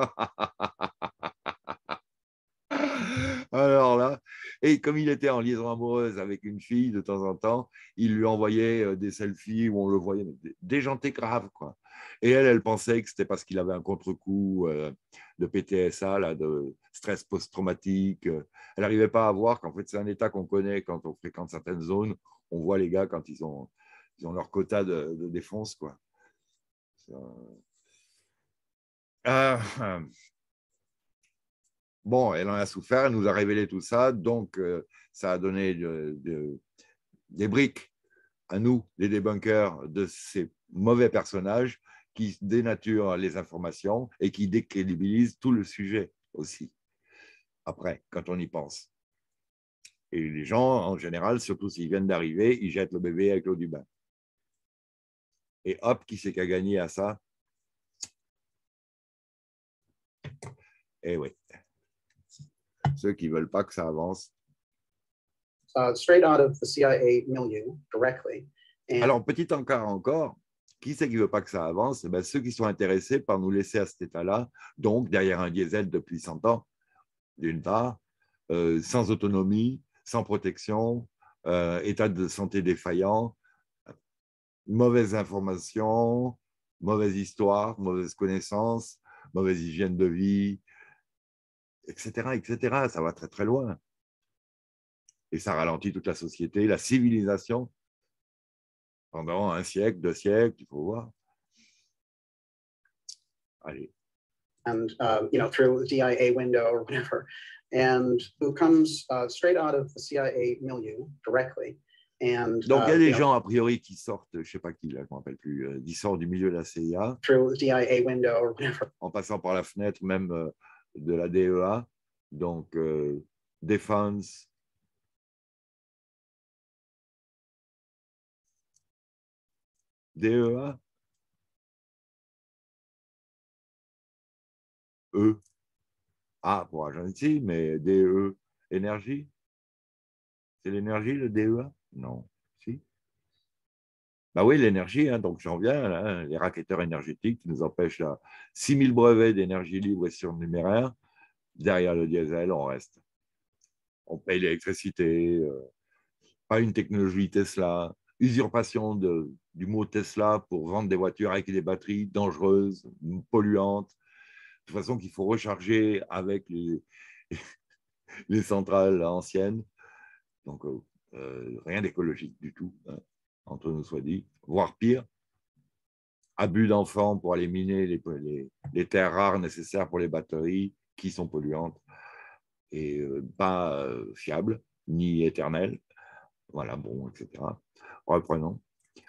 Alors là, et comme il était en liaison amoureuse avec une fille de temps en temps, il lui envoyait des selfies où on le voyait déjanté grave, quoi. Et elle, elle pensait que c'était parce qu'il avait un contre-coup euh, de P T S A, là, de stress post-traumatique. Elle n'arrivait pas à voir qu'en fait, c'est un état qu'on connaît quand on fréquente certaines zones. On voit les gars quand ils ont, ils ont leur quota de, de défonce, quoi. Euh, Bon, elle en a souffert, elle nous a révélé tout ça, donc euh, ça a donné de, de, des briques à nous, les débunkers, de ces mauvais personnages qui dénaturent les informations et qui décrédibilisent tout le sujet aussi, après, quand on y pense. Et les gens, en général, surtout s'ils viennent d'arriver, ils jettent le bébé avec l'eau du bain. Et hop, qui c'est qui a gagné à ça? Eh oui. Ceux qui ne veulent pas que ça avance. Uh, straight out of the C I A milieu, directly. And Alors, petit encart encore, qui c'est qui ne veut pas que ça avance? Eh bien, ceux qui sont intéressés par nous laisser à cet état-là, donc derrière un diesel depuis cent ans, d'une part, euh, sans autonomie, sans protection, euh, état de santé défaillant, mauvaise information, mauvaise histoire, mauvaise connaissance, mauvaise hygiène de vie, et cetera, et cetera. Ça va très, très loin. Et ça ralentit toute la société, la civilisation, pendant un siècle, deux siècles, il faut voir. Allez. and uh, you know, through the D I A window or whatever, and who comes uh, straight out of the C I A milieu directly. And Donc, il y a uh, des you know, gens, a priori, qui sortent, je ne sais pas qui, là, je ne me rappelle plus, euh, qui sortent du milieu de la C I A, through the D I A window or whatever. en passant par la fenêtre même euh, de la D E A, donc euh, Defense, D E A, E, A pour Agency, mais D E, énergie. C'est l'énergie, le D E A? Non, si. Bah oui, l'énergie, hein, donc j'en viens, là, hein, les racketteurs énergétiques qui nous empêchent là, six mille brevets d'énergie libre et surnuméraire. Derrière le diesel, on reste. On paye l'électricité, euh, pas une technologie Tesla, usurpation de, du mot Tesla pour vendre des voitures avec des batteries dangereuses, polluantes, de façon qu'il faut recharger avec les, les centrales anciennes. Donc, euh, rien d'écologique du tout, hein, entre nous soit dit, voire pire. Abus d'enfants pour aller miner les, les, les terres rares nécessaires pour les batteries qui sont polluantes et euh, pas euh, fiables ni éternelles. Voilà, bon, et cetera. Reprenons.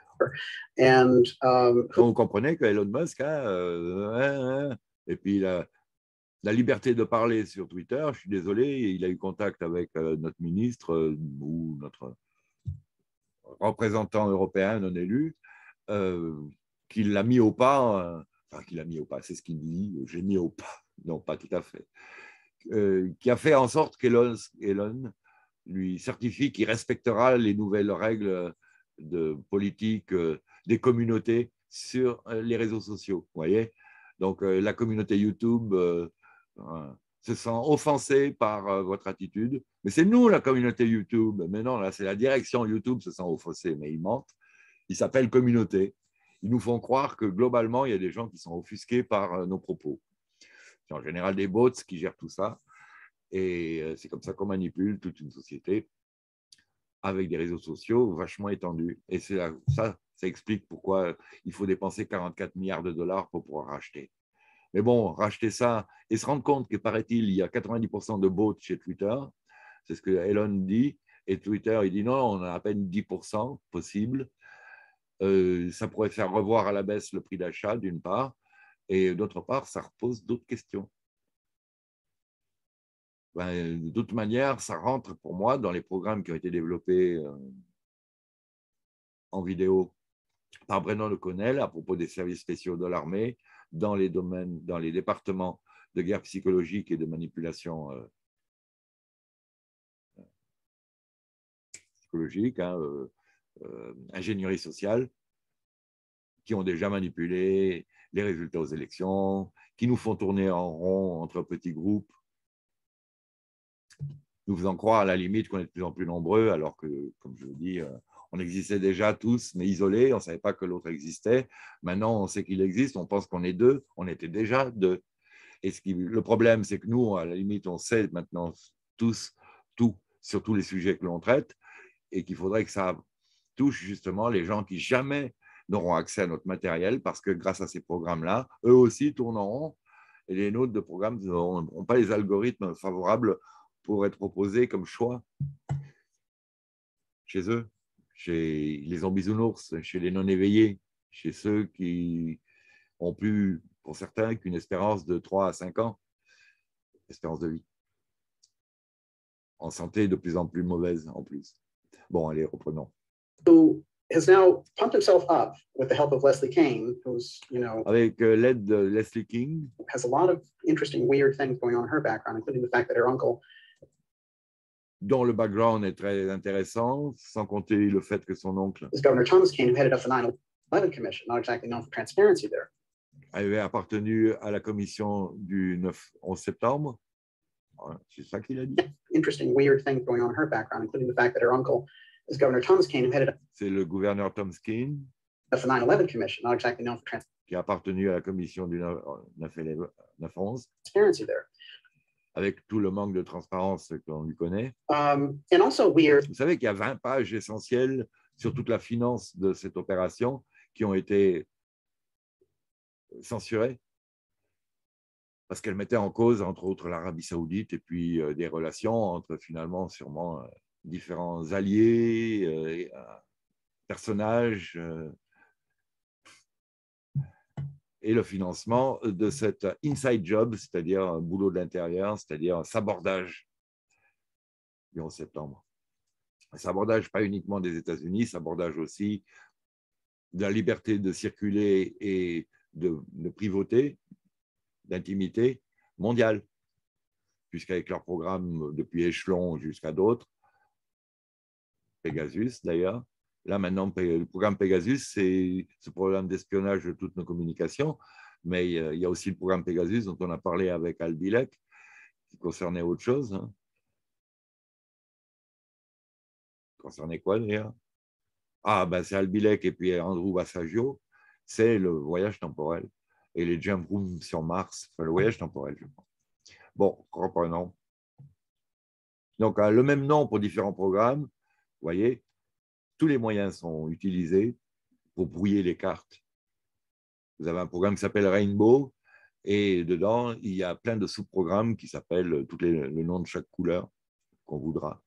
And um, Donc, vous comprenez que Elon Musk, hein, euh, hein, et puis la, la liberté de parler sur Twitter, je suis désolé, il a eu contact avec euh, notre ministre euh, ou notre représentant européen non élu, euh, qu'il l'a mis au pas, euh, enfin qu'il l'a mis au pas, c'est ce qu'il dit, j'ai mis au pas, non pas tout à fait, euh, qui a fait en sorte qu'Elon Elon lui certifie qu'il respectera les nouvelles règles de politique euh, des communautés sur euh, les réseaux sociaux. Vous voyez, donc euh, la communauté YouTube euh, euh, se sent offensée par euh, votre attitude, mais c'est nous la communauté YouTube. Mais non, là c'est la direction YouTube se sent offensée, mais ils mentent. Ils s'appellent communauté. Ils nous font croire que globalement il y a des gens qui sont offusqués par euh, nos propos. C'est en général des bots qui gèrent tout ça. Et c'est comme ça qu'on manipule toute une société avec des réseaux sociaux vachement étendus. Et c'est là, ça, ça explique pourquoi il faut dépenser quarante-quatre milliards de dollars pour pouvoir racheter. Mais bon, racheter ça et se rendre compte que, paraît-il, il y a quatre-vingt-dix pour cent de bots chez Twitter. C'est ce que Elon dit. Et Twitter, il dit non, on a à peine dix pour cent possible. Euh, ça pourrait faire revoir à la baisse le prix d'achat, d'une part. Et d'autre part, ça repose d'autres questions. Ben, de toute manière, ça rentre pour moi dans les programmes qui ont été développés euh, en vidéo par Brennan O'Connell à propos des services spéciaux de l'armée dans les domaines, dans les départements de guerre psychologique et de manipulation euh, psychologiques, hein, euh, euh, ingénierie sociale, qui ont déjà manipulé les résultats aux élections, qui nous font tourner en rond entre petits groupes, nous faisant croire à la limite qu'on est de plus en plus nombreux, alors que, comme je vous dis, on existait déjà tous, mais isolés, on ne savait pas que l'autre existait. Maintenant, on sait qu'il existe, on pense qu'on est deux, on était déjà deux. Et ce qui, le problème, c'est que nous, à la limite, on sait maintenant tous tout sur tous les sujets que l'on traite, et qu'il faudrait que ça touche justement les gens qui jamais n'auront accès à notre matériel, parce que grâce à ces programmes-là, eux aussi tourneront, et les nôtres de programmes n'auront pas les algorithmes favorables pour être proposés comme choix chez eux, chez les zombies-nounours, chez les non-éveillés, chez ceux qui ont plus, pour certains, qu'une espérance de trois à cinq ans, espérance de vie, en santé de plus en plus mauvaise en plus. Bon, allez, reprenons. Who has now pumped himself up with the help of Leslie Kean, who's, you know, Avec euh, l'aide de Leslie King, has a lot of interesting, weird things going on in her background, including the fact that her uncle dont le background est très intéressant, sans compter le fait que son oncle is Governor Thomas Kean, who headed up the nine eleven Commission, not exactly known for transparency there. avait appartenu à la commission du neuf onze septembre. C'est ça qu'il a dit. Interesting, weird things going on in her background, including the fact that her uncle is Governor Thomas Kean, who headed up C'est le gouverneur Tom Skeen the nine eleven Commission, not exactly known for qui a appartenu à la commission du neuf onze, transparency there. avec tout le manque de transparence qu'on lui connaît. Um, and also weird, Vous savez qu'il y a vingt pages essentielles sur toute la finance de cette opération qui ont été censurées parce qu'elles mettaient en cause, entre autres, l'Arabie saoudite et puis euh, des relations entre, finalement, sûrement, euh, différents alliés, euh, et, euh, personnages, euh, et le financement de cet inside job, c'est-à-dire un boulot de l'intérieur, c'est-à-dire un sabordage du onze septembre. Un sabordage pas uniquement des États-Unis, sabordage aussi de la liberté de circuler et de, de privauté, d'intimité mondiale, puisqu'avec leur programme depuis Échelon jusqu'à d'autres, Pegasus d'ailleurs, là maintenant le programme Pegasus, c'est ce programme d'espionnage de toutes nos communications, mais il y a aussi le programme Pegasus dont on a parlé avec Al Bilek, qui concernait autre chose. Hein. Concernait quoi d'ailleurs? Ah, ben c'est Al Bilek et puis Andrew Bassagio, c'est le voyage temporel et les jump rooms sur Mars, enfin le voyage temporel, je crois. Bon, reprenons. Donc, le même nom pour différents programmes, vous voyez, tous les moyens sont utilisés pour brouiller les cartes. Vous avez un programme qui s'appelle Rainbow et dedans, il y a plein de sous-programmes qui s'appellent tous les, le nom de chaque couleur qu'on voudra.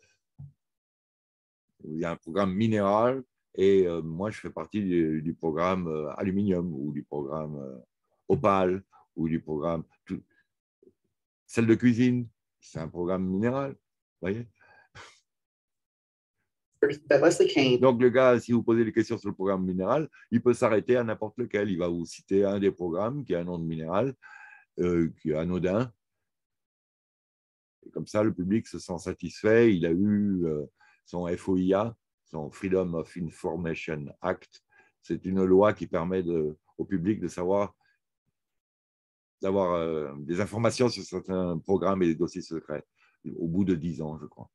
Il y a un programme minéral et euh, moi, je fais partie du, du programme euh, aluminium ou du programme euh, opale ou du programme… Tout. Celle de cuisine, c'est un programme minéral, vous voyez. that Leslie Kean Donc, le gars, si vous posez des questions sur le programme minéral, il peut s'arrêter à n'importe lequel. Il va vous citer un des programmes qui a un nom de minéral, euh, qui est anodin. Et comme ça, le public se sent satisfait. Il a eu euh, son F O I A, son Freedom of Information Act. C'est une loi qui permet de, au public de savoir, d'avoir euh, des informations sur certains programmes et des dossiers secrets, au bout de dix ans, je crois.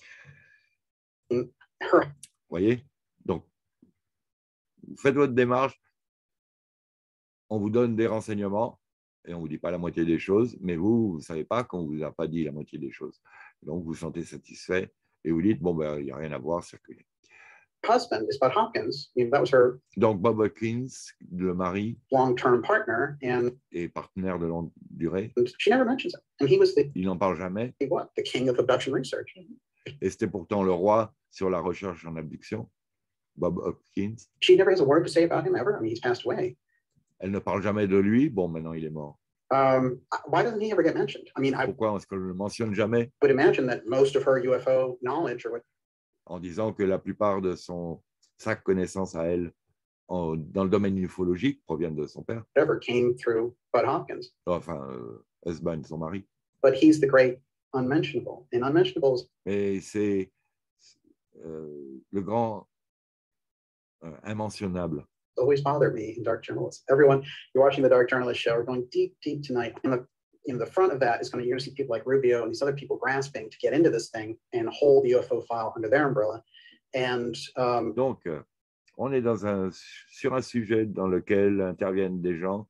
Vous voyez? Donc, vous faites votre démarche, on vous donne des renseignements et on ne vous dit pas la moitié des choses, mais vous, vous ne savez pas qu'on ne vous a pas dit la moitié des choses. Donc, vous vous sentez satisfait et vous dites, bon, ben, il n'y a rien à voir, circuler. husband is Bud Hopkins. I mean, that was her Donc, Bob Hopkins, le mari long-term partner, and et partenaire de longue durée, she never mentions it. And he was the il n'en parle jamais. what? The king of abduction research. Et c'était pourtant le roi sur la recherche en abduction, Bob Hopkins. She never has a word to say about him ever. I mean, he's passed away. Elle ne parle jamais de lui. Bon, maintenant, il est mort. Um, why doesn't he ever get mentioned? I mean, I Pourquoi est-ce qu'on ne le mentionne jamais? would imagine that most of her U F O knowledge or what En disant que la plupart de son, sa connaissance à elle en, dans le domaine ufologique proviennent de son père. whatever came through Bud Hopkins. Enfin, euh, Husband, son mari. But he's the great unmentionable. And unmentionables, Mais c'est euh, le grand euh, immensionnable. always bothered me in dark journalism. Everyone, you're watching the Dark Journalist show. We're going deep, deep tonight. In the in the front of that is going to, you're going to see people like Rubio and these other people grasping to get into this thing and hold the U F O file under their umbrella. And um, donc, euh, on est dans un, sur un sujet dans lequel interviennent des gens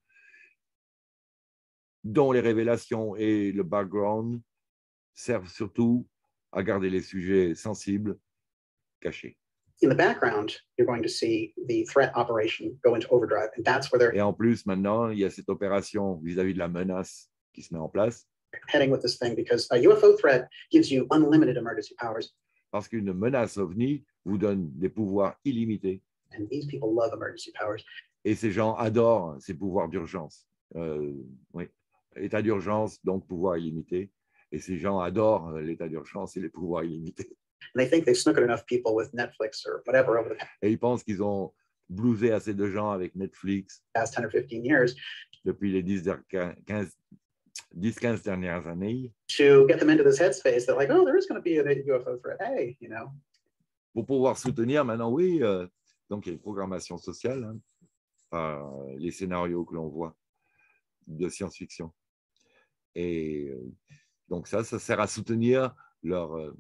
dont les révélations et le background servent surtout à garder les sujets sensibles cachés. in the background, you're going to see the threat operation go into overdrive. And that's where they're Et en plus, maintenant, il y a cette opération vis-à-vis de la menace qui se met en place. heading with this thing because a U F O threat gives you unlimited emergency powers. Parce qu'une menace ovni vous donne des pouvoirs illimités. And these people love emergency powers. Et ces gens adorent ces pouvoirs d'urgence. Euh, oui, état d'urgence, donc pouvoir illimité. Et ces gens adorent l'état d'urgence et les pouvoirs illimités. And they think they've snookered enough people with Netflix or whatever over the Et ils pensent qu'ils ont blousé assez de gens avec Netflix past ten or fifteen years depuis les dix quinze dernières années to get them into this headspace that like, oh, there is going to be a U F O threat. Hey, you know. pour pouvoir soutenir maintenant, oui, euh, donc il y a une programmation sociale, hein, par les scénarios que l'on voit de science-fiction. Et euh, donc ça, ça sert à soutenir leur, euh,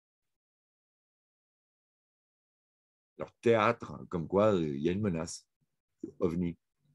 leur théâtre, comme quoi euh, il y a une menace ovni.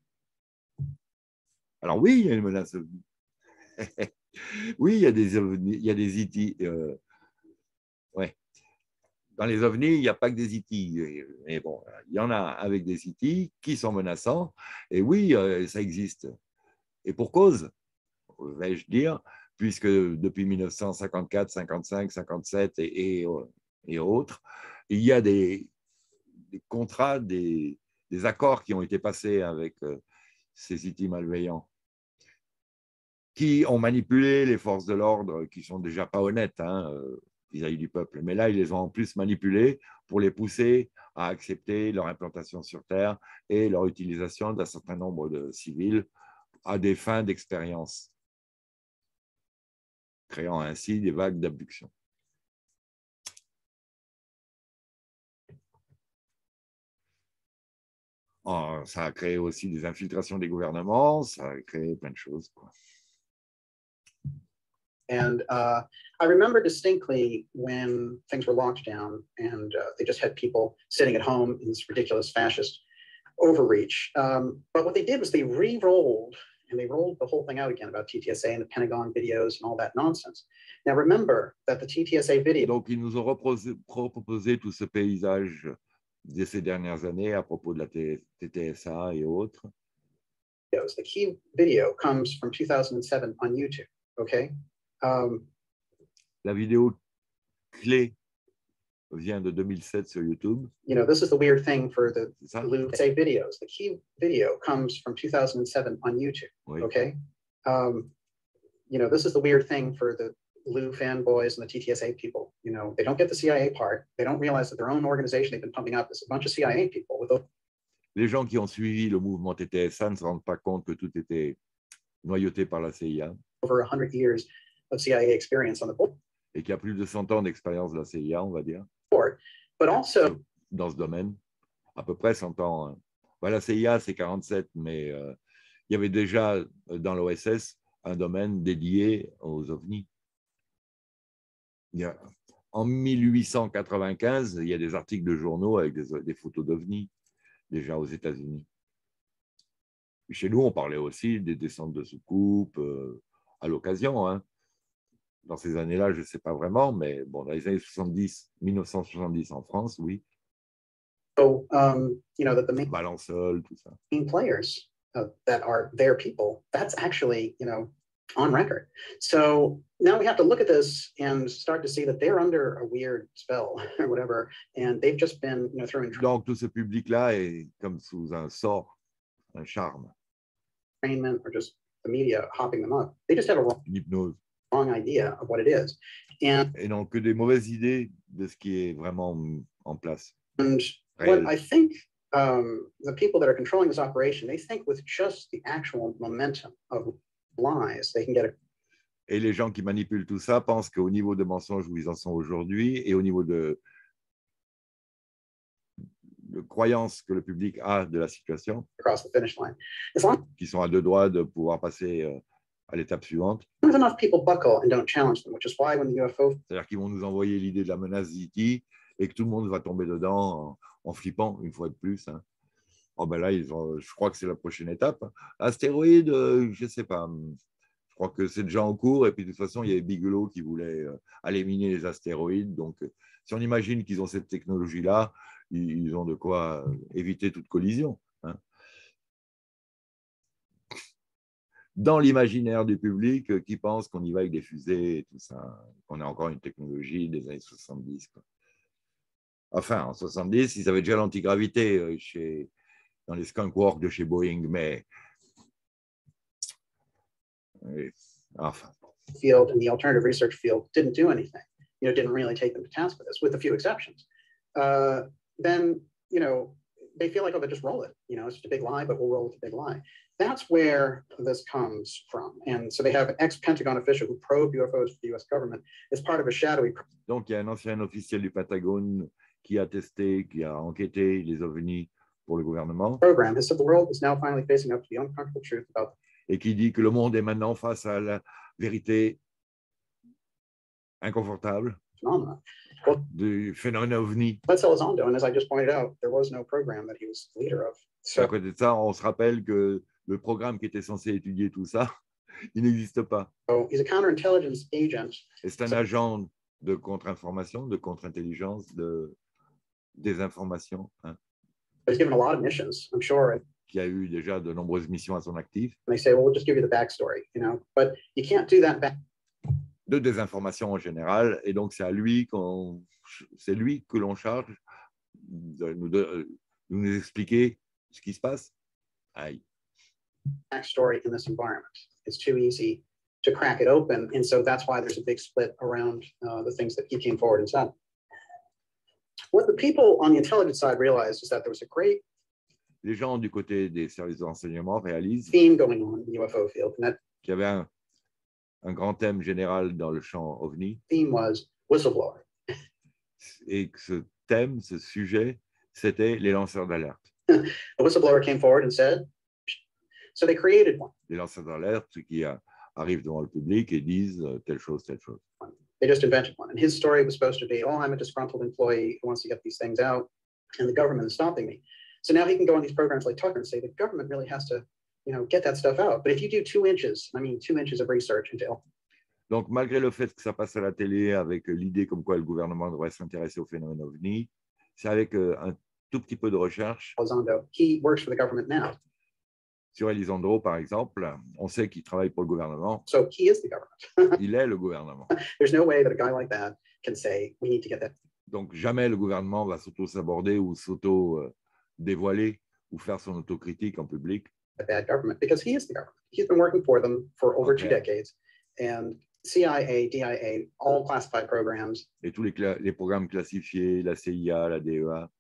Alors oui, il y a une menace ovni. Oui, il y a des ovnis, il y a des I T. Euh, ouais. Dans les ovnis, il n'y a pas que des I T. Mais bon, il y en a avec des I T qui sont menaçants. Et oui, euh, ça existe. Et pour cause, vais-je dire, puisque depuis mille neuf cent cinquante-quatre, cinquante-cinq, cinquante-sept et, et, et autres, il y a des, des contrats, des, des accords qui ont été passés avec euh, ces I T malveillants, qui ont manipulé les forces de l'ordre, qui sont déjà pas honnêtes hein, euh, vis-à-vis du peuple. Mais là, ils les ont en plus manipulés pour les pousser à accepter leur implantation sur Terre et leur utilisation d'un certain nombre de civils à des fins d'expérience, créant ainsi des vagues d'abduction. Oh, ça a créé aussi des infiltrations des gouvernements, ça a créé plein de choses, quoi. And uh, I remember distinctly when things were locked down and uh, they just had people sitting at home in this ridiculous fascist overreach. Um, but what they did was they re-rolled and they rolled the whole thing out again about T T S A and the Pentagon videos and all that nonsense. Now remember that the T T S A video. Donc ils nous ont reproposé, proposé tout ce paysage de ces dernières années à propos de la T T S A et autres. The key video comes from two thousand seven on YouTube. Okay. Um, La vidéo clé vient de deux mille sept sur YouTube. You know, this is the weird thing for the Lou Ça? say videos. The key video comes from two thousand seven on YouTube. Oui. Okay. Um, you know, this is the weird thing for the Lou fanboys and the T T S A people. You know, they don't get the C I A part. They don't realize that their own organization they've been pumping up is a bunch of C I A people with a Les gens qui ont suivi le mouvement T T S A ne se rendent pas compte que tout était noyauté par la C I A over one hundred years of C I A experience on the et qu'il y a plus de cent ans d'expérience de la C I A, on va dire, board. But also, dans ce domaine, à peu près cent ans. Hein. Bah, la C I A, c'est quarante-sept, mais euh, il y avait déjà dans l'O S S un domaine dédié aux ovnis. Il y a, en mille huit cent quatre-vingt-quinze, il y a des articles de journaux avec des, des photos d'ovnis, déjà aux États-Unis. Chez nous, on parlait aussi des descentes de soucoupes euh, à l'occasion. Hein. Dans ces années-là, je ne sais pas vraiment, mais bon, dans les années soixante-dix, mille neuf cent soixante-dix en France, oui. so, um, you know, that the main Balansol, tout ça. players uh, that are their people, that's actually, you know, on record. So now we have to look at this and start to see that they're under a weird spell or whatever, and they've just been, you know, through Donc, tout ce public-là est comme sous un sort, un charme, entrainment or just the media hopping them up. They just have a wrong, une hypnose. wrong idea of what it is. And, Et non que des mauvaises idées de ce qui est vraiment en place. and Réel. what I think um, the people that are controlling this operation, they think with just the actual momentum of lies, they can get a Et les gens qui manipulent tout ça pensent qu'au niveau de mensonges où ils en sont aujourd'hui et au niveau de de croyance que le public a de la situation, across the finish line. As long qui sont à deux doigts de pouvoir passer euh, à l'étape suivante. as enough people buckle and don't challenge them, which is why when the U F O C'est-à-dire qu'ils vont nous envoyer l'idée de la menace Z T et que tout le monde va tomber dedans en, en flippant une fois de plus. Hein. Oh ben là, ils ont, je crois que c'est la prochaine étape. Astéroïde, euh, je ne sais pas. Je crois que c'est déjà en cours. Et puis de toute façon, il y avait Bigelow qui voulait euh, éliminer les astéroïdes. Donc, euh, si on imagine qu'ils ont cette technologie-là, ils, ils ont de quoi euh, éviter toute collision. Hein. Dans l'imaginaire du public euh, qui pense qu'on y va avec des fusées et tout ça, qu'on a encore une technologie des années soixante-dix. Quoi. Enfin, en soixante-dix, ils avaient déjà l'antigravité euh, chez, dans les skunk works de chez Boeing, mais oui, enfin. field and the alternative research field didn't do anything, you know, didn't really take them to task for this, with a few exceptions, uh, then, you know, they feel like, oh, they just roll it. You know, it's just a big lie, but we'll roll with the big lie. That's where this comes from. And so they have an ex-Pentagon official who probed U F Os for the U S government as part of a shadowy. Donc, il y a un ancien officiel du Pentagone qui a testé, qui a enquêté les ovnis pour le gouvernement. Program has said the world is now finally facing up to the uncomfortable truth about. Et qui dit que le monde est maintenant face à la vérité inconfortable Phenomena. Well, du phénomène ovni. Let's Elizondo, and as I just pointed out, there was no program that he was leader of. So, à côté de ça, on se rappelle que le programme qui était censé étudier tout ça, il n'existe pas. so he's a counterintelligence agent. Et c'est un agent de contre-information, de contre-intelligence, de désinformation, hein, He's given a lot of missions, I'm sure. qui a eu déjà de nombreuses missions à son actif, And they say, well, we'll just give you the backstory, you know, but you can't do that back. de désinformation en général. Et donc, c'est à lui qu'on, c'est lui que l'on charge de nous, de nous expliquer ce qui se passe. Aïe. Backstory in this environment. It's too easy to crack it open. And so that's why there's a big split around uh, the things that he came forward and said. What the people on the intelligence side realized is that there was a great Les gens du côté des services de renseignement réalisent theme going on in the U F O field. And that qu'il y avait un, un grand thème général dans le champ OVNI theme was whistleblower. et que ce thème, ce sujet, c'était les lanceurs d'alerte. A whistleblower came forward and said, so they created one. Les lanceurs d'alerte qui euh, arrivent devant le public et disent euh, telle chose, telle chose. They just invented one. And his story was supposed to be, oh, I'm a disgruntled employee who wants to get these things out, and the government is stopping me. So now he can go on these programs like Tucker and say the government really has to, you know, get that stuff out. But if you do two inches, I mean, two inches of research into. Donc, malgré le fait que ça passe à la télé avec l'idée comme quoi le gouvernement devrait s'intéresser au phénomène OVNI, c'est avec euh, un tout petit peu de recherche. Elizondo, he works for the government now. Sur Elizondo, par exemple, on sait qu'il travaille pour le gouvernement. So he is the government. Il est le gouvernement. There's no way that a guy like that can say, we need to get that. Donc, jamais le gouvernement va s'auto-saborder ou s'auto-dévoiler ou faire son autocritique en public. A bad government, because he is the government. He's been working for them for over Okay. two decades. And C I A, D I A, all classified programs. Et tous les, cla- les programmes classifiés, la C I A, la D E A,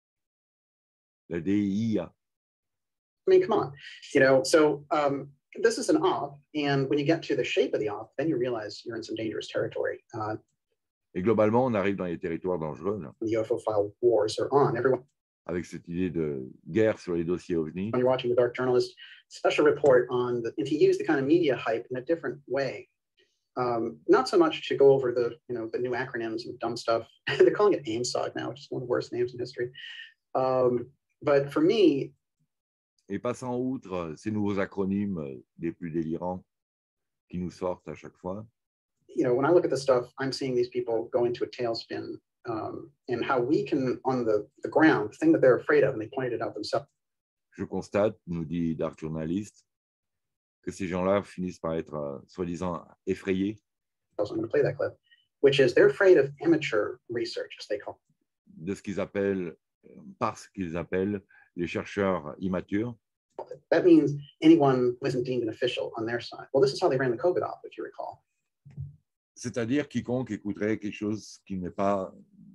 la D I A. I mean, come on, you know, so um, this is an op. And when you get to the shape of the op, then you realize you're in some dangerous territory. Uh, Et globalement, on arrive dans les territoires dangereux, là, the U F O file wars are on. Everyone, avec cette idée de guerre sur les dossiers OVNI. when you're watching The Dark Journalist, special report on the, and he used the kind of media hype in a different way. Um, not so much to go over the, you know, the new acronyms and dumb stuff. They're calling it AIMSOG now, which is one of the worst names in history. Um, but for me, Et passant outre ces nouveaux acronymes euh, les plus délirants qui nous sortent à chaque fois, you know, when I look at this stuff, I'm seeing these people go into a tailspin, um, and how we can, on the, the ground, the thing that they're afraid of, and they pointed it out themselves. je constate, nous dit Dark Journalist, que ces gens-là finissent par être euh, soi-disant effrayés I'm going to play that clip, which is they're afraid of amateur research, as they call de ce qu'ils appellent, euh, par ce qu'ils appellent les chercheurs immatures. it. That means anyone who isn't deemed an official on their side. Well, this is how they ran the COVID op, if you recall. C'est-à-dire quiconque écouterait quelque chose qui n'est pas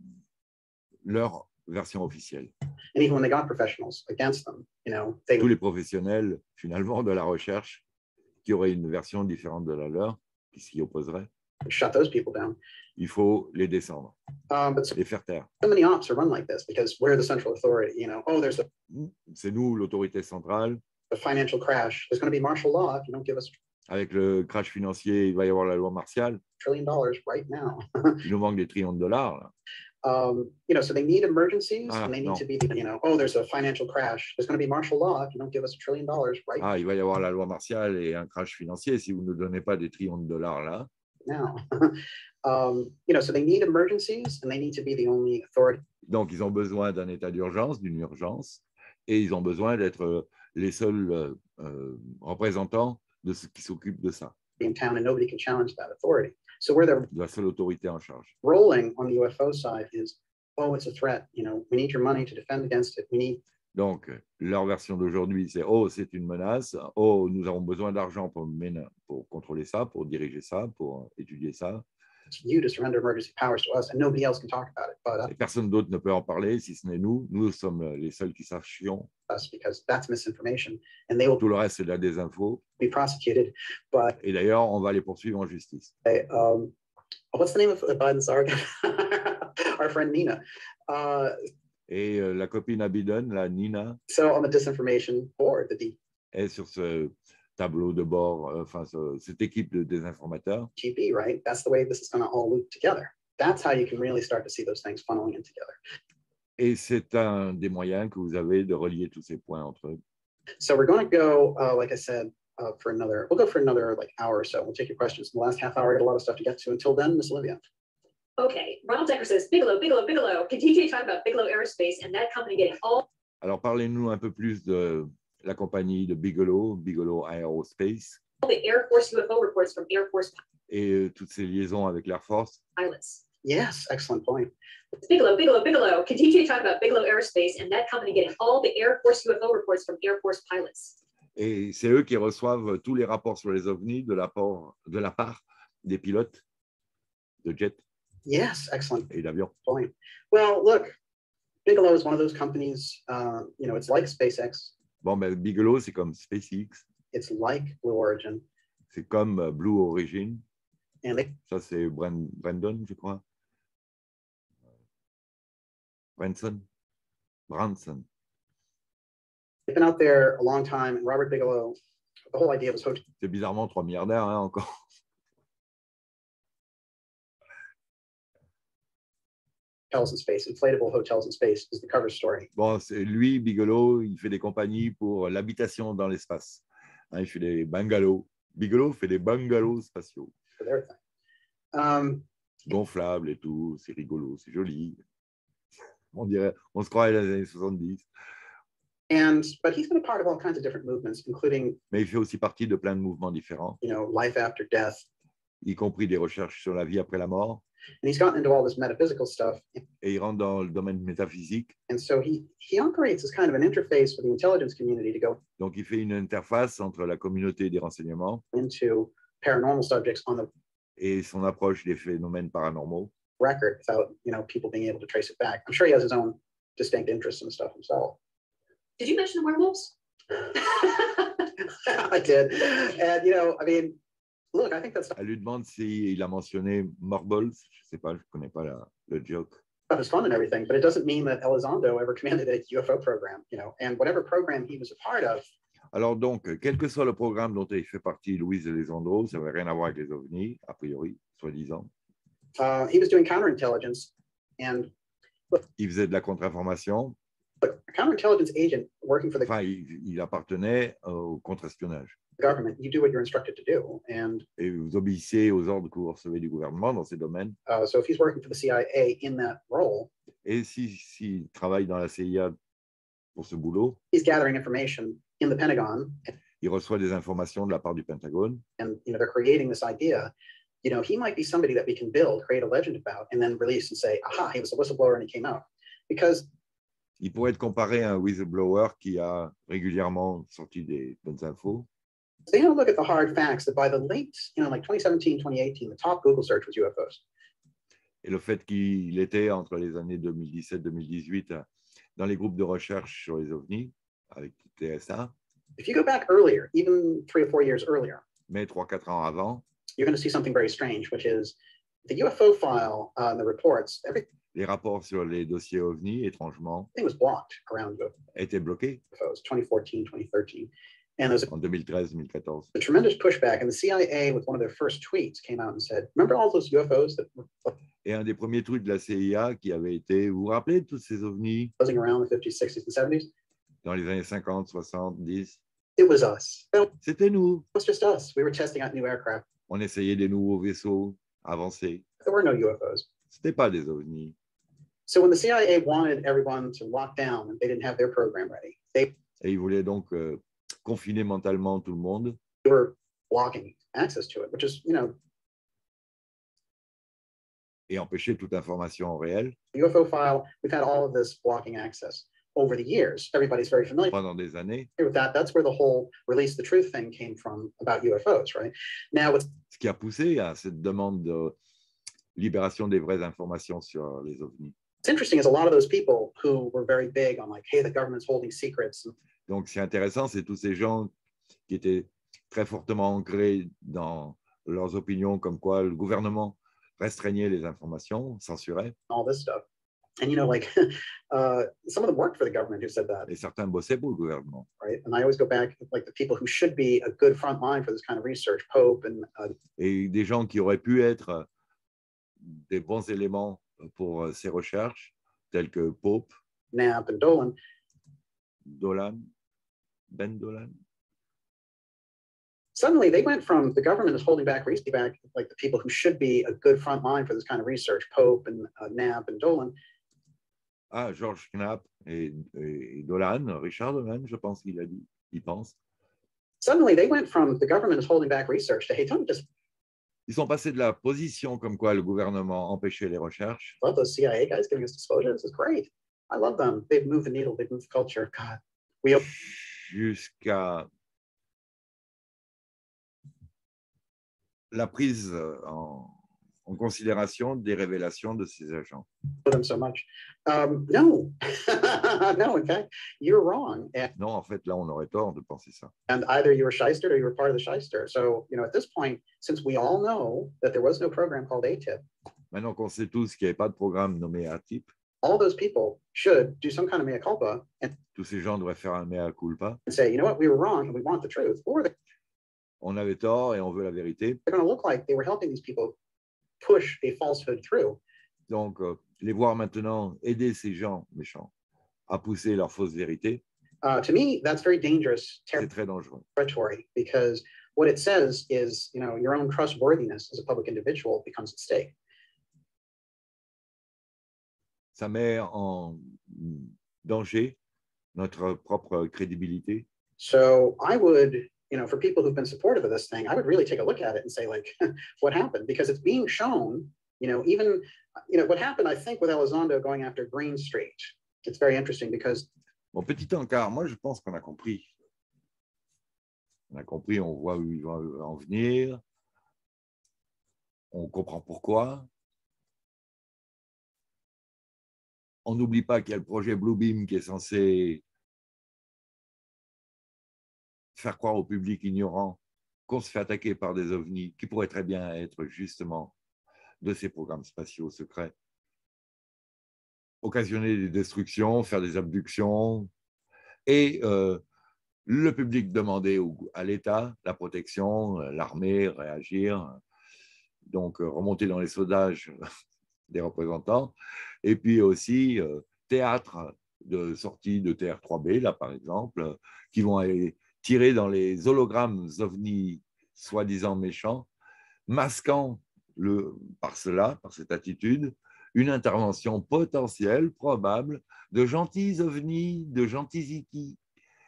leur version officielle. And even when they got professionals against them, you know, they Tous les professionnels, finalement, de la recherche, qui auraient une version différente de la leur, qui s'y opposeraient. shut those people down. Il faut les descendre, Um, but so, les faire taire. so many ops are run like this because we're the central authority. You know, oh, there's a, C'est nous, l'autorité centrale. a financial crash. There's going to be martial law if you don't give us Avec le crash financier, il va y avoir la loi martiale. a trillion dollars right now. Il nous manque des trillions de dollars. Là. Um, you know, so they need emergencies Ah, and they need no. to be, you know, oh, there's a financial crash. There's going to be martial law if you don't give us a trillion dollars right Ah, il va y avoir la loi martiale et un crash financier si vous ne donnez pas des trillions de dollars là. now. um, you know, so they need emergencies and they need to be the only authority. Donc, ils ont besoin d'un état d'urgence, d'une urgence, et ils ont besoin d'être les seuls euh, euh, représentants de ceux qui s'occupent de ça, In town and nobody can challenge that authority. So where they're de la seule autorité en charge. rolling on the U F O side is, oh, it's a threat. You know, we need your money to defend against it. We need, Donc, leur version d'aujourd'hui, c'est « Oh, c'est une menace. Oh, nous avons besoin d'argent pour, mena- pour contrôler ça, pour diriger ça, pour étudier ça. you to surrender emergency powers to us, and nobody else can talk about it but uh, Et personne d'autre ne peut en parler, si ce n'est nous. Nous sommes les seuls qui sachions. us because that's misinformation, and they will Tout le reste, c'est de la désinfo. be prosecuted. But Et d'ailleurs, on va les poursuivre en justice. um, what's the name of Biden's our, our friend Nina? Uh, Et euh, la copine à Biden, la Nina, so on the disinformation board, the est sur ce tableau de bord, euh, enfin, ce- cette équipe de désinformateurs. D G B, right? That's the way this is going to all loop together. That's how you can really start to see those things funneling in together. Et c'est un des moyens que vous avez de relier tous ces points entre eux. So we're going to go, uh, like I said, uh, for another, we'll go for another like hour or so. We'll take your questions. In the last half hour, I got a lot of stuff to get to. Until then, Miss Olivia. Okay, Ronald Decker says, Bigelow, Bigelow, Bigelow. Can T J talk about Bigelow Aerospace and that company getting all Alors, parlez-nous un peu plus de la compagnie de Bigelow, Bigelow Aerospace, the Air Force U F O reports from Air Force et euh, toutes ces liaisons avec l'Air Force. pilots? Yes, excellent point. Bigelow, Bigelow, Bigelow. Can T J talk about Bigelow Aerospace and that company getting all the Air Force U F O reports from Air Force pilots? Et c'est eux qui reçoivent tous les rapports sur les ovnis de la, part, de la part des pilotes de jets Yes, excellent et d'avions. point. Well, look, Bigelow is one of those companies, uh, you know, it's like SpaceX, Bon, ben, Bigelow, c'est comme SpaceX, it's like Blue Origin, c'est comme euh, Blue Origin. and they, Ça, c'est Bren- Brandon, je crois. Branson. Branson. they've been out there a long time, and Robert Bigelow, the whole idea was hotel C'est bizarrement trois milliardaires, hein, encore. hotels in space, inflatable hotels in space is the cover story. Bon, c'est lui, Bigelow, il fait des compagnies pour l'habitation dans l'espace. Hein, il fait des bungalows. Bigelow fait des bungalows spatiaux, For their thing. Um, gonflables et tout. C'est rigolo, c'est joli. On dirait, on se croirait dans les années soixante-dix. and but he's been a part of all kinds of different movements, including, Mais il fait aussi partie de plein de mouvements différents, you know, life after death. y compris des recherches sur la vie après la mort. And he's gotten into all this metaphysical stuff. Et il rentre dans le domaine métaphysique. And so he he operates as kind of an interface for the intelligence community to go Donc, il fait une interface entre la communauté des renseignements into paranormal subjects on the et son approche des phénomènes paranormaux. record without, you know, people being able to trace it back. I'm sure he has his own distinct interests and stuff himself. Did you mention the werewolves? I did. And, you know, I mean, look, I think that's Elle lui demande s'il a mentionné Morbols. Je ne sais pas, je ne connais pas la, le joke. stuff is fun and everything, but it doesn't mean that Elizondo ever commanded a U F O program, you know, and whatever program he was a part of, Alors donc, quel que soit le programme dont il fait partie, Louise Elizondo, ça n'avait rien à voir avec les ovnis, a priori, soi-disant. uh, he was doing counterintelligence. And Il faisait de la contre-information. look, a counterintelligence agent working for the Enfin, il, il appartenait au contre-espionnage. government, you do what you're instructed to do. And Et vous obéissez aux ordres que vous recevez du gouvernement dans ces domaines. uh, so if he's working for the C I A in that role, Et s'il si, s'il travaille dans la C I A pour ce boulot, he's gathering information in the Pentagon, il reçoit des informations de la part du Pentagone. and you know they're creating this idea. You know, he might be somebody that we can build, create a legend about, and then release and say, aha, he was a whistleblower and he came out. Because Il pourrait être comparé à un whistleblower qui a régulièrement sorti des bonnes infos. they don't look at the hard facts that by the late, you know, like twenty seventeen, twenty eighteen, the top Google search was U F Os. Et le fait qu'il était entre les années deux mille dix-sept deux mille dix-huit dans les groupes de recherche sur les ovnis avec T S A, If you go back earlier, even three or four years earlier, mais trois quatre ans avant, you're going to see something very strange, which is the U F O file, uh, the reports, everything Les rapports sur les dossiers OVNI, étrangement, was blocked around U étaient bloqués F Os, twenty fourteen, twenty thirteen. And there's a, en deux mille treize deux mille quatorze. a tremendous pushback. And the C I A, with one of their first tweets, came out and said, remember all those U F Os that were Et un des premiers tweets de la C I A qui avait été, vous vous rappelez de tous ces ovnis buzzing around in the fifties, sixties, and seventies? dans les années cinquante, soixante, dix? It was us. It C'était nous. was just us. We were testing out new aircraft. On essayait des nouveaux vaisseaux avancés. There were no U F Os. Ce n'était pas des ovnis. So when the C I A wanted everyone to lock down and they didn't have their program ready, they Et ils voulaient donc euh, confiner mentalement tout le monde were blocking access to it, which is, you know, et empêcher toute information réelle the U F O file. We've had all of this blocking access over the years. Everybody's very familiar pendant des années. with that. That's where the whole release the truth thing came from about U F Os, right? Now, what's Ce qui a poussé à cette demande de libération des vraies informations sur les ovnis. interesting is a lot of those people who were very big on like, hey, the government's holding secrets. Donc, c'est intéressant, c'est tous ces gens qui étaient très fortement ancrés dans leurs opinions, comme quoi le gouvernement restreignait les informations, censurait, All this stuff. And, you know, like uh, some of them worked for the government who said that, et certains bossaient pour le gouvernement. right? And I always go back, like the people who should be a good front line for this kind of research, Pope and uh, Et des gens qui auraient pu être des bons éléments pour ces recherches, tels que Pope, Knapp and Dolan, Dolan, Ben Dolan. suddenly they went from the government is holding back, reaching back, like the people who should be a good front line for this kind of research, Pope and uh, Knapp and Dolan. Ah, George Knapp et, et Dolan, Richard Dolan, je pense qu'il a dit, il pense. Suddenly they went from the government is holding back research to, hey, don't just Ils sont passés de la position comme quoi le gouvernement empêchait les recherches love those C I A guys giving us disclosure. This is great. I love them. They've moved the needle. They've moved the culture. God, we jusqu'à la prise en, en considération des révélations de ces agents. owe them so much. Um, no, no. In fact, you're wrong. And, Non, en fait, là, on aurait tort de penser ça. and either you were shyster or you were part of the shyster. So, you know, at this point, since we all know that there was no program called A T I P, Maintenant qu'on sait tous qu'il n'y avait pas de programme nommé A T I P, all those people should do some kind of mea culpa and, tous ces gens devraient faire un mea culpa. and say, you know what, we were wrong and we want the truth. Or they're On avait tort et on veut la vérité. going to look like they were helping these people push a falsehood through. Donc, euh, les voir maintenant aider ces gens méchants à pousser leur fausse vérité, Uh, to me, that's very dangerous c'est très dangereux. territory because what it says is, you know, your own trustworthiness as a public individual becomes at stake. Ça met en danger notre propre crédibilité. So I would, you know, for people who've been supportive of this thing, I would really take a look at it and say, like, what happened? Because it's being shown, you know, even, you know, what happened, I think, with Elizondo going after Green Street. It's very interesting because Bon, petit encart, moi je pense qu'on a compris. On a compris, on voit où ils vont en venir, on comprend pourquoi. On n'oublie pas qu'il y a le projet Bluebeam qui est censé faire croire au public ignorant qu'on se fait attaquer par des ovnis qui pourraient très bien être justement de ces programmes spatiaux secrets. Occasionner des destructions, faire des abductions et euh, le public demander au, à l'État la protection, l'armée, réagir, donc euh, remonter dans les sondages des représentants et puis aussi euh, théâtre de sortie de T R trois B, là par exemple, qui vont aller tirer dans les hologrammes ovnis soi-disant méchants, masquant le, par cela, par cette attitude, une intervention potentielle, probable, de gentils ovnis, de gentils zikis.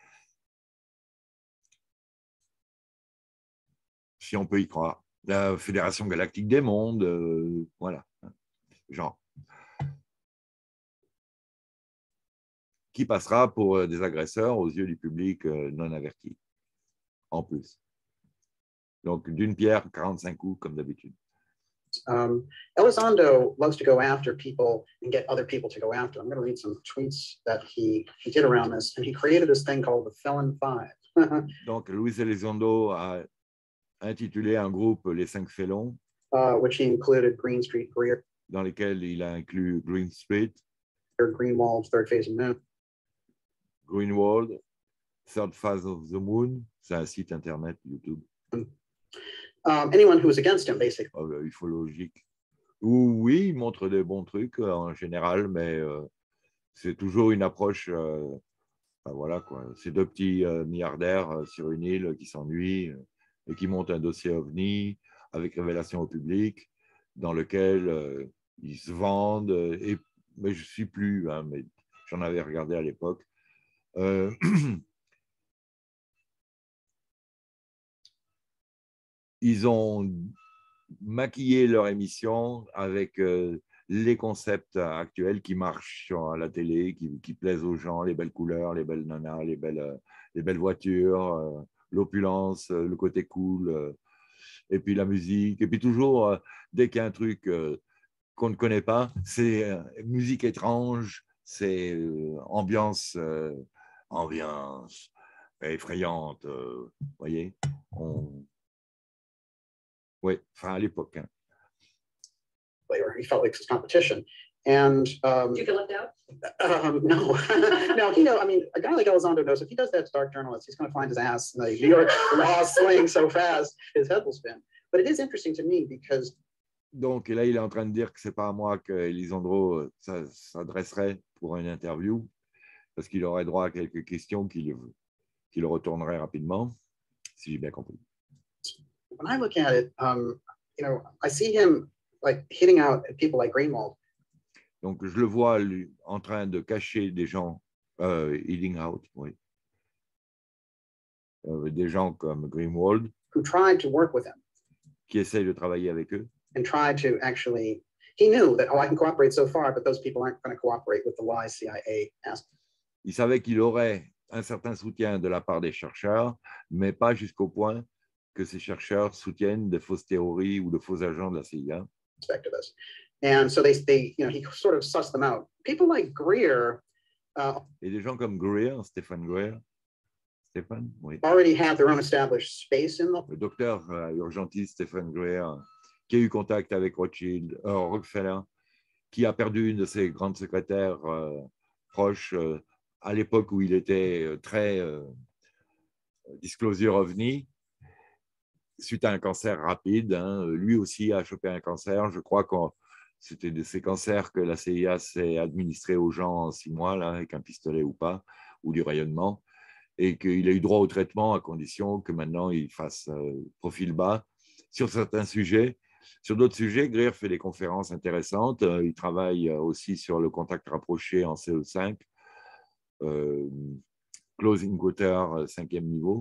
Si on peut y croire. La Fédération Galactique des Mondes, euh, voilà, genre. Qui passera pour des agresseurs aux yeux du public non averti, en plus. Donc, d'une pierre, quarante-cinq coups, comme d'habitude. um, Elizondo loves to go after people and get other people to go after. I'm going to read some tweets that he, he did around this, and he created this thing called the Felon Five. Donc, Luis Elizondo a intitulé un groupe Les Cinq Félons, uh, which included Green Street, Greer, dans lesquels il a inclus Green Street, Greenwald, Third Phase of Moon. Greenwald, Third Phase of the Moon, c'est un site internet YouTube. Um, anyone who was against him, basically. Euh, ufologique. Où, oui, il montre des bons trucs euh, en général, mais euh, c'est toujours une approche. Euh, enfin, voilà quoi. Ces deux petits euh, milliardaires euh, sur une île qui s'ennuient euh, et qui montent un dossier OVNI avec révélation au public, dans lequel euh, ils se vendent. Euh, et, mais je ne suis plus, hein, mais j'en avais regardé à l'époque. Euh, ils ont maquiller leur émission avec euh, les concepts actuels qui marchent sur la télé, qui, qui plaisent aux gens, les belles couleurs, les belles nanas, les belles, euh, les belles voitures, euh, l'opulence, euh, le côté cool, euh, et puis la musique. Et puis toujours, euh, dès qu'il y a un truc euh, qu'on ne connaît pas, c'est euh, musique étrange, c'est euh, ambiance, euh, ambiance effrayante, euh, vous voyez. On... Oui, enfin à l'époque. Hein. Or he felt like this competition. And um, Did you feel left out? um, no, no, he know. I mean, a guy like Elizondo knows if he does that to dark journalists, he's going to find his ass. Like, New York law swing so fast, his head will spin. But it is interesting to me because. Donc, et là, il est en train de dire que c'est pas à moi que Elisandro s'adresserait pour une interview, parce qu'il aurait droit à quelques questions qu'il qu'il retournerait rapidement, si j'ai bien compris. When I look at it, um, you know, I see him like hitting out at people like Greenwald. Donc, je le vois lui, en train de cacher des gens, euh, hitting out, oui. Euh, des gens comme Greenwald, who tried to work with him, qui essayent de travailler avec eux. And tried to actually, he knew that, oh, I can cooperate so far, but those people aren't going to cooperate with the lies C I A asked. Il savait qu'il aurait un certain soutien de la part des chercheurs, mais pas jusqu'au point que ces chercheurs soutiennent de fausses théories ou de faux agents de la C I A. And so they, they, you know, he sort of sussed them out. People like Greer. Uh, Et des gens comme Greer, Stéphane Greer, Stéphane, oui. Already have their own established space in the. Le docteur euh, urgentiste Stéphane Greer, qui a eu contact avec Rothschild, euh, Rockefeller, qui a perdu une de ses grandes secrétaires euh, proches euh, à l'époque où il était euh, très euh, disclosure OVNI, suite à un cancer rapide. Hein. Lui aussi a chopé un cancer. Je crois que c'était de ces cancers que la C I A s'est administré aux gens en six mois, là, avec un pistolet ou pas, ou du rayonnement, et qu'il a eu droit au traitement à condition que maintenant il fasse euh, profil bas sur certains sujets. Sur d'autres sujets, Greer fait des conférences intéressantes. Il travaille aussi sur le contact rapproché en C E cinq, euh, Close Encounter, cinquième niveau.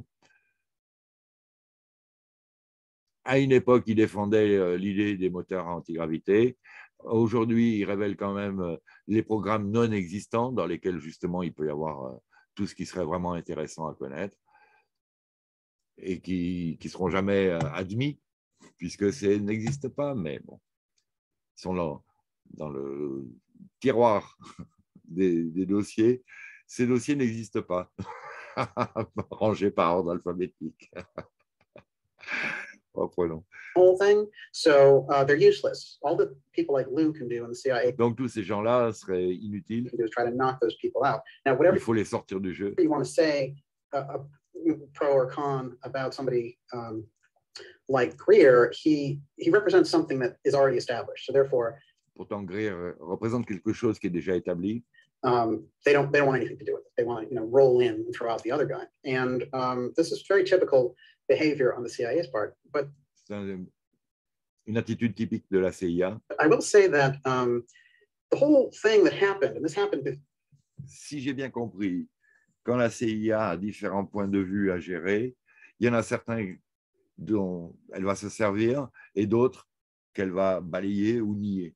À une époque, il défendait l'idée des moteurs à antigravité. Aujourd'hui, il révèle quand même les programmes non existants dans lesquels, justement, il peut y avoir tout ce qui serait vraiment intéressant à connaître et qui ne seront jamais admis, puisque ça n'existe pas, mais bon, ils sont là, dans le tiroir des, des dossiers. Ces dossiers n'existent pas, rangés par ordre alphabétique. Reprenons. Whole thing, so uh, they're useless. All that people like Lou can do in the C I A. Donc tous ces gens-là seraient inutiles. Can do is try to knock those people out. Now, whatever il faut les sortir du jeu. You want to say, uh, uh, pro or con about somebody um, like Greer, he he represents something that is already established. So therefore, pourtant Greer représente quelque chose qui est déjà établi. Um, they don't they don't want anything to do with it. They want to, you know, roll in and throw out the other guy. And um, this is very typical behavior on the C I A's part. But c'est une attitude typique de la C I A. I will say that um, the whole thing that happened, and this happened. Si j'ai bien compris, quand la C I A a différents points de vue à gérer, il y en a certains dont elle va se servir et d'autres qu'elle va balayer ou nier.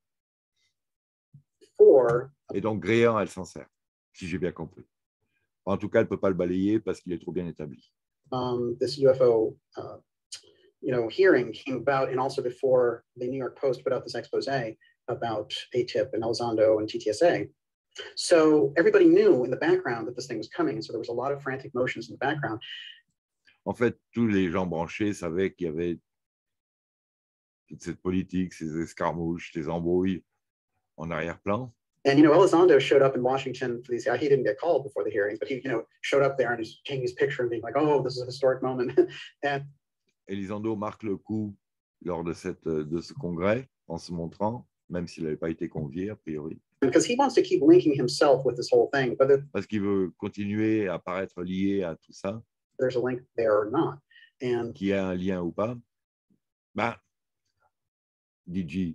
For, et donc Greer, elle s'en sert, si j'ai bien compris. En tout cas, elle ne peut pas le balayer parce qu'il est trop bien établi. Um, this U F O, uh, you know, hearing came about, and also before the New York Post put out this expose about A T I P and Elizondo and T T S A. So everybody knew in the background that this thing was coming, and so there was a lot of frantic motions in the background. En fait, tous les gens branchés savaient qu'il y avait toute cette politique, ces escarmouches, ces embrouilles en arrière-plan. And, you know, Elizondo showed up in Washington for these. He didn't get called before the hearings, but he, you know, showed up there and he's taking his picture and being like, oh, this is a historic moment. And Elizondo marque le coup lors de, cette, de ce congrès en se montrant, même s'il n'avait pas été convié, a priori. because he wants to keep linking himself with this whole thing, whether Parce qu'il veut continuer à paraître lié à tout ça, there's a link there or not. And qu'il y a un lien ou pas. Ben, D J,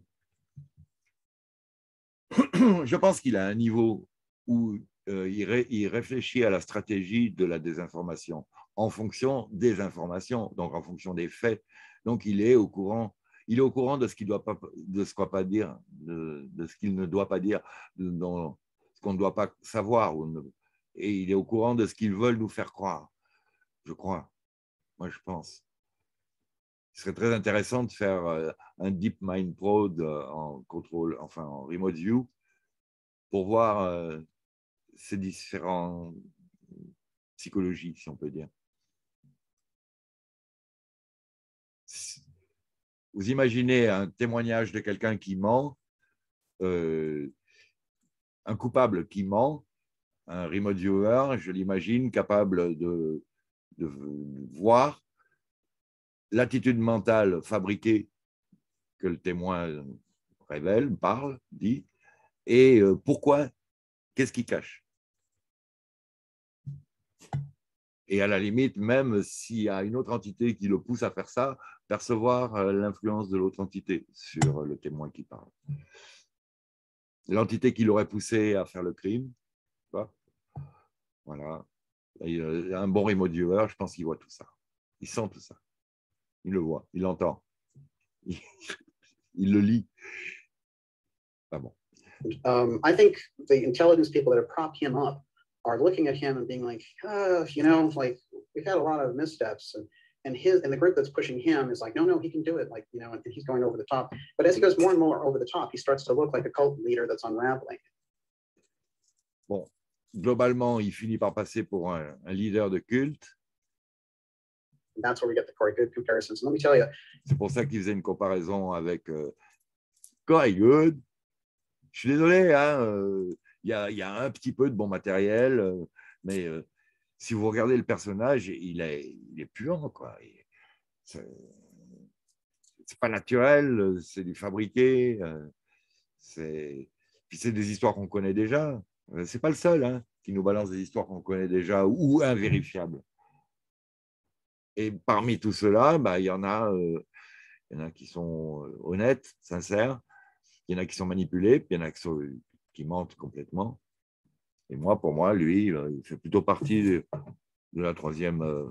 je pense qu'il a un niveau où euh, il, ré, il réfléchit à la stratégie de la désinformation en fonction des informations, donc en fonction des faits. Donc, il est au courant, il est au courant de ce qu'il doit pas, de ce qu'on pas dire, de, de ce qu'il ne doit pas dire, de, de ce qu'on ne doit pas savoir, et il est au courant de ce qu'ils veulent nous faire croire. Je crois, moi je pense. Ce serait très intéressant de faire un DeepMind Pro en contrôle, enfin en remote view, pour voir euh, ces différentes psychologies, si on peut dire. Vous imaginez un témoignage de quelqu'un qui ment, euh, un coupable qui ment, un remote viewer, je l'imagine capable de, de voir l'attitude mentale fabriquée que le témoin révèle, parle, dit, et euh, pourquoi, qu'est-ce qu'il cache. Et à la limite, même s'il y a une autre entité qui le pousse à faire ça, percevoir euh, l'influence de l'autre entité sur le témoin qui parle. L'entité qui l'aurait poussé à faire le crime, voilà. Et, euh, un bon remote viewer, je pense qu'il voit tout ça. Il sent tout ça. Il le voit, il l'entend. Il, il le lit. Pas bon. um, I think the intelligence people that have propped him up are looking at him and being like, oh, you know, like we've had a lot of missteps, and and his and the group that's pushing him is like, no, no, he can do it, like, you know, and, and he's going over the top. But as he goes more and more over the top, he starts to look like a cult leader that's unraveling. Bon, globalement, il finit par passer pour un, un leader de culte. And that's where we get the Corey Good comparisons. And let me tell you, c'est pour ça qu'il faisait une comparaison avec euh, Corey Good. Je suis désolé, hein, euh, y a, y a un petit peu de bon matériel, euh, mais euh, si vous regardez le personnage, il est, il est puant, quoi. C'est pas naturel, c'est du fabriqué. Euh, c'est puis c'est des histoires qu'on connaît déjà. C'est pas le seul hein, qui nous balance des histoires qu'on connaît déjà ou invérifiables. Et parmi tout cela, bah, il y en a, euh, il y en a qui sont honnêtes, sincères. Il y en a qui sont manipulés, puis il y en a qui, sont, qui mentent complètement. Et moi, pour moi, lui, il fait plutôt partie de, de la troisième. Euh,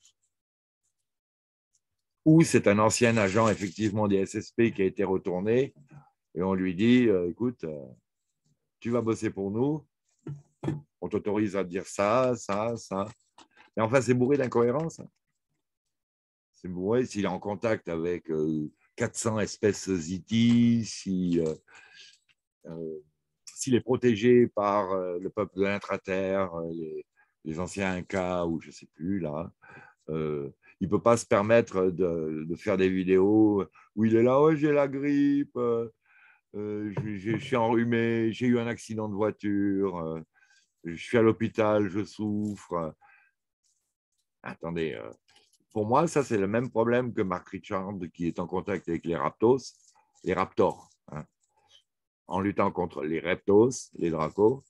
ou c'est un ancien agent, effectivement, des S S P qui a été retourné, et on lui dit, euh, écoute, euh, tu vas bosser pour nous, on t'autorise à dire ça, ça, ça. Mais enfin, c'est bourré d'incohérences. C'est bourré s'il est en contact avec euh, quatre cents espèces Z T, si, euh, euh, s'il est protégé par euh, le peuple de l'intraterre, euh, les, les anciens Incas ou je ne sais plus, là, euh, il ne peut pas se permettre de, de faire des vidéos où il est là, oh, j'ai la grippe, euh, euh, je, je, je suis enrhumé, j'ai eu un accident de voiture, euh, je suis à l'hôpital, je souffre. Attendez, euh, pour moi, ça, c'est le même problème que Mark Richard qui est en contact avec les Raptos, les Raptors, hein, en luttant contre les Reptos, les Dracos,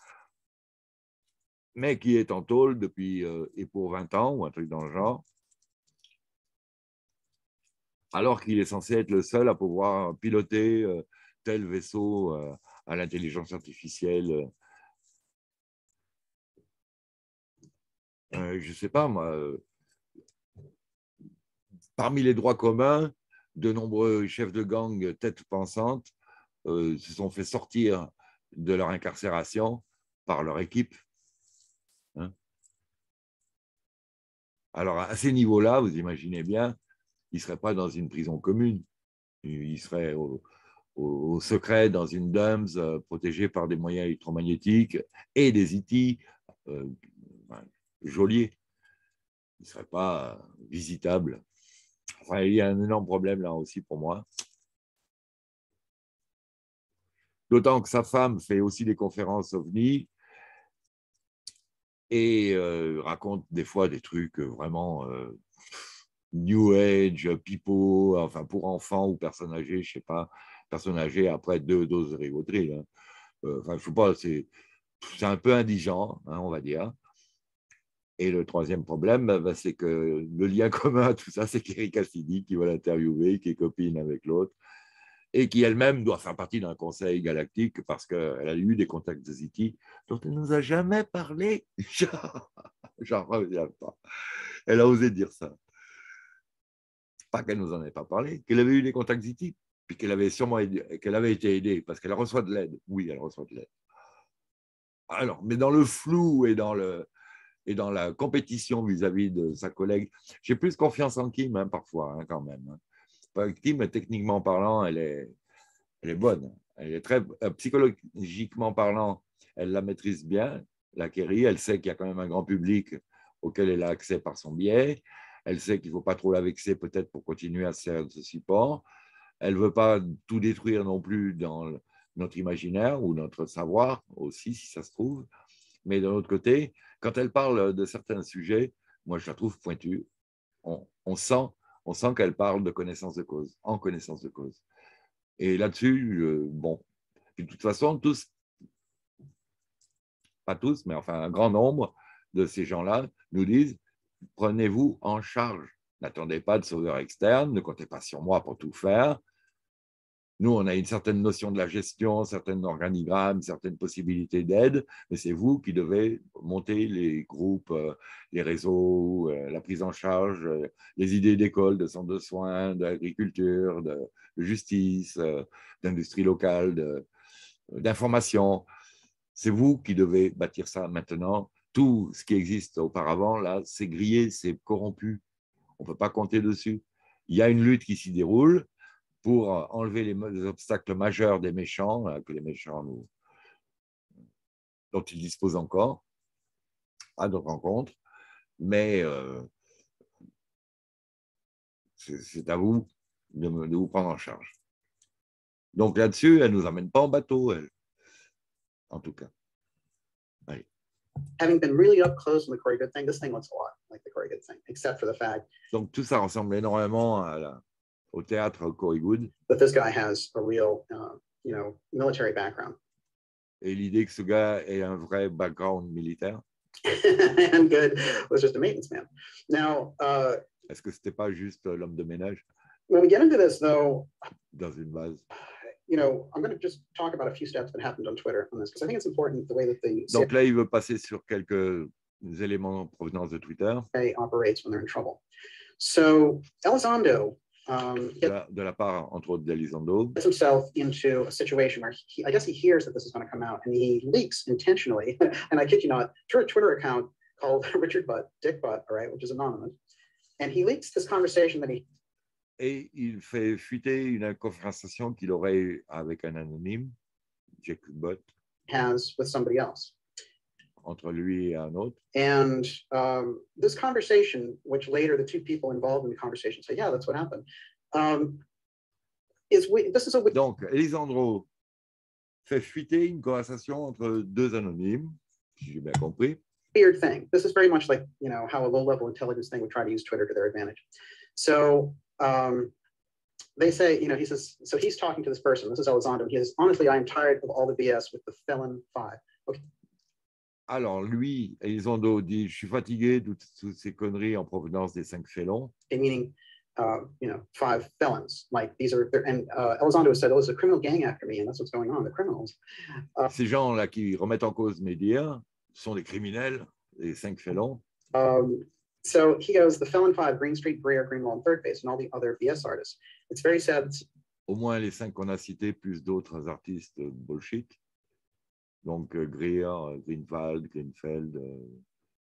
mais qui est en tôle depuis euh, et pour vingt ans ou un truc dans le genre, alors qu'il est censé être le seul à pouvoir piloter euh, tel vaisseau euh, à l'intelligence artificielle. Euh, je ne sais pas, moi. Euh, parmi les droits communs, de nombreux chefs de gang têtes pensantes euh, se sont fait sortir de leur incarcération par leur équipe. Hein. Alors, à ces niveaux-là, vous imaginez bien, ils ne seraient pas dans une prison commune. Ils seraient au, au, au secret dans une D U M S euh, protégée par des moyens électromagnétiques et des I T euh, ben, geôliers. il ne serait pas visitable. Enfin, il y a un énorme problème là aussi pour moi. D'autant que sa femme fait aussi des conférences OVNI et euh, raconte des fois des trucs vraiment euh, New Age, pipeau, enfin pour enfants ou personnes âgées, je ne sais pas, personnes âgées après deux doses de Rivotril. Hein. Euh, enfin, je sais pas, c'est un peu indigent, hein, on va dire. Et le troisième problème, bah, c'est que le lien commun à tout ça, c'est qu'Eric Cassidy, qui va l'interviewer, qui est copine avec l'autre, et qui elle-même doit faire partie d'un conseil galactique parce qu'elle a eu des contacts de Z T dont elle ne nous a jamais parlé. J'en reviens pas. Elle a osé dire ça. Pas qu'elle ne nous en ait pas parlé, qu'elle avait eu des contacts Z T, puis qu'elle avait sûrement aidé, qu'elle avait été aidée parce qu'elle reçoit de l'aide. Oui, elle reçoit de l'aide. Alors, mais dans le flou et dans, le, et dans la compétition vis-à-vis de sa collègue, j'ai plus confiance en Kim hein, parfois, hein, quand même. Hein. Kim, techniquement parlant, elle est, elle est bonne. Elle est très, euh, psychologiquement parlant, elle la maîtrise bien, la Kerry. Elle sait qu'il y a quand même un grand public auquel elle a accès par son biais. Elle sait qu'il ne faut pas trop la vexer peut-être pour continuer à se servir de ce support. Elle ne veut pas tout détruire non plus dans notre imaginaire ou notre savoir aussi, si ça se trouve. Mais de l'autre côté, quand elle parle de certains sujets, moi, je la trouve pointue. On, on sent, on sent qu'elle parle de connaissance de cause, en connaissance de cause. Et là-dessus, euh, bon, de toute façon, tous, pas tous, mais enfin un grand nombre de ces gens-là nous disent, prenez-vous en charge. N'attendez pas de sauveur externe, ne comptez pas sur moi pour tout faire. Nous, on a une certaine notion de la gestion, certains organigrammes, certaines possibilités d'aide, mais c'est vous qui devez monter les groupes, les réseaux, la prise en charge, les idées d'école, de centres de soins, d'agriculture, de justice, d'industrie locale, d'information. C'est vous qui devez bâtir ça maintenant. Tout ce qui existe auparavant, là, c'est grillé, c'est corrompu. On ne peut pas compter dessus. Il y a une lutte qui s'y déroule pour enlever les, les obstacles majeurs des méchants, que les méchants nous, dont ils disposent encore, à notre rencontre. Mais euh, c'est à vous de, de vous prendre en charge. Donc là-dessus, elle ne nous amène pas en bateau, elle. En tout cas. Allez. Having been really up close on the Corey Good thing, this thing looks a lot like the Corey Good thing, except for the fact. Donc tout ça ressemble énormément à la, au théâtre Corey Good. But this guy has a real, uh, you know, military background. Et l'idée que ce gars ait un vrai background militaire. And Good was just a maintenance man. Now, uh, est-ce que c'était pas juste l'homme de ménage? When we get into this, though, dans une base. You know, I'm going to just talk about a few steps that happened on Twitter on this because I think it's important the way that the Donc là, il veut passer sur quelques éléments en provenance de Twitter. Operates when they're in trouble. So Elizondo, um, de, la, de la part, entre autres, d'Elizondo, gets himself into a situation where he, I guess he hears that this is going to come out, and he leaks intentionally, and I kid you not, to a Twitter account called Richard Butt, Dick Butt, all right, which is anonymous, and he leaks this conversation that he. Et il fait fuiter une conversation qu'il aurait eue avec un anonyme, Jack Butt, has with somebody else. Entre lui et un autre. And um, this conversation, which later the two people involved in the conversation say, yeah, that's what happened, um, is we, this is a. Donc, Elisandro fait fuiter une conversation entre deux anonymes, si j'ai bien compris. Weird thing. This is very much like, you know, how a low-level intelligence thing would try to use Twitter to their advantage. So um, they say, you know, he says, so he's talking to this person. This is Elizondo. He says, honestly, I am tired of all the B S with the felon five. Okay. Alors, lui, Elizondo dit, je suis fatigué de toutes ces conneries en provenance des cinq félons. Meaning, uh, you know, five felons. Like these are, and uh, Elizondo said, oh, there's a criminal gang after me, and that's what's going on, the criminals. Uh, Ces gens-là qui remettent en cause mes dires sont des criminels, les cinq félons. Um, so he goes, the felon five, Green Street, Greer, Greenwald, and Third Base, and all the other B S artists. It's very sad. Au moins les cinq qu'on a cités, plus d'autres artistes bullshit. Donc, euh, Greer, Greenwald, Greenfeld, euh,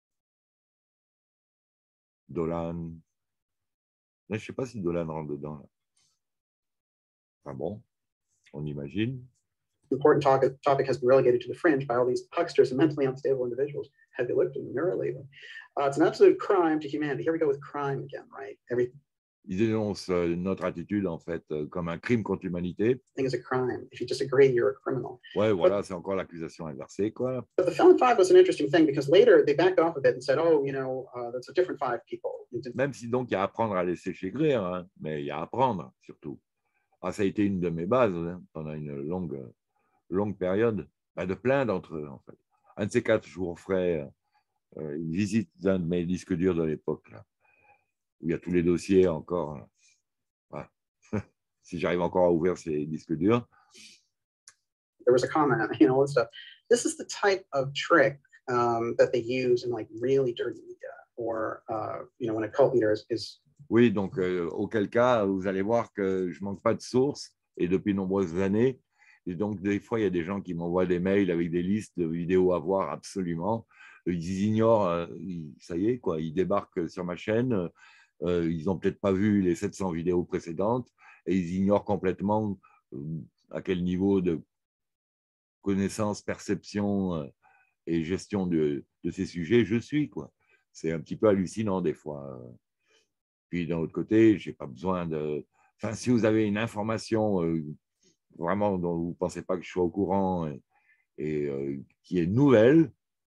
Dolan. Là, je ne sais pas si Dolan rentre dedans. Là. Enfin bon, on imagine. Important topic, topic has been relegated to the fringe by all these hucksters and mentally unstable individuals. Have they looked in the mirror lately? Uh, it's an absolute crime to humanity. Here we go with crime again, right? Everything Ils dénoncent euh, notre attitude, en fait, euh, comme un crime contre l'humanité. is a crime. If you disagree, you're a criminal. Ouais, voilà, c'est encore l'accusation inversée, quoi. But the Felon Five was an interesting thing because later they backed off of it and said, oh, you know, uh, that's a different five people. Même si donc il y a à apprendre à laisser chérir, hein, mais il y a à apprendre surtout. Ah, ça a été une de mes bases hein, pendant une longue, longue période, bah, de plein d'entre eux, en fait. Un de ces quatre, je vous referai euh, une visite d'un de mes disques durs de l'époque, là, où il y a tous les dossiers encore. Voilà. Si j'arrive encore à ouvrir ces disques durs. There was a comment, you know, and stuff. This is the type of trick um, that they use in like really dirty media, or uh, you know, when a cult leader is. is Oui, donc euh, auquel cas, vous allez voir que je manque pas de sources et depuis de nombreuses années. Et donc des fois, il y a des gens qui m'envoient des mails avec des listes de vidéos à voir absolument. Ils ignorent, euh, ils, ça y est, quoi, ils débarquent sur ma chaîne. Euh, ils n'ont peut-être pas vu les sept cents vidéos précédentes et ils ignorent complètement euh, à quel niveau de connaissance, perception euh, et gestion de, de ces sujets je suis, quoi. C'est un petit peu hallucinant des fois. Puis d'un autre côté, je n'ai pas besoin de… Enfin, si vous avez une information euh, vraiment dont vous ne pensez pas que je sois au courant et, et euh, qui est nouvelle,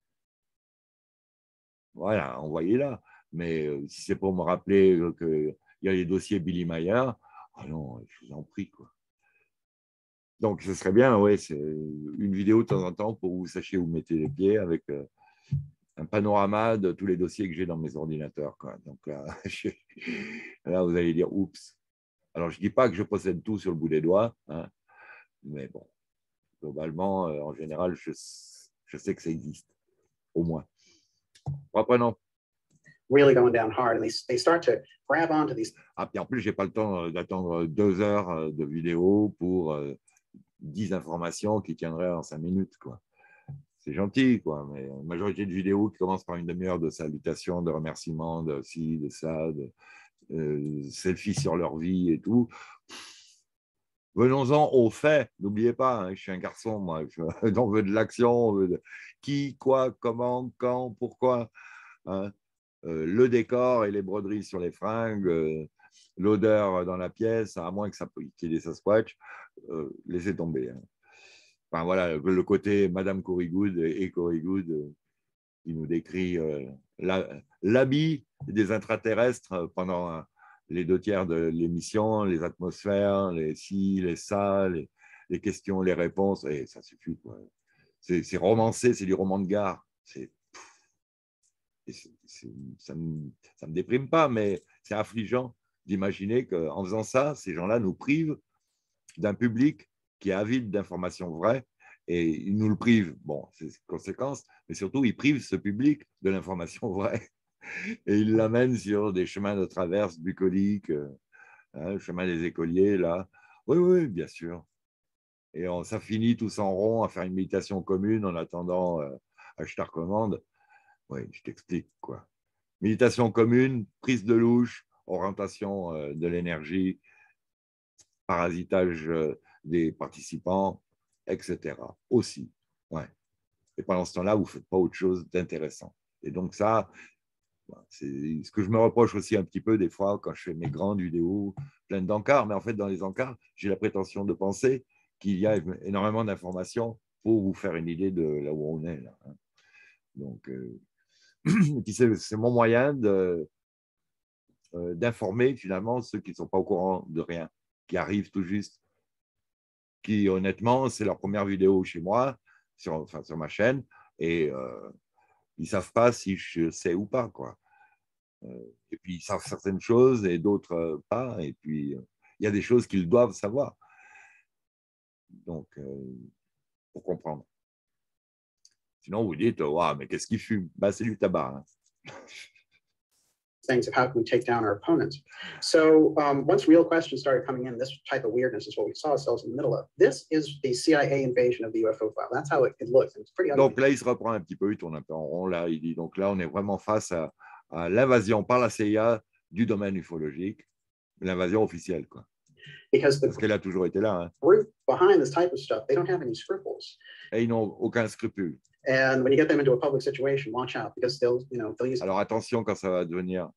voilà, envoyez-la. Mais euh, si c'est pour me rappeler euh, qu'il y a les dossiers Billy Mayer, ah non, je vous en prie, quoi. Donc, ce serait bien, ouais, c'est une vidéo de temps en temps pour que vous sachiez où vous mettez les pieds avec euh, un panorama de tous les dossiers que j'ai dans mes ordinateurs, quoi. Donc là, je, là, vous allez dire, oups. Alors, je ne dis pas que je possède tout sur le bout des doigts, hein, mais bon, globalement, euh, en général, je, je sais que ça existe, au moins. Reprenons. Really going down hard, and they, they start to grab onto these. Ah, puis en plus, je n'ai pas le temps d'attendre deux heures de vidéo pour euh, dix informations qui tiendraient en cinq minutes, quoi. C'est gentil, quoi, mais la majorité de vidéos qui commencent par une demi-heure de salutations, de remerciements, de ci, de ça, de euh, selfies sur leur vie et tout. Venons-en aux faits. N'oubliez pas, hein, je suis un garçon, moi. On veut de l'action, on veut de qui, quoi, comment, quand, pourquoi. Hein. Euh, le décor et les broderies sur les fringues, euh, l'odeur dans la pièce, à moins que ça qu'il y ait des Sasquatch, euh, laissez tomber. Hein. Enfin, voilà, le côté Madame Corygood et Corygood euh, qui nous décrit euh, l'habit des intraterrestres pendant euh, les deux tiers de l'émission, les atmosphères, les ci, les ça, les, les questions, les réponses, et ça suffit. C'est romancé, c'est du roman de gare. C'est ça ne me, ça me déprime pas, mais c'est affligeant d'imaginer qu'en faisant ça, ces gens-là nous privent d'un public qui est avide d'informations vraies et ils nous le privent. Bon, c'est une conséquence, mais surtout, ils privent ce public de l'information vraie et ils l'amènent sur des chemins de traverse bucoliques, hein, le chemin des écoliers, là. Oui, oui, bien sûr. Et on, ça finit tous en rond à faire une méditation commune en attendant euh, à je te recommande. Oui, je t'explique, quoi. Méditation commune, prise de louche, orientation euh, de l'énergie, parasitage euh, des participants, et cetera. Aussi, ouais. Et pendant ce temps-là, vous ne faites pas autre chose d'intéressant. Et donc ça, c'est ce que je me reproche aussi un petit peu des fois quand je fais mes grandes vidéos pleines d'encarts. Mais en fait, dans les encarts, j'ai la prétention de penser qu'il y a énormément d'informations pour vous faire une idée de là où on est. Là, hein. Donc, euh, c'est mon moyen de, euh, d'informer finalement ceux qui ne sont pas au courant de rien, qui arrivent tout juste, qui honnêtement, c'est leur première vidéo chez moi, sur, enfin, sur ma chaîne, et euh, ils ne savent pas si je sais ou pas, quoi. Euh, et puis ils savent certaines choses et d'autres euh, pas, et puis euh, il y a des choses qu'ils doivent savoir. Donc, euh, pour comprendre. Sinon, vous dites, waouh, mais qu'est-ce qu'il fume? Bah, c'est du tabac. Hein. Things of how can we take down our opponents. So um, once real questions started coming in, this type of weirdness is what we saw ourselves in the middle of. This is the C I A invasion of the U F O file. That's how it, it looks. It's pretty ugly. Donc là, il se reprend un petit peu, il tourne un peu en rond. Là, il dit, donc là, on est vraiment face à, à l'invasion par la C I A du domaine ufologique, l'invasion officielle, quoi. Because the Parce qu'elle a toujours été là. Hein. group behind this type of stuff, they don't have any scruples. Et ils n'ont aucun scrupule. And when you get them into a public situation, watch out because they'll, you know, they'll use. Alors attention quand ça va devenir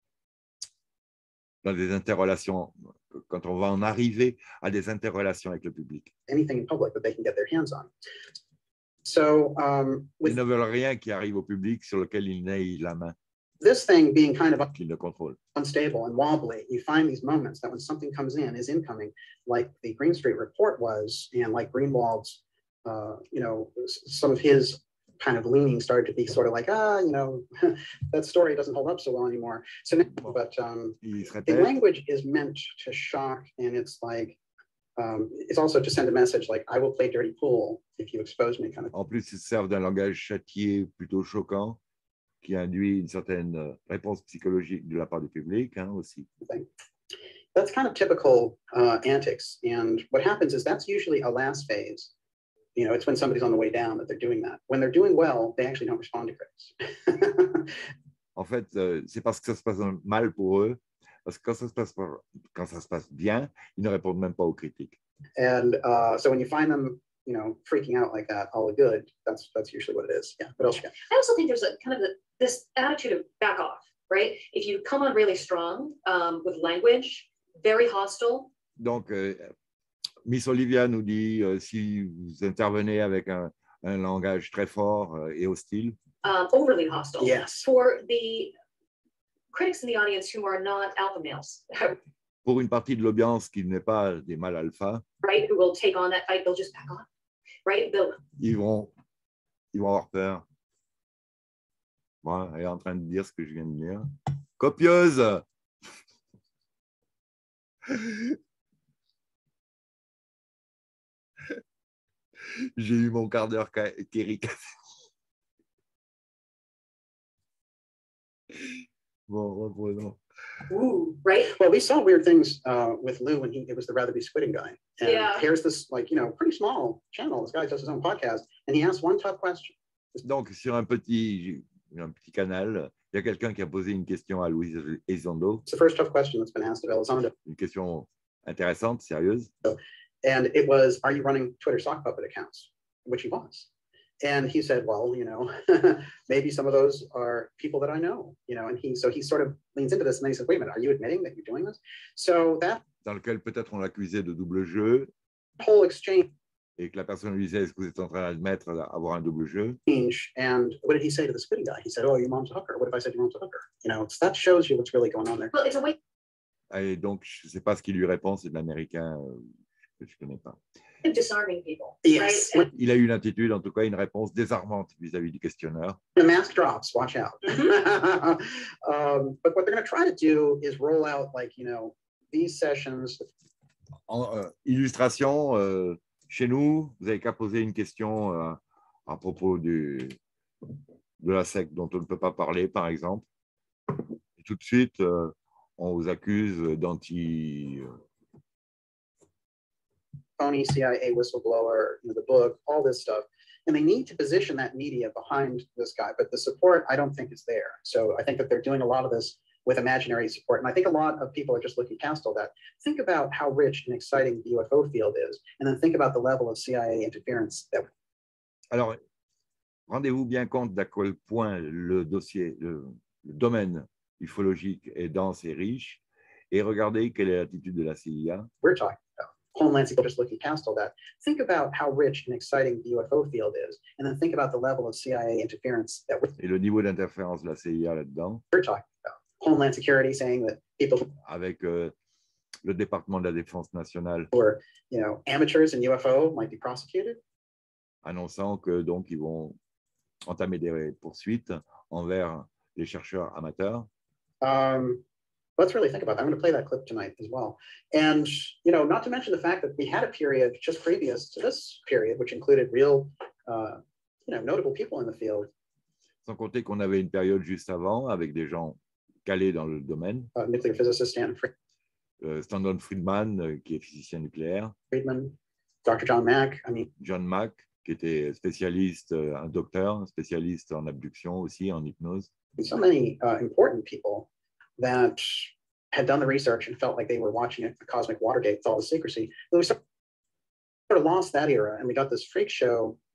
dans des interrelations, quand on va en arriver à des interrelations avec le public. Anything in public that they can get their hands on. So um, Ils with ne veulent rien qui arrive au public sur lequel ils n'aient la main, this thing being kind of qu'ils ne contrôlent. unstable and wobbly, you find these moments that when something comes in, is incoming, like the Green Street report was, and like Greenwald's, uh, you know, some of his kind of leanings started to be sort of like, ah, you know, that story doesn't hold up so well anymore. So, but um, Ils se the répètent. language is meant to shock, and it's like, um, it's also to send a message like, I will play dirty pool if you expose me, kind of. En plus, ils se servent d'un langage châtié plutôt choquant qui induit une certaine réponse psychologique de la part du public hein, aussi. Thing. That's kind of typical uh, antics. And what happens is that's usually a last phase. You know, it's when somebody's on the way down that they're doing that. When they're doing well, they actually don't respond to critics. En fait, euh, c'est parce que ça se passe mal pour eux, parce que quand ça se passe, quand ça se passe bien, ils ne répondent même pas aux critiques. And uh, so when you find them, you know, freaking out like that, all the good, that's that's usually what it is. Yeah. What else you got? I also think there's a kind of a, this attitude of back off, right? If you come on really strong um, with language, very hostile. Donc, euh, Miss Olivia nous dit euh, si vous intervenez avec un, un langage très fort euh, et hostile. Um, overly hostile. Yes. For the critics in the audience who are not alpha males, Pour une partie de l'audience qui n'est pas des mâles alpha, right, who will take on that fight, they'll just back on, right? They'll, ils vont, ils vont avoir peur. Voilà, elle est en train de dire ce que je viens de dire. Copieuse! J'ai eu mon quart d'heure Kerry. Bon, reprenons. ooh, right? Well, we saw weird things uh, with Lou when he it was the Rather Be Squidding guy. And Yeah. here's this like, you know, pretty small channel. This guy does his own podcast, and he asked one tough question. Donc, sur un petit, un petit canal, il y a quelqu'un qui a posé une question à Louise Elizondo, It's the first tough question that's been asked of Elizondo. une question intéressante, sérieuse. And it was, are you running Twitter sock puppet accounts? Which he was. And he said, well, you know, maybe some of those are people that I know, you know, and he, so he sort of leans into this and then he said, wait a minute, are you admitting that you're doing this? So that Dans lequel peut-être on l'accusait de double jeu whole exchange, et que la personne lui disait est-ce que vous êtes en train d'admettre avoir un double jeu? and what did he say to the Squidding guy? He said, oh, your mom's a hooker. What if I said your mom's a hooker? You know, it's, that shows you what's really going on there. Well, it's a way Et donc, je ne sais pas ce qu'il lui répond, c'est de l'américain euh, que je ne connais pas. of disarming people, Yes. right? Il a eu une attitude, en tout cas, une réponse désarmante vis-à-vis du questionneur. The mask drops, watch out. um, but what they're going to try to do is roll out, like, you know, these sessions. En euh, illustration, euh, chez nous, vous n'avez qu'à poser une question euh, à propos du, de la secte dont on ne peut pas parler, par exemple. Et tout de suite, euh, on vous accuse d'anti... Phony C I A whistleblower, you know, the book, all this stuff. And they need to position that media behind this guy, but the support, I don't think is there. So I think that they're doing a lot of this with imaginary support. And I think a lot of people are just looking past all that. Think about how rich and exciting the U F O field is, and then think about the level of C I A interference that. Alors, rendez-vous bien compte d'à quel point le dossier, le, le domaine ufologique est dense et riche, et regardez quelle est l'attitude de la C I A. We're talking about. Homeland Security just looking past all that. Think about how rich and exciting the U F O field is, and then think about the level of C I A interference that Et le niveau d'interférence de la C I A là-dedans, we're talking about. Homeland Security saying that people avec euh, le département de la Défense nationale who are, you know, amateurs in U F O might be prosecuted. annonçant que donc ils vont entamer des poursuites envers les chercheurs amateurs. Um, let's really think about that. I'm going to play that clip tonight as well. And, you know, not to mention the fact that we had a period just previous to this period, which included real, uh, you know, notable people in the field. Sans compter qu'on avait une période juste avant avec des gens calés dans le domaine. Uh, nuclear physicist Stanton Euh, Stanton Friedman, euh, qui est physicien nucléaire. Friedman, Doctor John Mack. I mean, John Mack, qui était spécialiste, euh, un docteur, spécialiste en abduction aussi, en hypnose. so many uh, important people that had done the research and felt like they were watching a cosmic Watergate with all the secrecy. But we sort of lost that era, and we got this freak show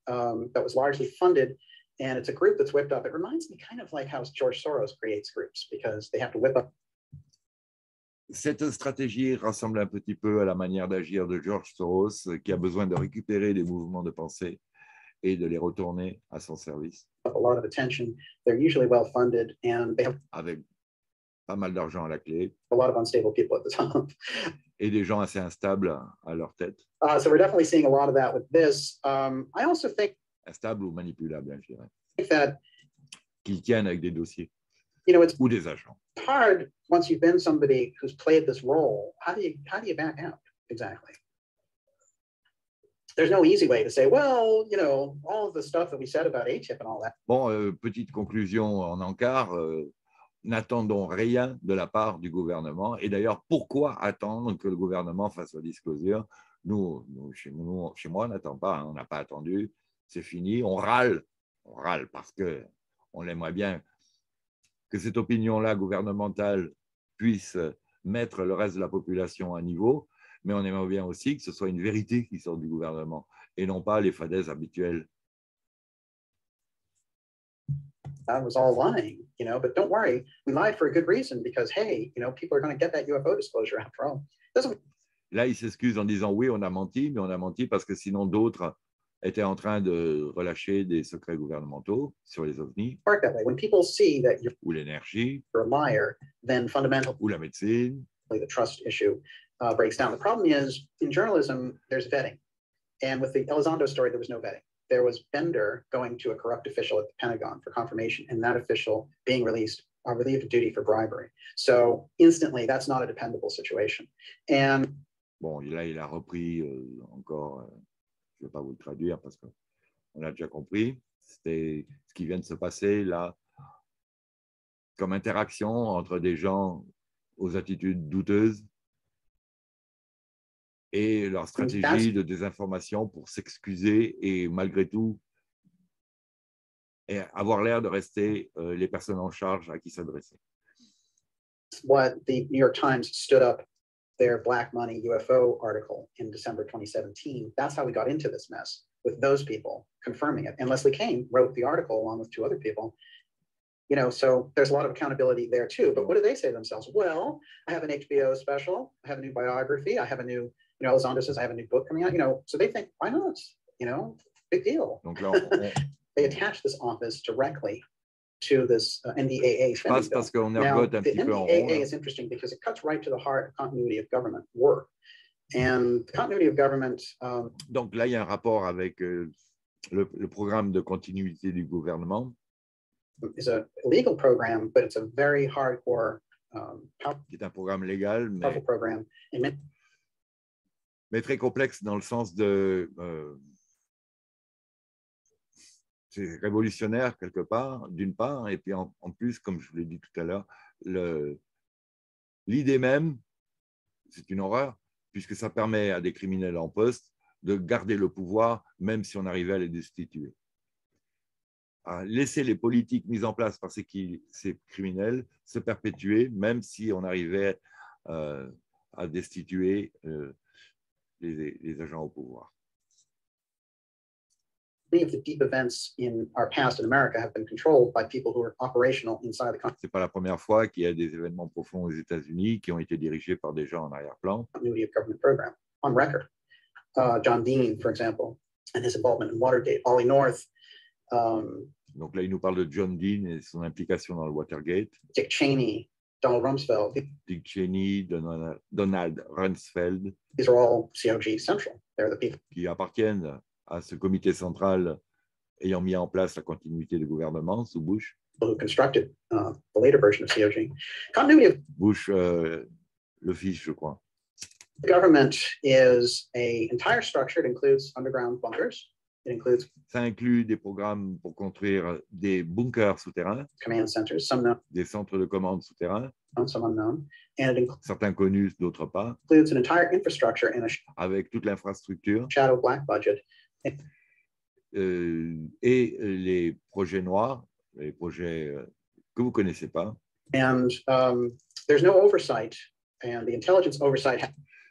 um, that was largely funded, and it's a group that's whipped up. It reminds me kind of like how George Soros creates groups, because they have to whip up. Cette stratégie ressemble un petit peu à la manière d'agir de George Soros, qui a besoin de récupérer des mouvements de pensée et de les retourner à son service. A lot of attention. They're usually well funded, and they have avec pas mal d'argent à la clé a lot of unstable people at the top. et des gens assez instables à leur tête. Uh, so we're definitely seeing a lot of that with this. Um, I also think, Instables ou manipulables, hein, je dirais. think that, Qu'ils tiennent avec des dossiers you know, it's ou des agents. hard once you've been somebody who's played this role. How do you how do you back out exactly? There's no easy way to say, well, you know, all of the stuff that we said about A T I P and all that. Bon, euh, petite conclusion en encart, euh, n'attendons rien de la part du gouvernement. Et d'ailleurs, pourquoi attendre que le gouvernement fasse la disclosure? Nous, nous, chez, nous, chez moi, on n'attend pas, hein, on n'a pas attendu, c'est fini. On râle, on râle parce qu'on aimerait bien que cette opinion-là gouvernementale puisse mettre le reste de la population à niveau, mais on aimerait bien aussi que ce soit une vérité qui sorte du gouvernement et non pas les fadaises habituelles. I was all lying, you know, but don't worry, we lied for a good reason, because, hey, you know, people are going to get that U F O disclosure after all. Doesn't Là, il s'excuse en disant oui, on a menti, mais on a menti parce que sinon d'autres étaient en train de relâcher des secrets gouvernementaux sur les ovnis work that way. When people see that you're ou l'énergie a liar, then fundamentally ou la médecine. the trust issue uh, breaks down. The problem is, in journalism, there's vetting. And with the Elizondo story, there was no vetting. There was Bender going to a corrupt official at the Pentagon for confirmation, and that official being released, uh, relieved of duty for bribery. So instantly, that's not a dependable situation. And Bon, là, il a repris euh, encore, euh, je ne vais pas vous le traduire parce qu'on a déjà compris, c'était ce qui vient de se passer là, comme interaction entre des gens aux attitudes douteuses et leur stratégie de désinformation pour s'excuser et malgré tout et avoir l'air de rester euh, les personnes en charge à qui s'adresser. what the New York Times stood up their Black Money U F O article in December twenty seventeen. That's how we got into this mess, with those people confirming it. And Leslie Kean wrote the article along with two other people. You know, so there's a lot of accountability there too. But what do they say to themselves? Well, I have an H B O special, I have a new biography, I have a new, you know, Elizondo says I have a new book coming out, you know, so they think, why not? You know, big deal. Donc là, on, on, They attach this office directly to this uh, N D A A spending passe bill. parce qu'on Now, ergote un the petit peu en N D A A rond. is interesting because it cuts right to the heart of continuity of government work. And the continuity of government, um, Donc là, il y a un rapport avec euh, le, le programme de continuité du gouvernement, is a legal program, but it's a very hardcore, um, qui est un programme légal, powerful mais, program. And many mais très complexe dans le sens de... Euh, c'est révolutionnaire quelque part, d'une part, et puis en, en plus, comme je vous l'ai dit tout à l'heure, le, l'idée même, c'est une horreur, puisque ça permet à des criminels en poste de garder le pouvoir, même si on arrivait à les destituer. À laisser les politiques mises en place par ces, ces criminels se perpétuer, même si on arrivait euh, à destituer euh, les, les agents au pouvoir. Many of the deep events in our past in America have been controlled by people who are operational inside the Ce n'est pas la première fois qu'il y a des événements profonds aux États-Unis qui ont été dirigés par des gens en arrière-plan. continuity of government program on record. Uh, John Dean, for example, and his involvement in Watergate, Ollie North, um, Donc là, il nous parle de John Dean et son implication dans le Watergate. Dick Cheney, Donald Rumsfeld. Dick Cheney, Donald, Donald Rumsfeld, These are all C O G central. They're the people qui appartiennent à ce comité central ayant mis en place la continuité du gouvernement sous Bush. who constructed uh, the later version of C O G. Continuity of Bush, euh, le fils, je crois. government is a entire structure. It includes underground bunkers. It includes Ça inclut des programmes pour construire des bunkers souterrains, command centers, some known, des centres de commande souterrains, some unknown, and it certains connus, d'autres pas, includes an entire infrastructure and a avec toute l'infrastructure shadow black budget. euh, et les projets noirs, les projets euh, que vous ne connaissez pas. And um, there's no oversight, and the intelligence oversight.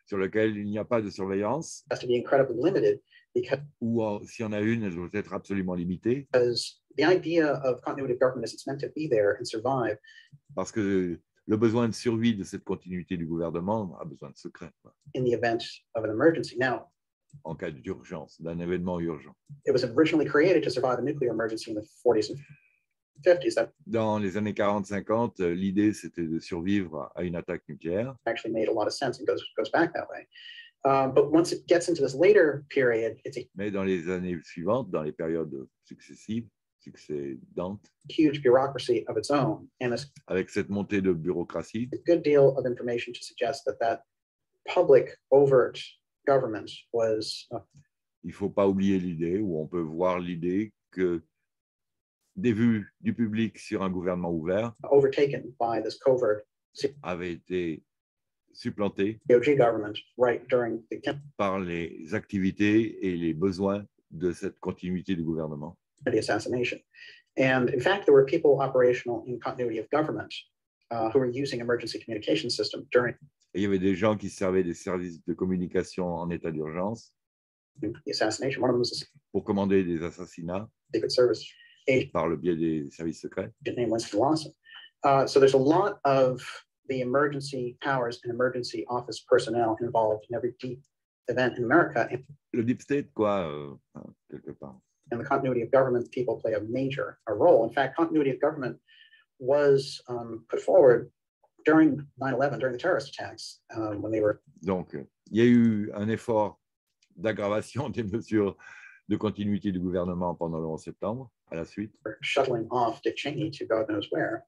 sur lequel il n'y a pas de surveillance, has to be incredibly limited because ou euh, si on a une, elle doit être absolument limitée, the idea of continuity of government is it's meant to be there and survive. parce que le besoin de survie de cette continuité du gouvernement a besoin de secret, quoi, In the event of an emergency. Now, en cas d'urgence, d'un événement urgent. it was originally created to survive a nuclear emergency in the forties and fifties. That Dans les années quarante cinquante, l'idée, c'était de survivre à une attaque nucléaire. actually made a lot of sense and goes goes back that way. Um, but once it gets into this later period, it's a Mais dans les années suivantes, dans les périodes successives, succédentes, huge bureaucracy of its own, and there's avec cette montée de bureaucratie, a good deal of information to suggest that that public overt government was uh, il ne faut pas oublier l'idée, ou on peut voir l'idée que des vues du public sur un gouvernement ouvert overtaken by this covert avaient été supplantées C O G government right during the par les activités et les besoins de cette continuité du gouvernement. Kennedy assassination. And in fact, there were people operational in continuity of government uh, who were using emergency communication system during Et il y avait des gens qui servaient des services de communication en état d'urgence the assassination. One of them was pour commander des assassinats a Secret Service agent par le biais des services secrets. named Winston Lawson. Uh, so there's a lot of the emergency powers and emergency office personnel involved in every deep event in America. And Le deep state, quoi, euh, quelque part. and the continuity of government people play a major a role. In fact, continuity of government was um, put forward during nine eleven, during the terrorist attacks, um, when they were Donc, il y a eu un effort d'aggravation des mesures de continuité du gouvernement pendant le onze septembre, à la suite. shuttling off Dick Cheney to God knows where.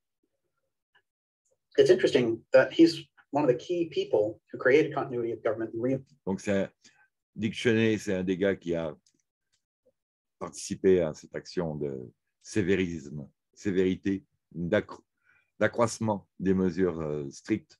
It's interesting that he's one of the key people who created continuity of government. Donc, c'est Dick Cheney, c'est un des gars qui a participé à cette action de sévérisme, sévérité, d'accro d'accroissement des mesures euh, strictes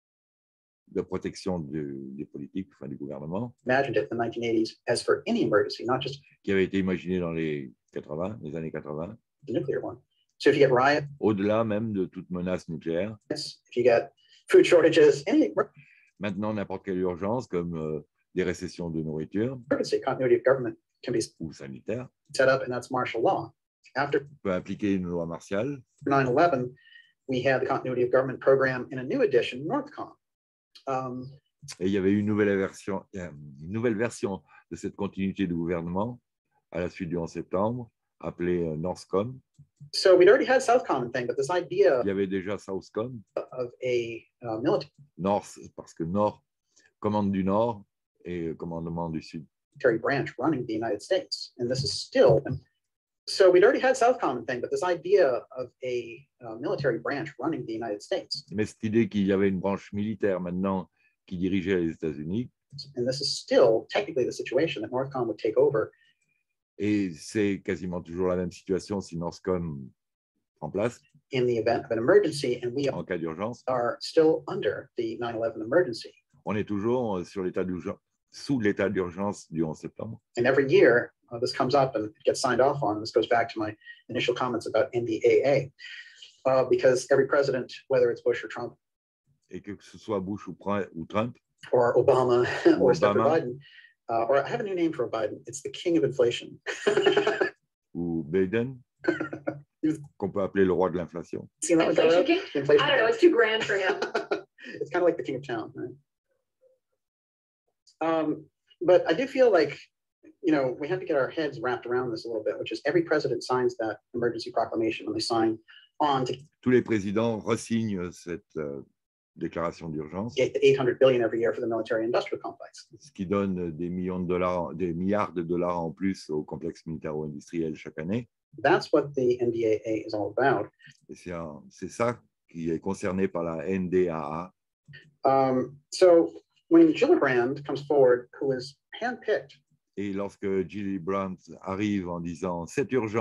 de protection du, des politiques, enfin du gouvernement, Imagined it in the nineteen eighties as for any emergency, not just qui avait été imaginé dans les quatre-vingts, les années quatre-vingts, the nuclear one. So if you get riots, au-delà même de toute menace nucléaire. if you get food shortages, any Maintenant, n'importe quelle urgence, comme euh, des récessions de nourriture emergency, continuity of government can be ou sanitaire, set up, and that's martial law. After peut impliquer une loi martiale. nine eleven, we had the continuity of government program in a new edition, Northcom. Um, Et il y avait une nouvelle version, une nouvelle version de cette continuité du gouvernement à la suite du onze septembre, appelée euh, Northcom. so we'd already had Southcom thing, but this idea Il y avait déjà Southcom, of a uh, military North, parce que Nord, commande du Nord et commandement du Sud. branch running the United States, and this is still. So we'd already had Southcom thing, but this idea of a uh, military branch running the United States, Mais cette idée qu'il y avait une branche militaire maintenant qui dirigeait les États-Unis, and this is still technically the situation that Northcom would take over et c'est quasiment toujours la même situation si Northcom en place in the event of an emergency, and we en cas d'urgence. are still under the nine eleven emergency. On est toujours sur l'état d'urgence, sous l'état d'urgence du onze septembre. And every year, uh, this comes up and it gets signed off on. This goes back to my initial comments about N D A A, uh, because every president, whether it's Bush or Trump Et que ce soit Bush ou Trump, or Obama or Senator Obama. Biden, uh, or I have a new name for Biden. It's the king of inflation. ou Biden, qu'on peut appeler le roi de l'inflation. Seen that one, Inflation Tyler? king? Inflation I don't know, it's too grand for him. It's kind of like the king of town, right? Um, but I do feel like, you know, we have to get our heads wrapped around this a little bit, which is every president signs that emergency proclamation when they sign on to Tous les présidents resignent cette euh, déclaration d'urgence, get the eight hundred billion every year for the military industrial complex. ce qui donne des millions de dollars, des milliards de dollars en plus au complexe militaro-industriel chaque année. That's what the N D A A is all about. Et c'est un- c'est ça qui est concerné par la N D A A. Um, so when Gillibrand comes forward, who is handpicked Et lorsque Gilly Brandt arrive en disant « c'est urgent »,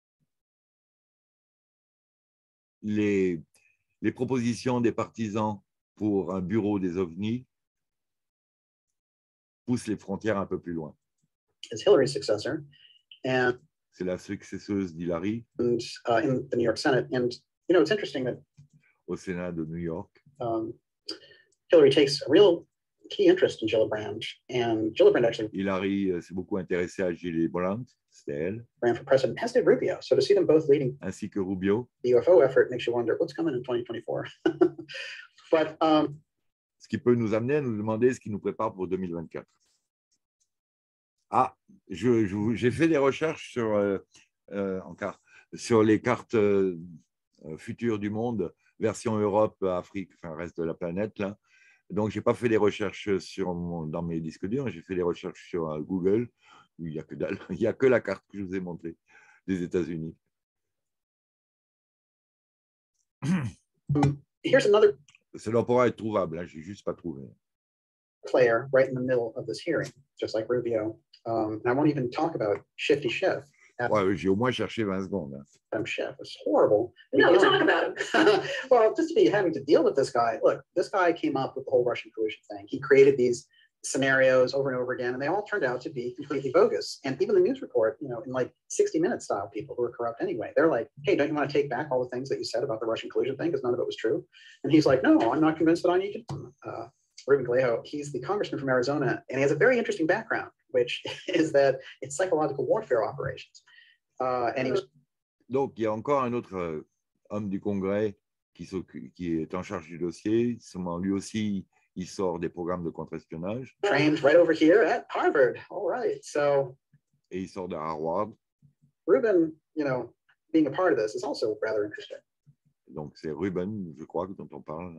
les, les propositions des partisans pour un bureau des ovnis poussent les frontières un peu plus loin. as Hillary's successor, and, C'est la successeuse d'Hillary and uh, in the New York Senate. And you know, it's interesting that au Sénat de New York. um, Hillary takes a real key interest in Gillibrand, and Gillibrand actually Hillary euh, s'est beaucoup intéressée à Gillibrand, c'était elle, ran for president, as did Rubio. So to see them both leading ainsi que Rubio. the U F O effort makes you wonder what's coming in twenty twenty-four. But um, Ce qui peut nous amener à nous demander ce qui nous prépare pour deux mille vingt-quatre. Ah, je, je- j'ai fait des recherches sur, euh, euh, encore, sur les cartes euh, futures du monde, version Europe, Afrique, enfin reste de la planète. Là. Donc, je n'ai pas fait des recherches sur mon- dans mes disques durs, j'ai fait des recherches sur euh, Google, où il n'y a que dalle. Il n'y a que la carte que je vous ai montrée des États-Unis. here's another Cela pourra être trouvable, hein, je n'ai juste pas trouvé. player right in the middle of this hearing, just like Rubio. Um, and I won't even talk about Shifty Schiff. Ouais, j'ai au moins cherché vingt secondes. Hein. Adam Schiff is horrible. No, talk about him. Well, just to be having to deal with this guy. Look, this guy came up with the whole Russian collusion thing. He created these scenarios over and over again, and they all turned out to be completely bogus. And even the news report, you know, in like sixty minute style people who are corrupt anyway, they're like, hey, don't you want to take back all the things that you said about the Russian collusion thing because none of it was true? And he's like, no, I'm not convinced that I need to. Uh, Ruben Galejo, he's the congressman from Arizona, and he has a very interesting background, which is that it's psychological warfare operations. Uh, and he was Donc, il y a encore un autre euh, homme du Congrès qui, qui est en charge du dossier. Seulement, lui aussi, il sort des programmes de contre-espionnage. trained right over here at Harvard. All right. So, et il sort de Harvard. Ruben, you know, being a part of this is also rather interesting. Donc, c'est Ruben, je crois, dont on parle.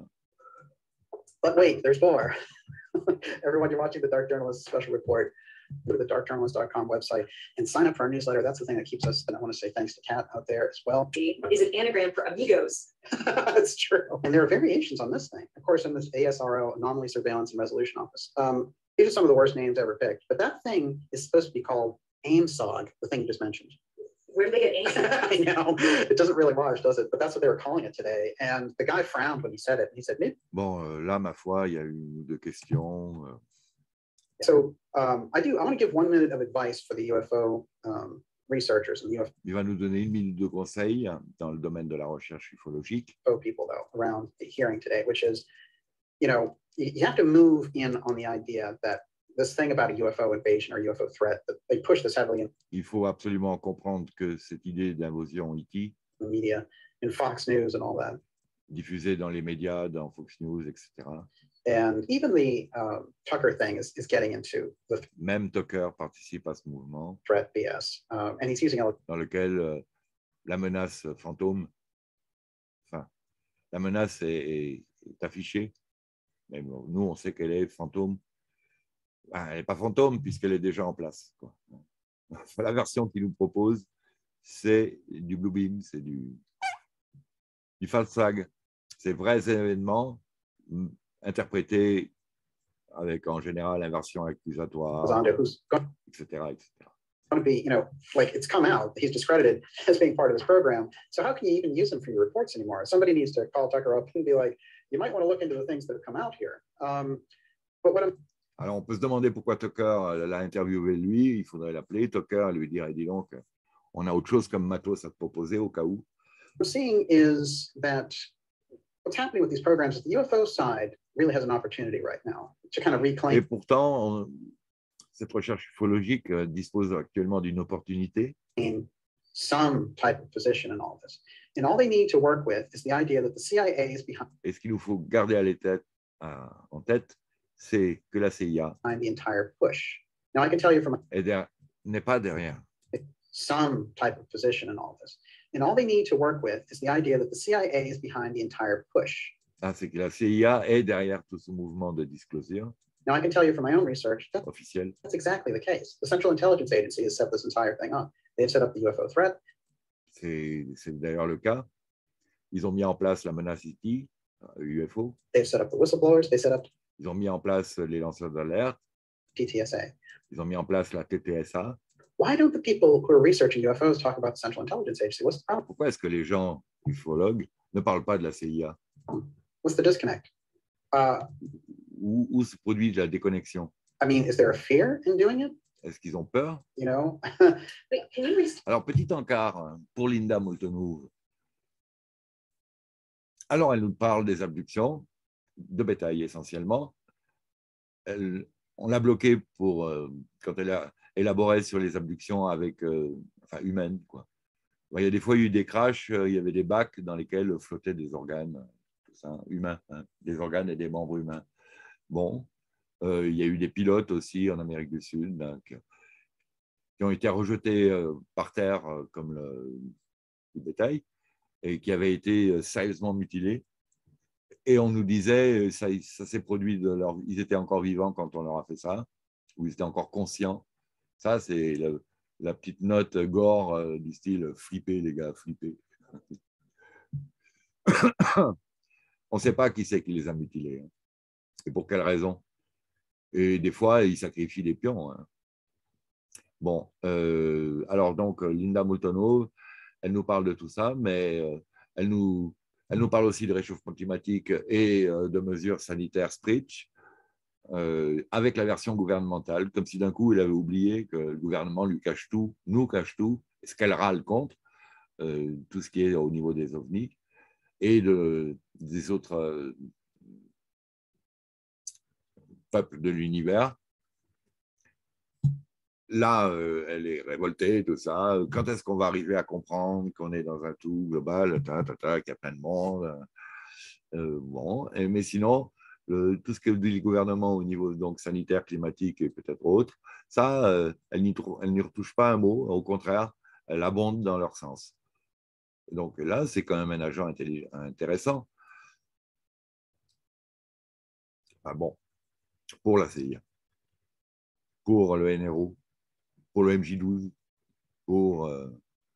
But wait, there's more. Everyone, you're watching the Dark Journalist special report. Go to the dark journalist dot com website and sign up for our newsletter. That's the thing that keeps us. And I want to say thanks to Kat out there as well. Is an anagram for amigos. That's true. And there are variations on this thing. Of course, in this A S R O, Anomaly Surveillance and Resolution Office. Um, these are some of the worst names ever picked. But that thing is supposed to be called AIMSOG, the thing you just mentioned. Where do they get aim? I know. It doesn't really wash, does it? But that's what they were calling it today. And the guy frowned when he said it. He said, maybe. Bon, euh, là, ma foi, il y a eu deux questions. Euh, So um, I do, I want to give one minute of advice for the U F O um, researchers and U F Il va nous donner une minute de conseil dans le domaine de la recherche ufologique. O people, though, around the hearing today, which is, you know, you, you have to move in on the idea that this thing about a U F O invasion or U F O threat, that they push this heavily in Il faut absolument comprendre que cette idée d'invasion E T, the media, in Fox News and all that. diffusée dans les médias, dans Fox News, et cetera. And even the uh, Tucker thing is, is getting into the Même Tucker participe à ce mouvement threat B S. Um, and he's using ele- dans lequel euh, la menace fantôme, enfin, la menace est, est, est affichée, mais bon, nous, on sait qu'elle est fantôme. Enfin, elle n'est pas fantôme puisqu'elle est déjà en place, quoi. La version qu'il nous propose, c'est du Blue Beam, c'est du, du false flag. C'est vrais événements interprétés avec en général inversion accusatoire, Zondo, who's going et cetera, et cetera. to be, you know, like it's come out, he's discredited as being part of this program. So how can you even use him for your reports anymore? Somebody needs to call Tucker up and be like, you might want to look into the things that have come out here. Um, but what I'm Alors, on peut se demander pourquoi Tucker l'a interviewé lui. Il faudrait l'appeler. Tucker lui dirait, dis donc, on a autre chose comme matos à te proposer au cas où. seeing is that what's happening with these programs is the U F O side really has an opportunity right now to kind of Et reclaim pourtant, on, cette recherche ufologique euh, dispose actuellement d'une opportunité. some type of position in all this. And all they need to work with is the idea that the C I A is behind Et ce qu'il nous faut garder à la tête, à, en tête, c'est que la C I A the entire push. Now, I can tell you from est der- n'est pas derrière. some type of position in all this. And all they need to work with is the idea that the C I A is behind the entire push. Ah, c'est que la C I A est derrière tout ce mouvement de disclosure Now, I can tell you from my own research that officiel. that's exactly the case. The Central Intelligence Agency has set this entire thing up. They've set up the U F O threat. C'est c'est d'ailleurs le cas. Ils ont mis en place la menace E T, U F O. They've set up the whistleblowers. They set up Ils ont mis en place les lanceurs d'alerte. T T S A. Ils ont mis en place la T T S A. Why don't the people who are researching U F Os talk about the Central Intelligence Agency? What's the problem? Pourquoi est-ce que les gens ufologues ne parlent pas de la C I A? What's the disconnect? Uh, Où, où se produit la déconnexion? I mean, is there a fear in doing it? Est-ce qu'ils ont peur? You know, Wait, can you re- Alors, petit encart pour Linda Moultonouve. Alors, elle nous parle des abductions, de bétail essentiellement, elle, on l'a bloquée pour, euh, quand elle a élaboré sur les abductions avec, euh, enfin, humaines, quoi. Bon, il y a des fois, il y a eu des crashs, euh, il y avait des bacs dans lesquels flottaient des organes tout ça, humains, hein, des organes et des membres humains. Bon, euh, il y a eu des pilotes aussi en Amérique du Sud, donc, qui ont été rejetés euh, par terre euh, comme le, le bétail et qui avaient été sérieusement mutilés. Et on nous disait, ça, ça s'est produit, de leur, ils étaient encore vivants quand on leur a fait ça, ou ils étaient encore conscients. Ça, c'est la, la petite note gore euh, du style flipper, les gars, flipper. On ne sait pas qui c'est qui les a mutilés, hein, et pour quelle raison. Et des fois, ils sacrifient des pions, hein. Bon, euh, alors donc, Linda Moultonneau, elle nous parle de tout ça, mais euh, elle, nous, elle nous parle aussi de réchauffement climatique et euh, de mesures sanitaires strictes, euh, avec la version gouvernementale, comme si d'un coup, elle avait oublié que le gouvernement lui cache tout, nous cache tout, et ce qu'elle râle contre, euh, tout ce qui est au niveau des ovnis et de, des autres euh, peuples de l'univers. Là, euh, elle est révoltée, tout ça. Quand est-ce qu'on va arriver à comprendre qu'on est dans un tout global, ta, ta, ta, qu'il y a plein de monde, euh, bon, et, mais sinon, le, tout ce que dit le gouvernement au niveau donc, sanitaire, climatique et peut-être autre, ça, euh, elle n'y retouche pas un mot. Au contraire, elle abonde dans leur sens. Donc là, c'est quand même un agent intéressant. Ah bon, pour la C I A, pour le N R O, pour le M J douze, pour... Euh...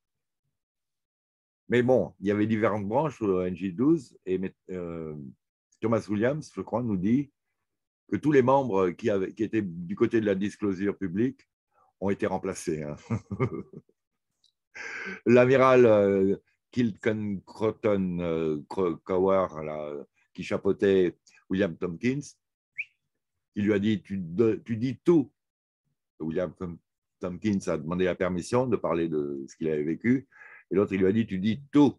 Mais bon, il y avait différentes branches au M J douze et euh, Thomas Williams, je crois, nous dit que tous les membres qui, avaient, qui étaient du côté de la disclosure publique ont été remplacés. Hein. L'amiral euh, Kilton Croton euh, Cower, là, qui chapeautait William Tompkins, il lui a dit tu, de, tu dis tout. William Tompkins a demandé la permission de parler de ce qu'il avait vécu, et l'autre, il lui a dit tu dis tout.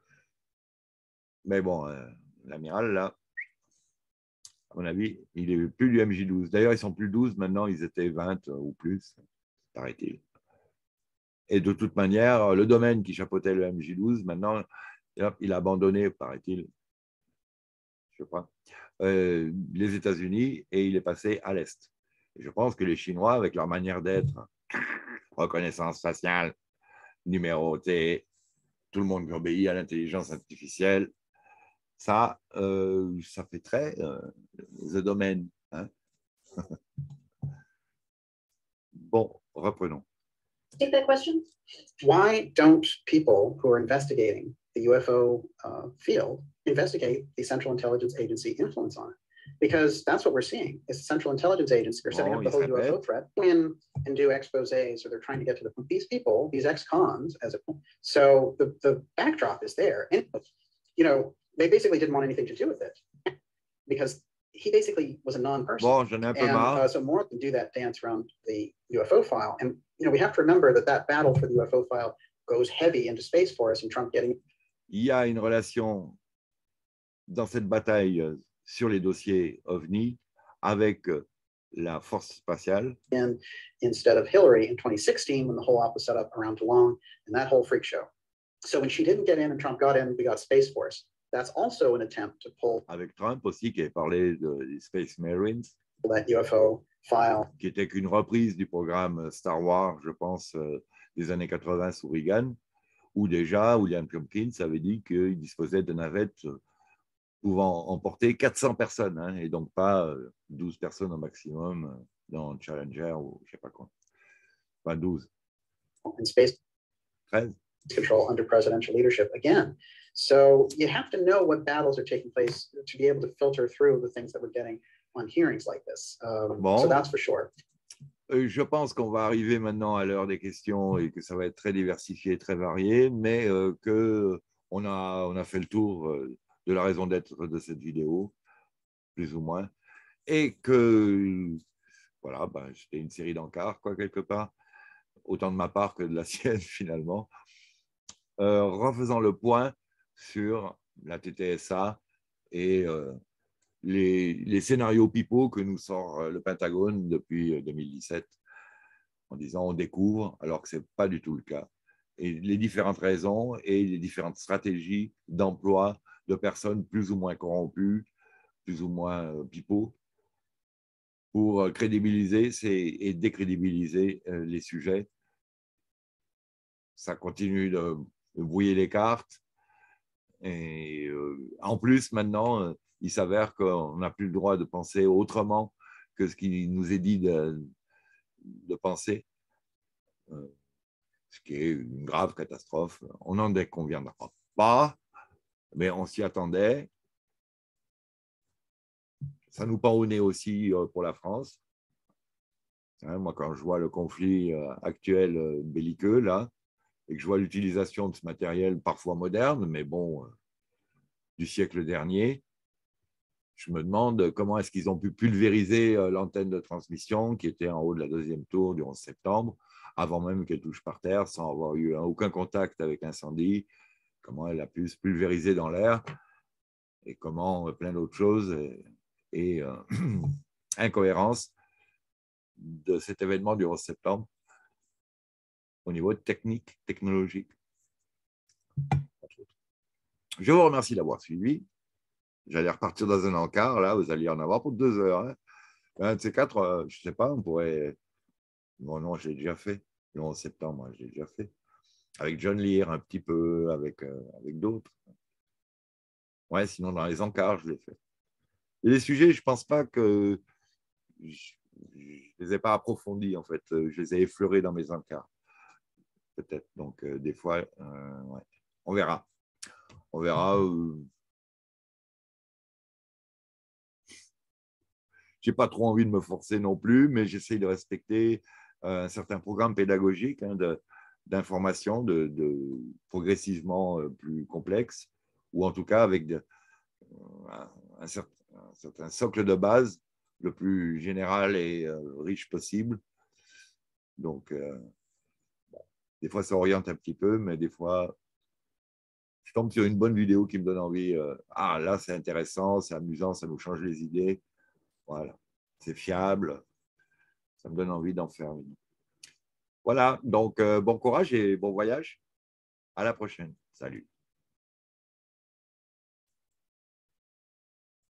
Mais bon, euh, l'amiral, là, à mon avis, il n'est plus du M J douze. D'ailleurs, ils ne sont plus douze, maintenant, ils étaient vingt ou plus, paraît-il. Et de toute manière, le domaine qui chapeautait le M J douze, maintenant, il a abandonné, paraît-il, je crois, euh, les États-Unis et il est passé à l'Est. Et je pense que les Chinois, avec leur manière d'être, reconnaissance faciale, numéroté, tout le monde obéit à l'intelligence artificielle, ça, euh, ça fait très euh, the domaine. Hein. Bon, reprenons. Take that question. Why don't people who are investigating the U F O uh, field investigate the Central Intelligence Agency influence on it? Because that's what we're seeing. Is the Central Intelligence Agency, they're setting bon, up the whole U F O répète. threat in and do exposés, or they're trying to get to the, these people, these ex-cons, as a, so the, the backdrop is there. And, you know, they basically didn't want anything to do with it because he basically was a non-person. Bon, j'en ai un peu and marre. uh, so more can do that dance around the U F O file. And, you know, we have to remember that that battle for the U F O file goes heavy into Space Force and Trump getting... Il y a une relation dans cette bataille sur les dossiers OVNI avec la force spatiale. In, instead of Hillary in twenty sixteen, when the whole op was set up around DeLong and that whole freak show. So when she didn't get in and Trump got in, we got Space Force. That's also an attempt to pull... Avec Trump aussi, qui a parlé de, des Space Marines. That U F O file. Qui était qu'une reprise du programme Star Wars, je pense, euh, des années quatre-vingts sous Reagan, où déjà William Tompkins avait dit qu'il disposait de navettes pouvant emporter quatre cents personnes, hein, et donc pas euh, douze personnes au maximum euh, dans Challenger ou je ne sais pas quoi. Enfin, douze. In space treize. Control under presidential leadership again. So you have to know what battles are taking place to be able to filter through the things that we're getting on hearings like this. Um, bon. So that's for sure. Je pense qu'on va arriver maintenant à l'heure des questions et que ça va être très diversifié, très varié, mais euh, qu'on a, on a fait le tour euh, de la raison d'être de cette vidéo, plus ou moins, et que voilà, ben, c'était une série d'encarts, quoi, quelque part, autant de ma part que de la sienne, finalement, euh, refaisant le point sur la T T S A et euh, les, les scénarios pipeaux que nous sort le Pentagone depuis deux mille dix-sept, en disant on découvre, alors que ce n'est pas du tout le cas. Et les différentes raisons et les différentes stratégies d'emploi de personnes plus ou moins corrompues, plus ou moins pipeaux, pour crédibiliser et décrédibiliser les sujets. Ça continue de brouiller les cartes. Et euh, en plus, maintenant, euh, il s'avère qu'on n'a plus le droit de penser autrement que ce qui nous est dit de, de penser, euh, ce qui est une grave catastrophe. On n'en conviendra pas, mais on s'y attendait. Ça nous pend au nez aussi euh, pour la France. Hein, moi, quand je vois le conflit euh, actuel euh, belliqueux, là, et que je vois l'utilisation de ce matériel parfois moderne, mais bon, euh, du siècle dernier, je me demande comment est-ce qu'ils ont pu pulvériser euh, l'antenne de transmission qui était en haut de la deuxième tour du onze septembre, avant même qu'elle touche par terre, sans avoir eu hein, aucun contact avec l'incendie, comment elle a pu se pulvériser dans l'air, et comment euh, plein d'autres choses et, et euh, incohérences de cet événement du onze septembre au niveau technique, technologique. Je vous remercie d'avoir suivi. J'allais repartir dans un encart, là, vous alliez en avoir pour deux heures. Hein. Un de ces quatre, euh, je ne sais pas, on pourrait. Bon, non, je l'ai déjà fait. Le onze septembre, je l'ai déjà fait. Avec John Lear, un petit peu, avec, euh, avec d'autres. Ouais, sinon, dans les encarts, je l'ai fait. Et les sujets, je ne pense pas que. Je ne les ai pas approfondis, en fait. Je les ai effleurés dans mes encarts. Peut-être. Donc, euh, des fois, euh, ouais. On verra. On verra. Euh, je n'ai pas trop envie de me forcer non plus, mais j'essaie de respecter euh, un certain programme pédagogique hein, d'information de, de, de progressivement euh, plus complexe, ou en tout cas avec de, un, un, certain, un certain socle de base le plus général et euh, riche possible. Donc, euh, bon, des fois, ça oriente un petit peu, mais des fois, je tombe sur une bonne vidéo qui me donne envie. Euh, ah, là, c'est intéressant, c'est amusant, ça nous change les idées. Voilà, c'est fiable. Ça me donne envie d'en faire une. Voilà, donc euh, bon courage et bon voyage. À la prochaine. Salut.